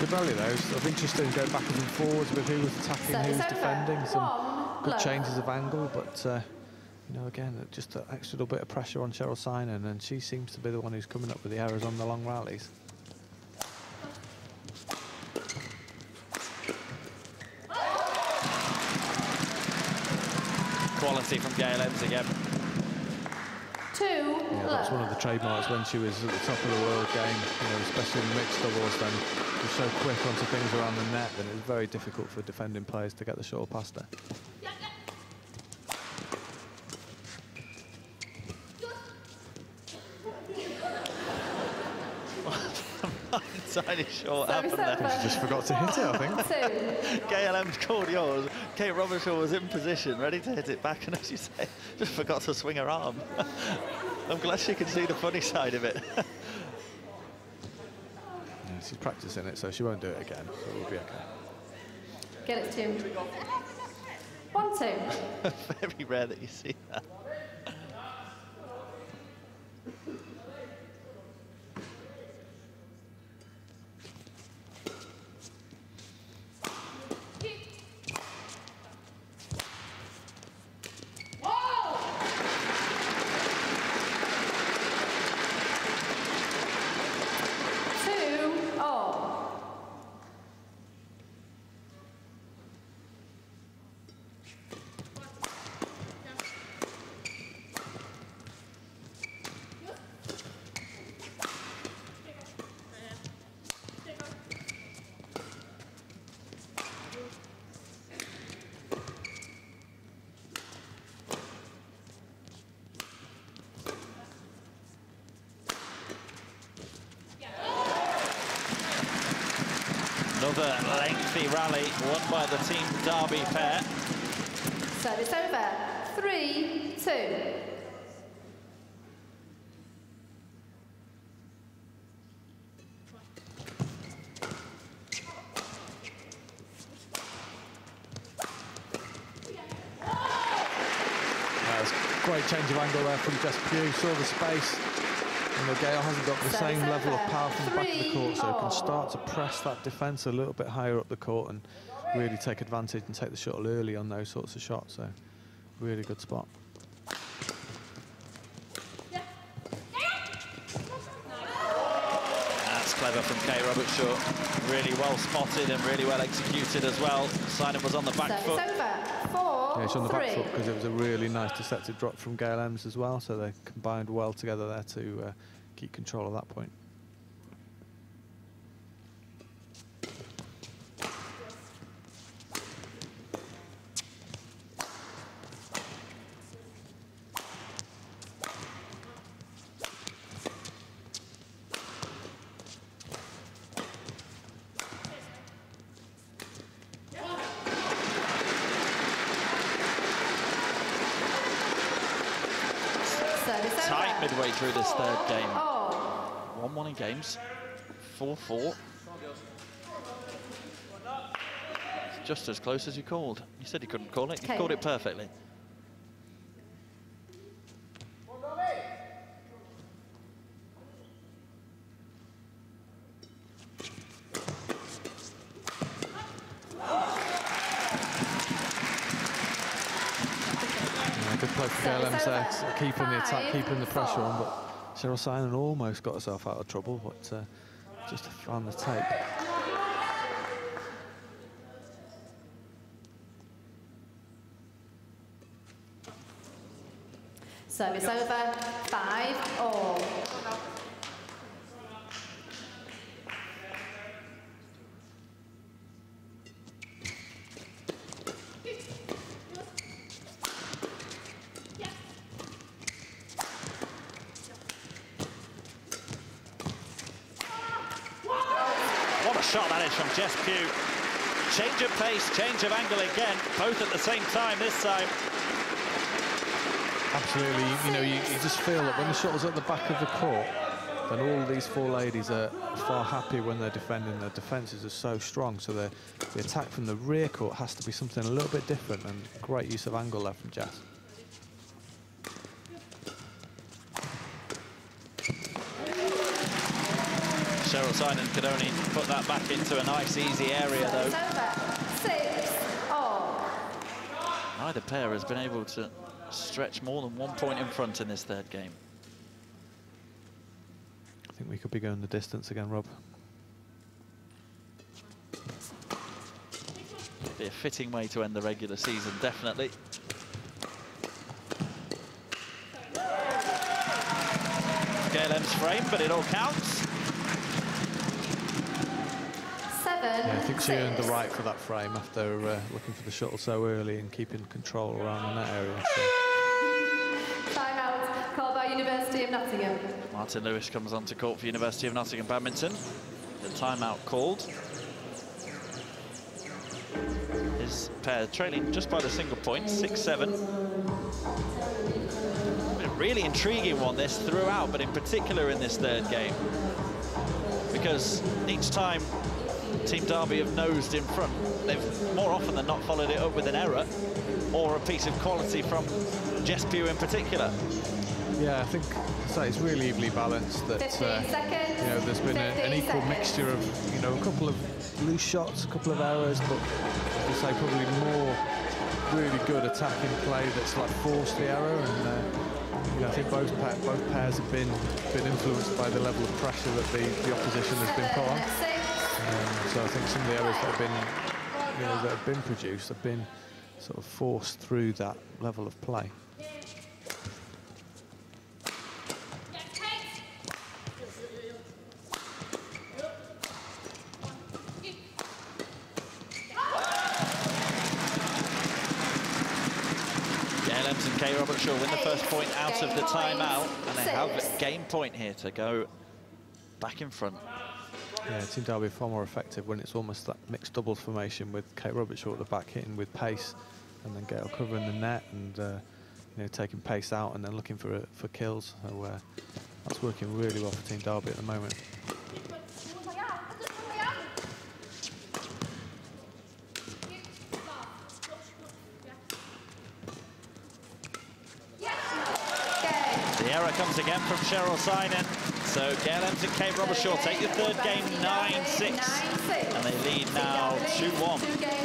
belly though. So I'm interested in going backwards and forwards with who was attacking, who was defending. Some good changes of angle, but uh, you know, again, just an extra little bit of pressure on Cheryl Synan, and she seems to be the one who's coming up with the errors on the long rallies. Quality from Gail Ems again. Two. Yeah, that's one of the trademarks when she was at the top of the world game, you know, especially in mixed doubles. Then she was so quick onto things around the net that it was very difficult for defending players to get the shuttle past her. Tiny short So happened there. She just forgot to hit it, I think. Two. Gail Ems called yours. Kate Robertshaw was in position, ready to hit it back, and as you say, just forgot to swing her arm. I'm glad she can see the funny side of it. Yeah, she's practicing it, so she won't do it again, so we'll be okay. Get it two. One, two. Very rare that you see that. Another lengthy rally won by the Team Derby pair. Service over. Three, two. Great change of angle there from Jess Pugh, saw the space. And the Gail hasn't got the same level of power from the back of the court, so can start to press that defence a little bit higher up the court and really take advantage and take the shuttle early on those sorts of shots. So, really good spot. That's clever from Kate Robertshaw. Really well spotted and really well executed as well. Synan was on the back foot. Four, yeah, she's on the three. back foot because it was a really nice deceptive drop from Gail Ems as well, so they combined well together there to uh, keep control of that point. Tight midway through this third game. one one in games. four four. It's just as close as you called. You said you couldn't call it. You called it perfectly. Good play for Gail Ems there, keeping the attack, keeping the pressure on, but Cheryl Synan almost got herself out of trouble, but uh, just found the tape. Service over. Five all. What a shot that is from Jess Pugh. Change of pace, change of angle again, both at the same time this time. Absolutely, you know, you, you just feel that when the shuttle's at the back of the court, then all these four ladies are far happier when they're defending. Their defences are so strong, so the attack from the rear court has to be something a little bit different, and great use of angle there from Jess. Cheryl Synan could only put that back into a nice, easy area, though. It's over. Six all. Neither pair has been able to stretch more than one point in front in this third game. I think we could be going the distance again, Rob. Be a fitting way to end the regular season, definitely. Gail M's frame, but it all counts. Seven. Yeah, I think she six. earned the right for that frame after uh, looking for the shuttle so early and keeping control around in that area. So. Timeout called by University of Nottingham. Martin Lewis comes onto court for University of Nottingham Badminton. The timeout called. His pair trailing just by the single point, six seven. A really intriguing one, this, throughout, but in particular in this third game. Because each time Team Derby have nosed in front, they've more often than not followed it up with an error or a piece of quality from Jess Pugh in particular. Yeah, I think so it's really evenly balanced. That uh, you know, there's been a, an equal mixture of you know a couple of loose shots, a couple of errors, but as I say, probably more really good attacking play that's like forced the error. And uh, you know, I think both pa both pairs have been been influenced by the level of pressure that the, the opposition has been put on. Um, so I think some of the errors that have been you know that have been produced have been sort of forced through that level of play. Roberts will win the first point out of the timeout, and they have a game point here to go back in front. Yeah, Team Derby far more effective when it's almost that mixed doubles formation with Kate Roberts at the back hitting with pace, and then Gail covering the net and uh, you know taking pace out and then looking for uh, for kills. So uh, that's working really well for Team Derby at the moment. Comes again from Cheryl Synan. So Gail Ems and Kate Robershaw take the third game nine six. And they lead now two one.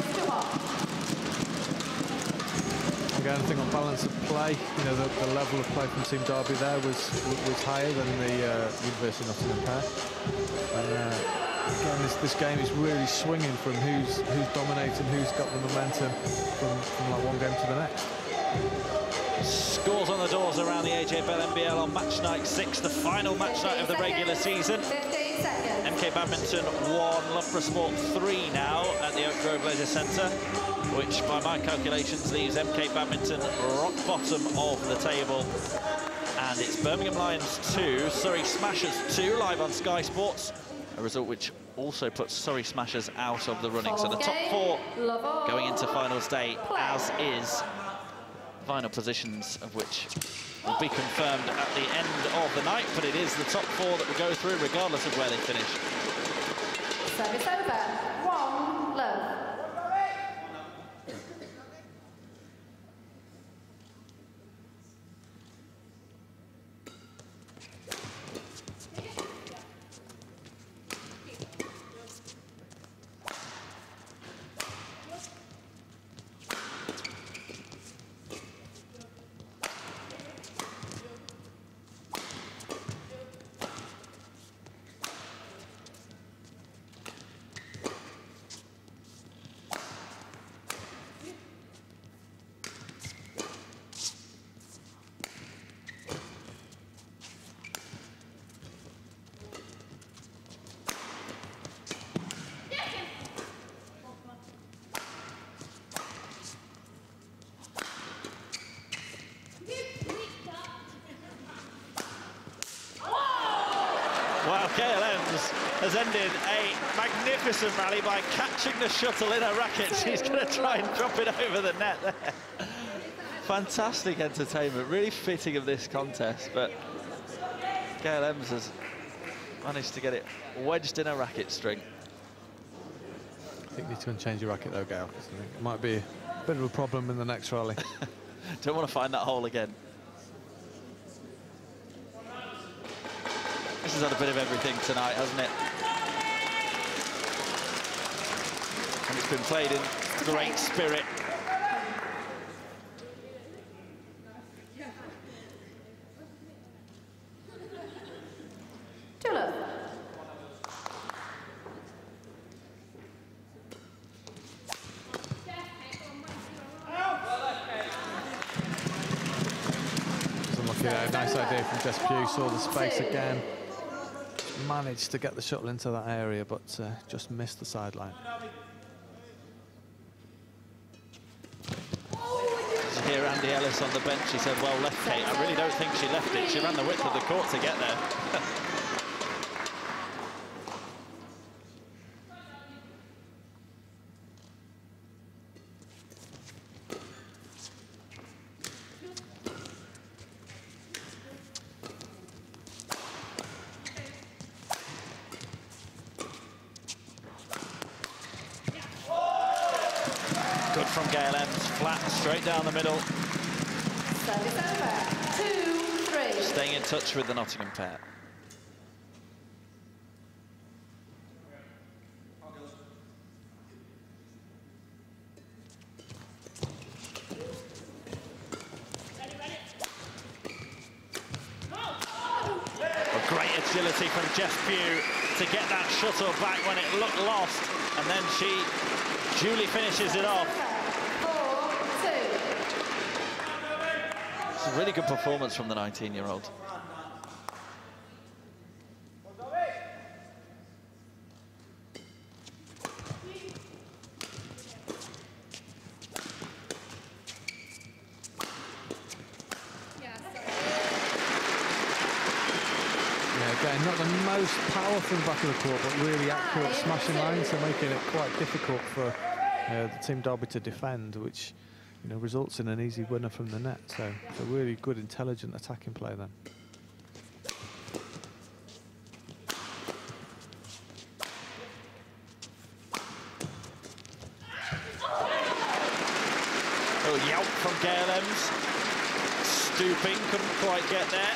Again, I think on balance of play, you know, the, the level of play from Team Derby there was was higher than the uh, University of Nottingham pair. And uh, again, this, this game is really swinging from who's who's dominating, who's got the momentum from, from like one game to the next. Scores on the doors around the A J Bell N B L on match night six, the final match night of the regular season. M K Badminton one, Loughborough Sport three now at the Oak Grove Leisure Centre, which by my calculations leaves M K Badminton rock bottom of the table. And it's Birmingham Lions two, Surrey Smashers two, live on Sky Sports, a result which also puts Surrey Smashers out of the running. So the top four going into finals day, as is. Final positions of which will be confirmed at the end of the night, but it is the top four that will go through regardless of where they finish. Service over. One love. Well, Gail Ems has ended a magnificent rally by catching the shuttle in her racket. She's going to try and drop it over the net there. Fantastic entertainment, really fitting of this contest, but Gail Ems has managed to get it wedged in her racket string. I think you need to change your racket though, Gail, because I think it might be a bit of a problem in the next rally. Don't want to find that hole again. This has had a bit of everything tonight, hasn't it? It's been played in great spirit. Two love. Yeah, nice idea from Jess Pugh, saw the space again, managed to get the shuttle into that area, but uh, just missed the sideline. Here, Andy Ellis on the bench, he said, well left, Kate. I really don't think she left it. She ran the width of the court to get there. Good from Gail Ems, flat, straight down the middle. Service over. Two, three. Staying in touch with the Nottingham pair. A great agility from Jess Pugh to get that shuttle back when it looked lost, and then she duly finishes it off. Four, two. It's a really good performance from the nineteen-year-old. Again, not the most powerful back of the court, but really accurate smashing lines, so making it quite difficult for uh, the Team Derby to defend, which you know results in an easy winner from the net. So it's a really good, intelligent attacking play then. Oh, yelp from Gail Ems. Stooping, couldn't quite get there.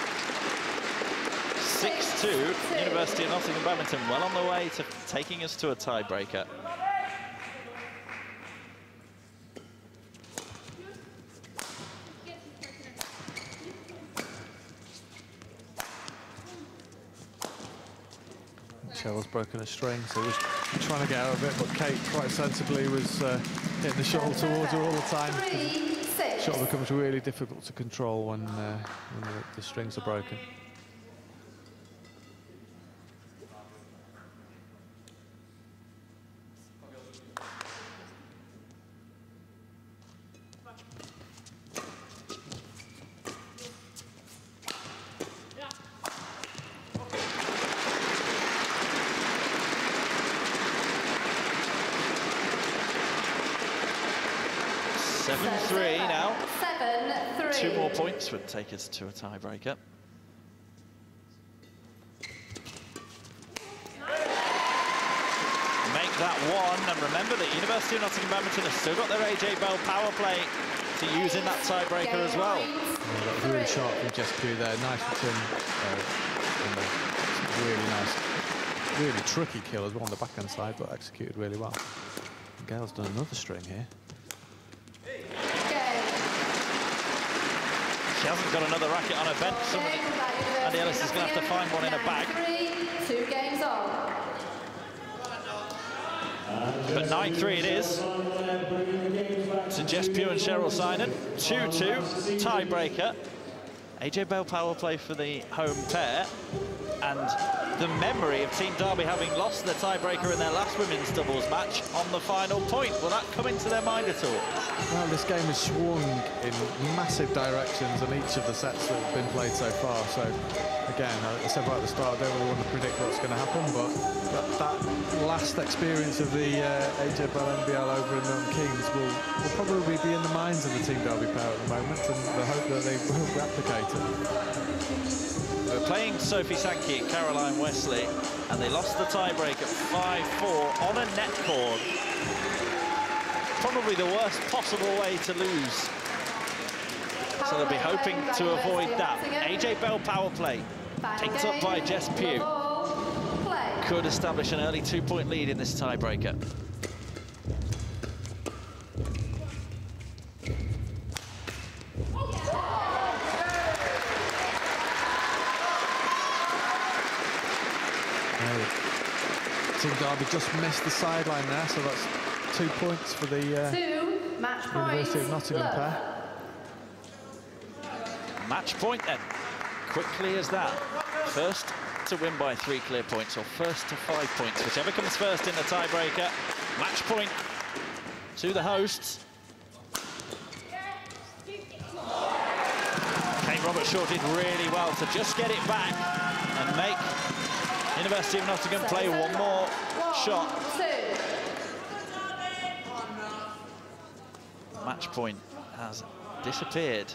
six two, University of Nottingham Badminton, well on the way to taking us to a tiebreaker. Cheryl's broken a string, so was trying to get out of it, but Kate quite sensibly was uh, hitting the shuttle towards her all the time. The shuttle becomes really difficult to control when, uh, when the, the strings are broken. seven three now. seven three. Two more points would take us to a tiebreaker. Make that one, and remember that University of Nottingham Badminton has still got their A J Bell PowerPlay to use in that tiebreaker as well. Yeah, that was really sharp from Jess Pugh there. Nice return. Uh, really nice. Really tricky kill as well on the backhand side, but executed really well. And Gail's done another string here. She hasn't got another racket on her bench. Somebody, Andy Ellis is going to have to find one in her bag. Two games on. But nine three it is. To Jess Pugh and Cheryl Synan. two two, tiebreaker. A J Bell PowerPlay for the home pair. And the memory of Team Derby having lost their tiebreaker in their last women's doubles match on the final point. Will that come into their mind at all? Well, this game has swung in massive directions on each of the sets that have been played so far. So, again, I said right at the start, I don't really want to predict what's going to happen, but that, that last experience of the uh, A J Bell N B L over in Milton Keynes will, will probably be in the minds of the Team Derby pair at the moment, and the hope that they will replicate it. We're playing Sophie Sankey and Caroline Wesley, and they lost the tiebreak at five four on a net cord. Probably the worst possible way to lose. So they'll be hoping to avoid that. A J Bell PowerPlay, picked up by Jess Pugh, could establish an early two-point lead in this tiebreaker. Derby just missed the sideline there, so that's two points for the uh, Two match University points. of Nottingham Love. pair. Match point then, quickly as that. First to win by three clear points, or first to five points, whichever comes first in the tiebreaker. Match point to the hosts. Kate Robert-Shaw did really well to just get it back and make University of Nottingham play one more shot. Match point has disappeared.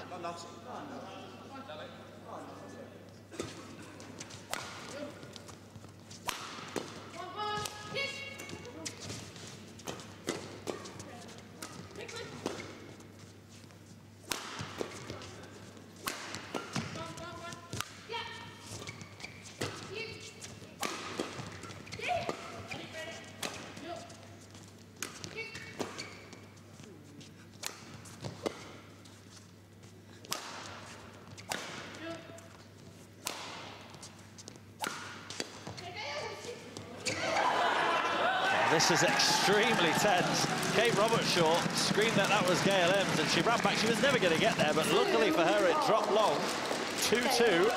This is extremely tense. Kate Robert-Shaw screamed that that was Gail Ems, and she ran back. She was never going to get there, but luckily for her, it dropped long. two two.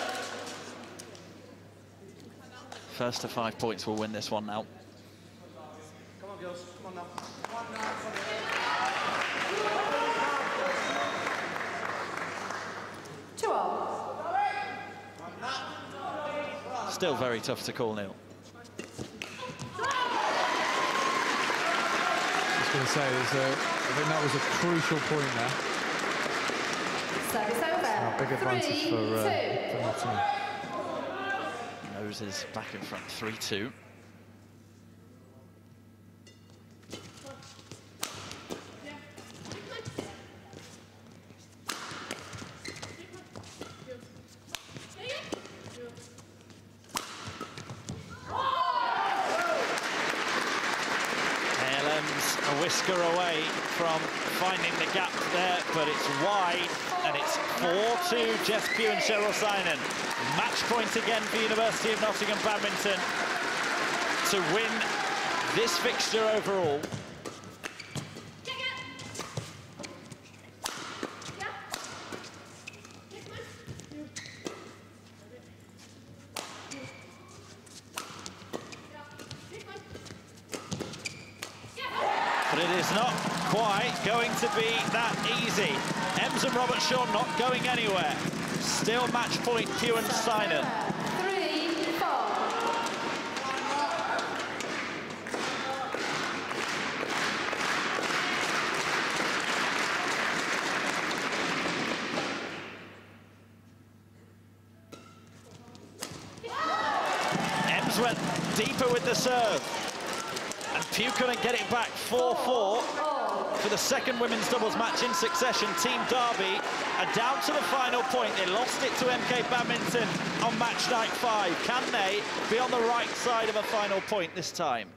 First to five points will win this one now. Come on, girls. Come on now. Two all. Still very tough to call, Neil. I was going to say, there's a, I think that was a crucial point there. Service over. A big advantage Three, for, uh, two. for Nottingham. Nose is back in front, three two. A whisker away from finding the gap there, but it's wide, and it's four two, Jess Pugh and Cheryl Synan. Match point again for University of Nottingham Badminton to win this fixture overall. But it is not quite going to be that easy. Ems and Robert-Shaw not going anywhere. Still match point, Pugh and Synan. Three, four. Ems went deeper with the serve. And Pugh couldn't get it back. four four for the second women's doubles match in succession. Team Derby are down to the final point. They lost it to M K Badminton on match night five. Can they be on the right side of a final point this time?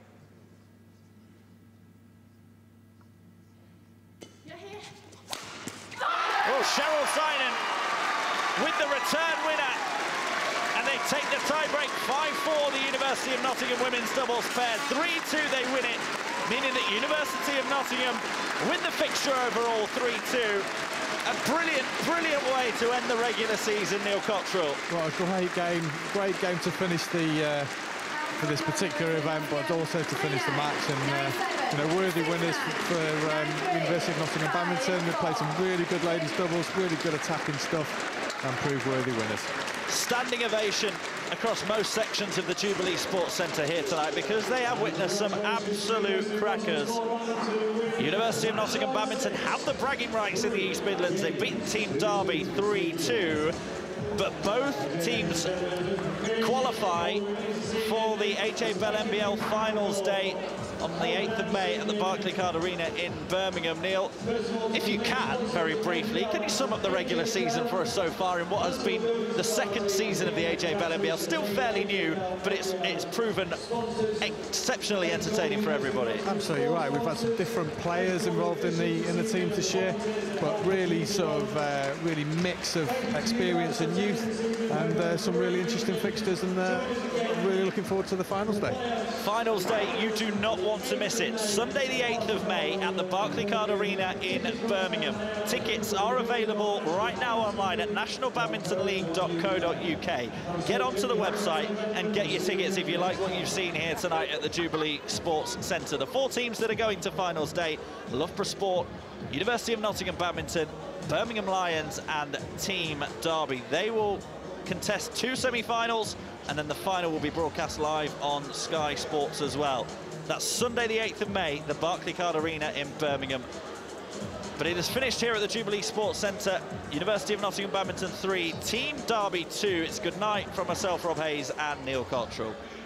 Oh, Cheryl Synan with the return winner. And they take the tiebreak five four, the University of Nottingham women's doubles pair. three two, they win it, meaning that University of Nottingham win the fixture overall three two. A brilliant, brilliant way to end the regular season, Neil Cottrell. Well, a great game, great game to finish the uh, for this particular event, but also to finish the match. And uh, you know, worthy winners for um, University of Nottingham Badminton. They played some really good ladies doubles, really good attacking stuff, and proved worthy winners. Standing ovation across most sections of the Jubilee Sports Centre here tonight, because they have witnessed some absolute crackers. University of Nottingham Badminton have the bragging rights in the East Midlands. They've beaten Team Derby three two, but both teams qualify for the A J Bell N B L finals day on the eighth of May at the Barclaycard Arena in Birmingham. Neil, if you can, very briefly, can you sum up the regular season for us so far in what has been the second season of the A J Bell N B L? Still fairly new, but it's it's proven exceptionally entertaining for everybody. Absolutely right. We've had some different players involved in the in the team this year, but really sort of uh, really mix of experience and youth, and uh, some really interesting fixtures, and uh, really looking forward to the finals day. Finals day, you do not want to miss it. Sunday the eighth of May at the Barclaycard Arena in Birmingham. Tickets are available right now online at national badminton league dot co dot U K. Get onto the website and get your tickets if you like what you've seen here tonight at the Jubilee Sports Centre. The four teams that are going to finals day: Loughborough Sport, University of Nottingham Badminton, Birmingham Lions and Team Derby. They will contest two semi-finals, and then the final will be broadcast live on Sky Sports as well. That's Sunday the eighth of May, the Barclaycard Arena in Birmingham. But it is finished here at the Jubilee Sports Centre. University of Nottingham Badminton three, Team Derby two. It's good night from myself, Rob Hayes, and Neil Cottrell.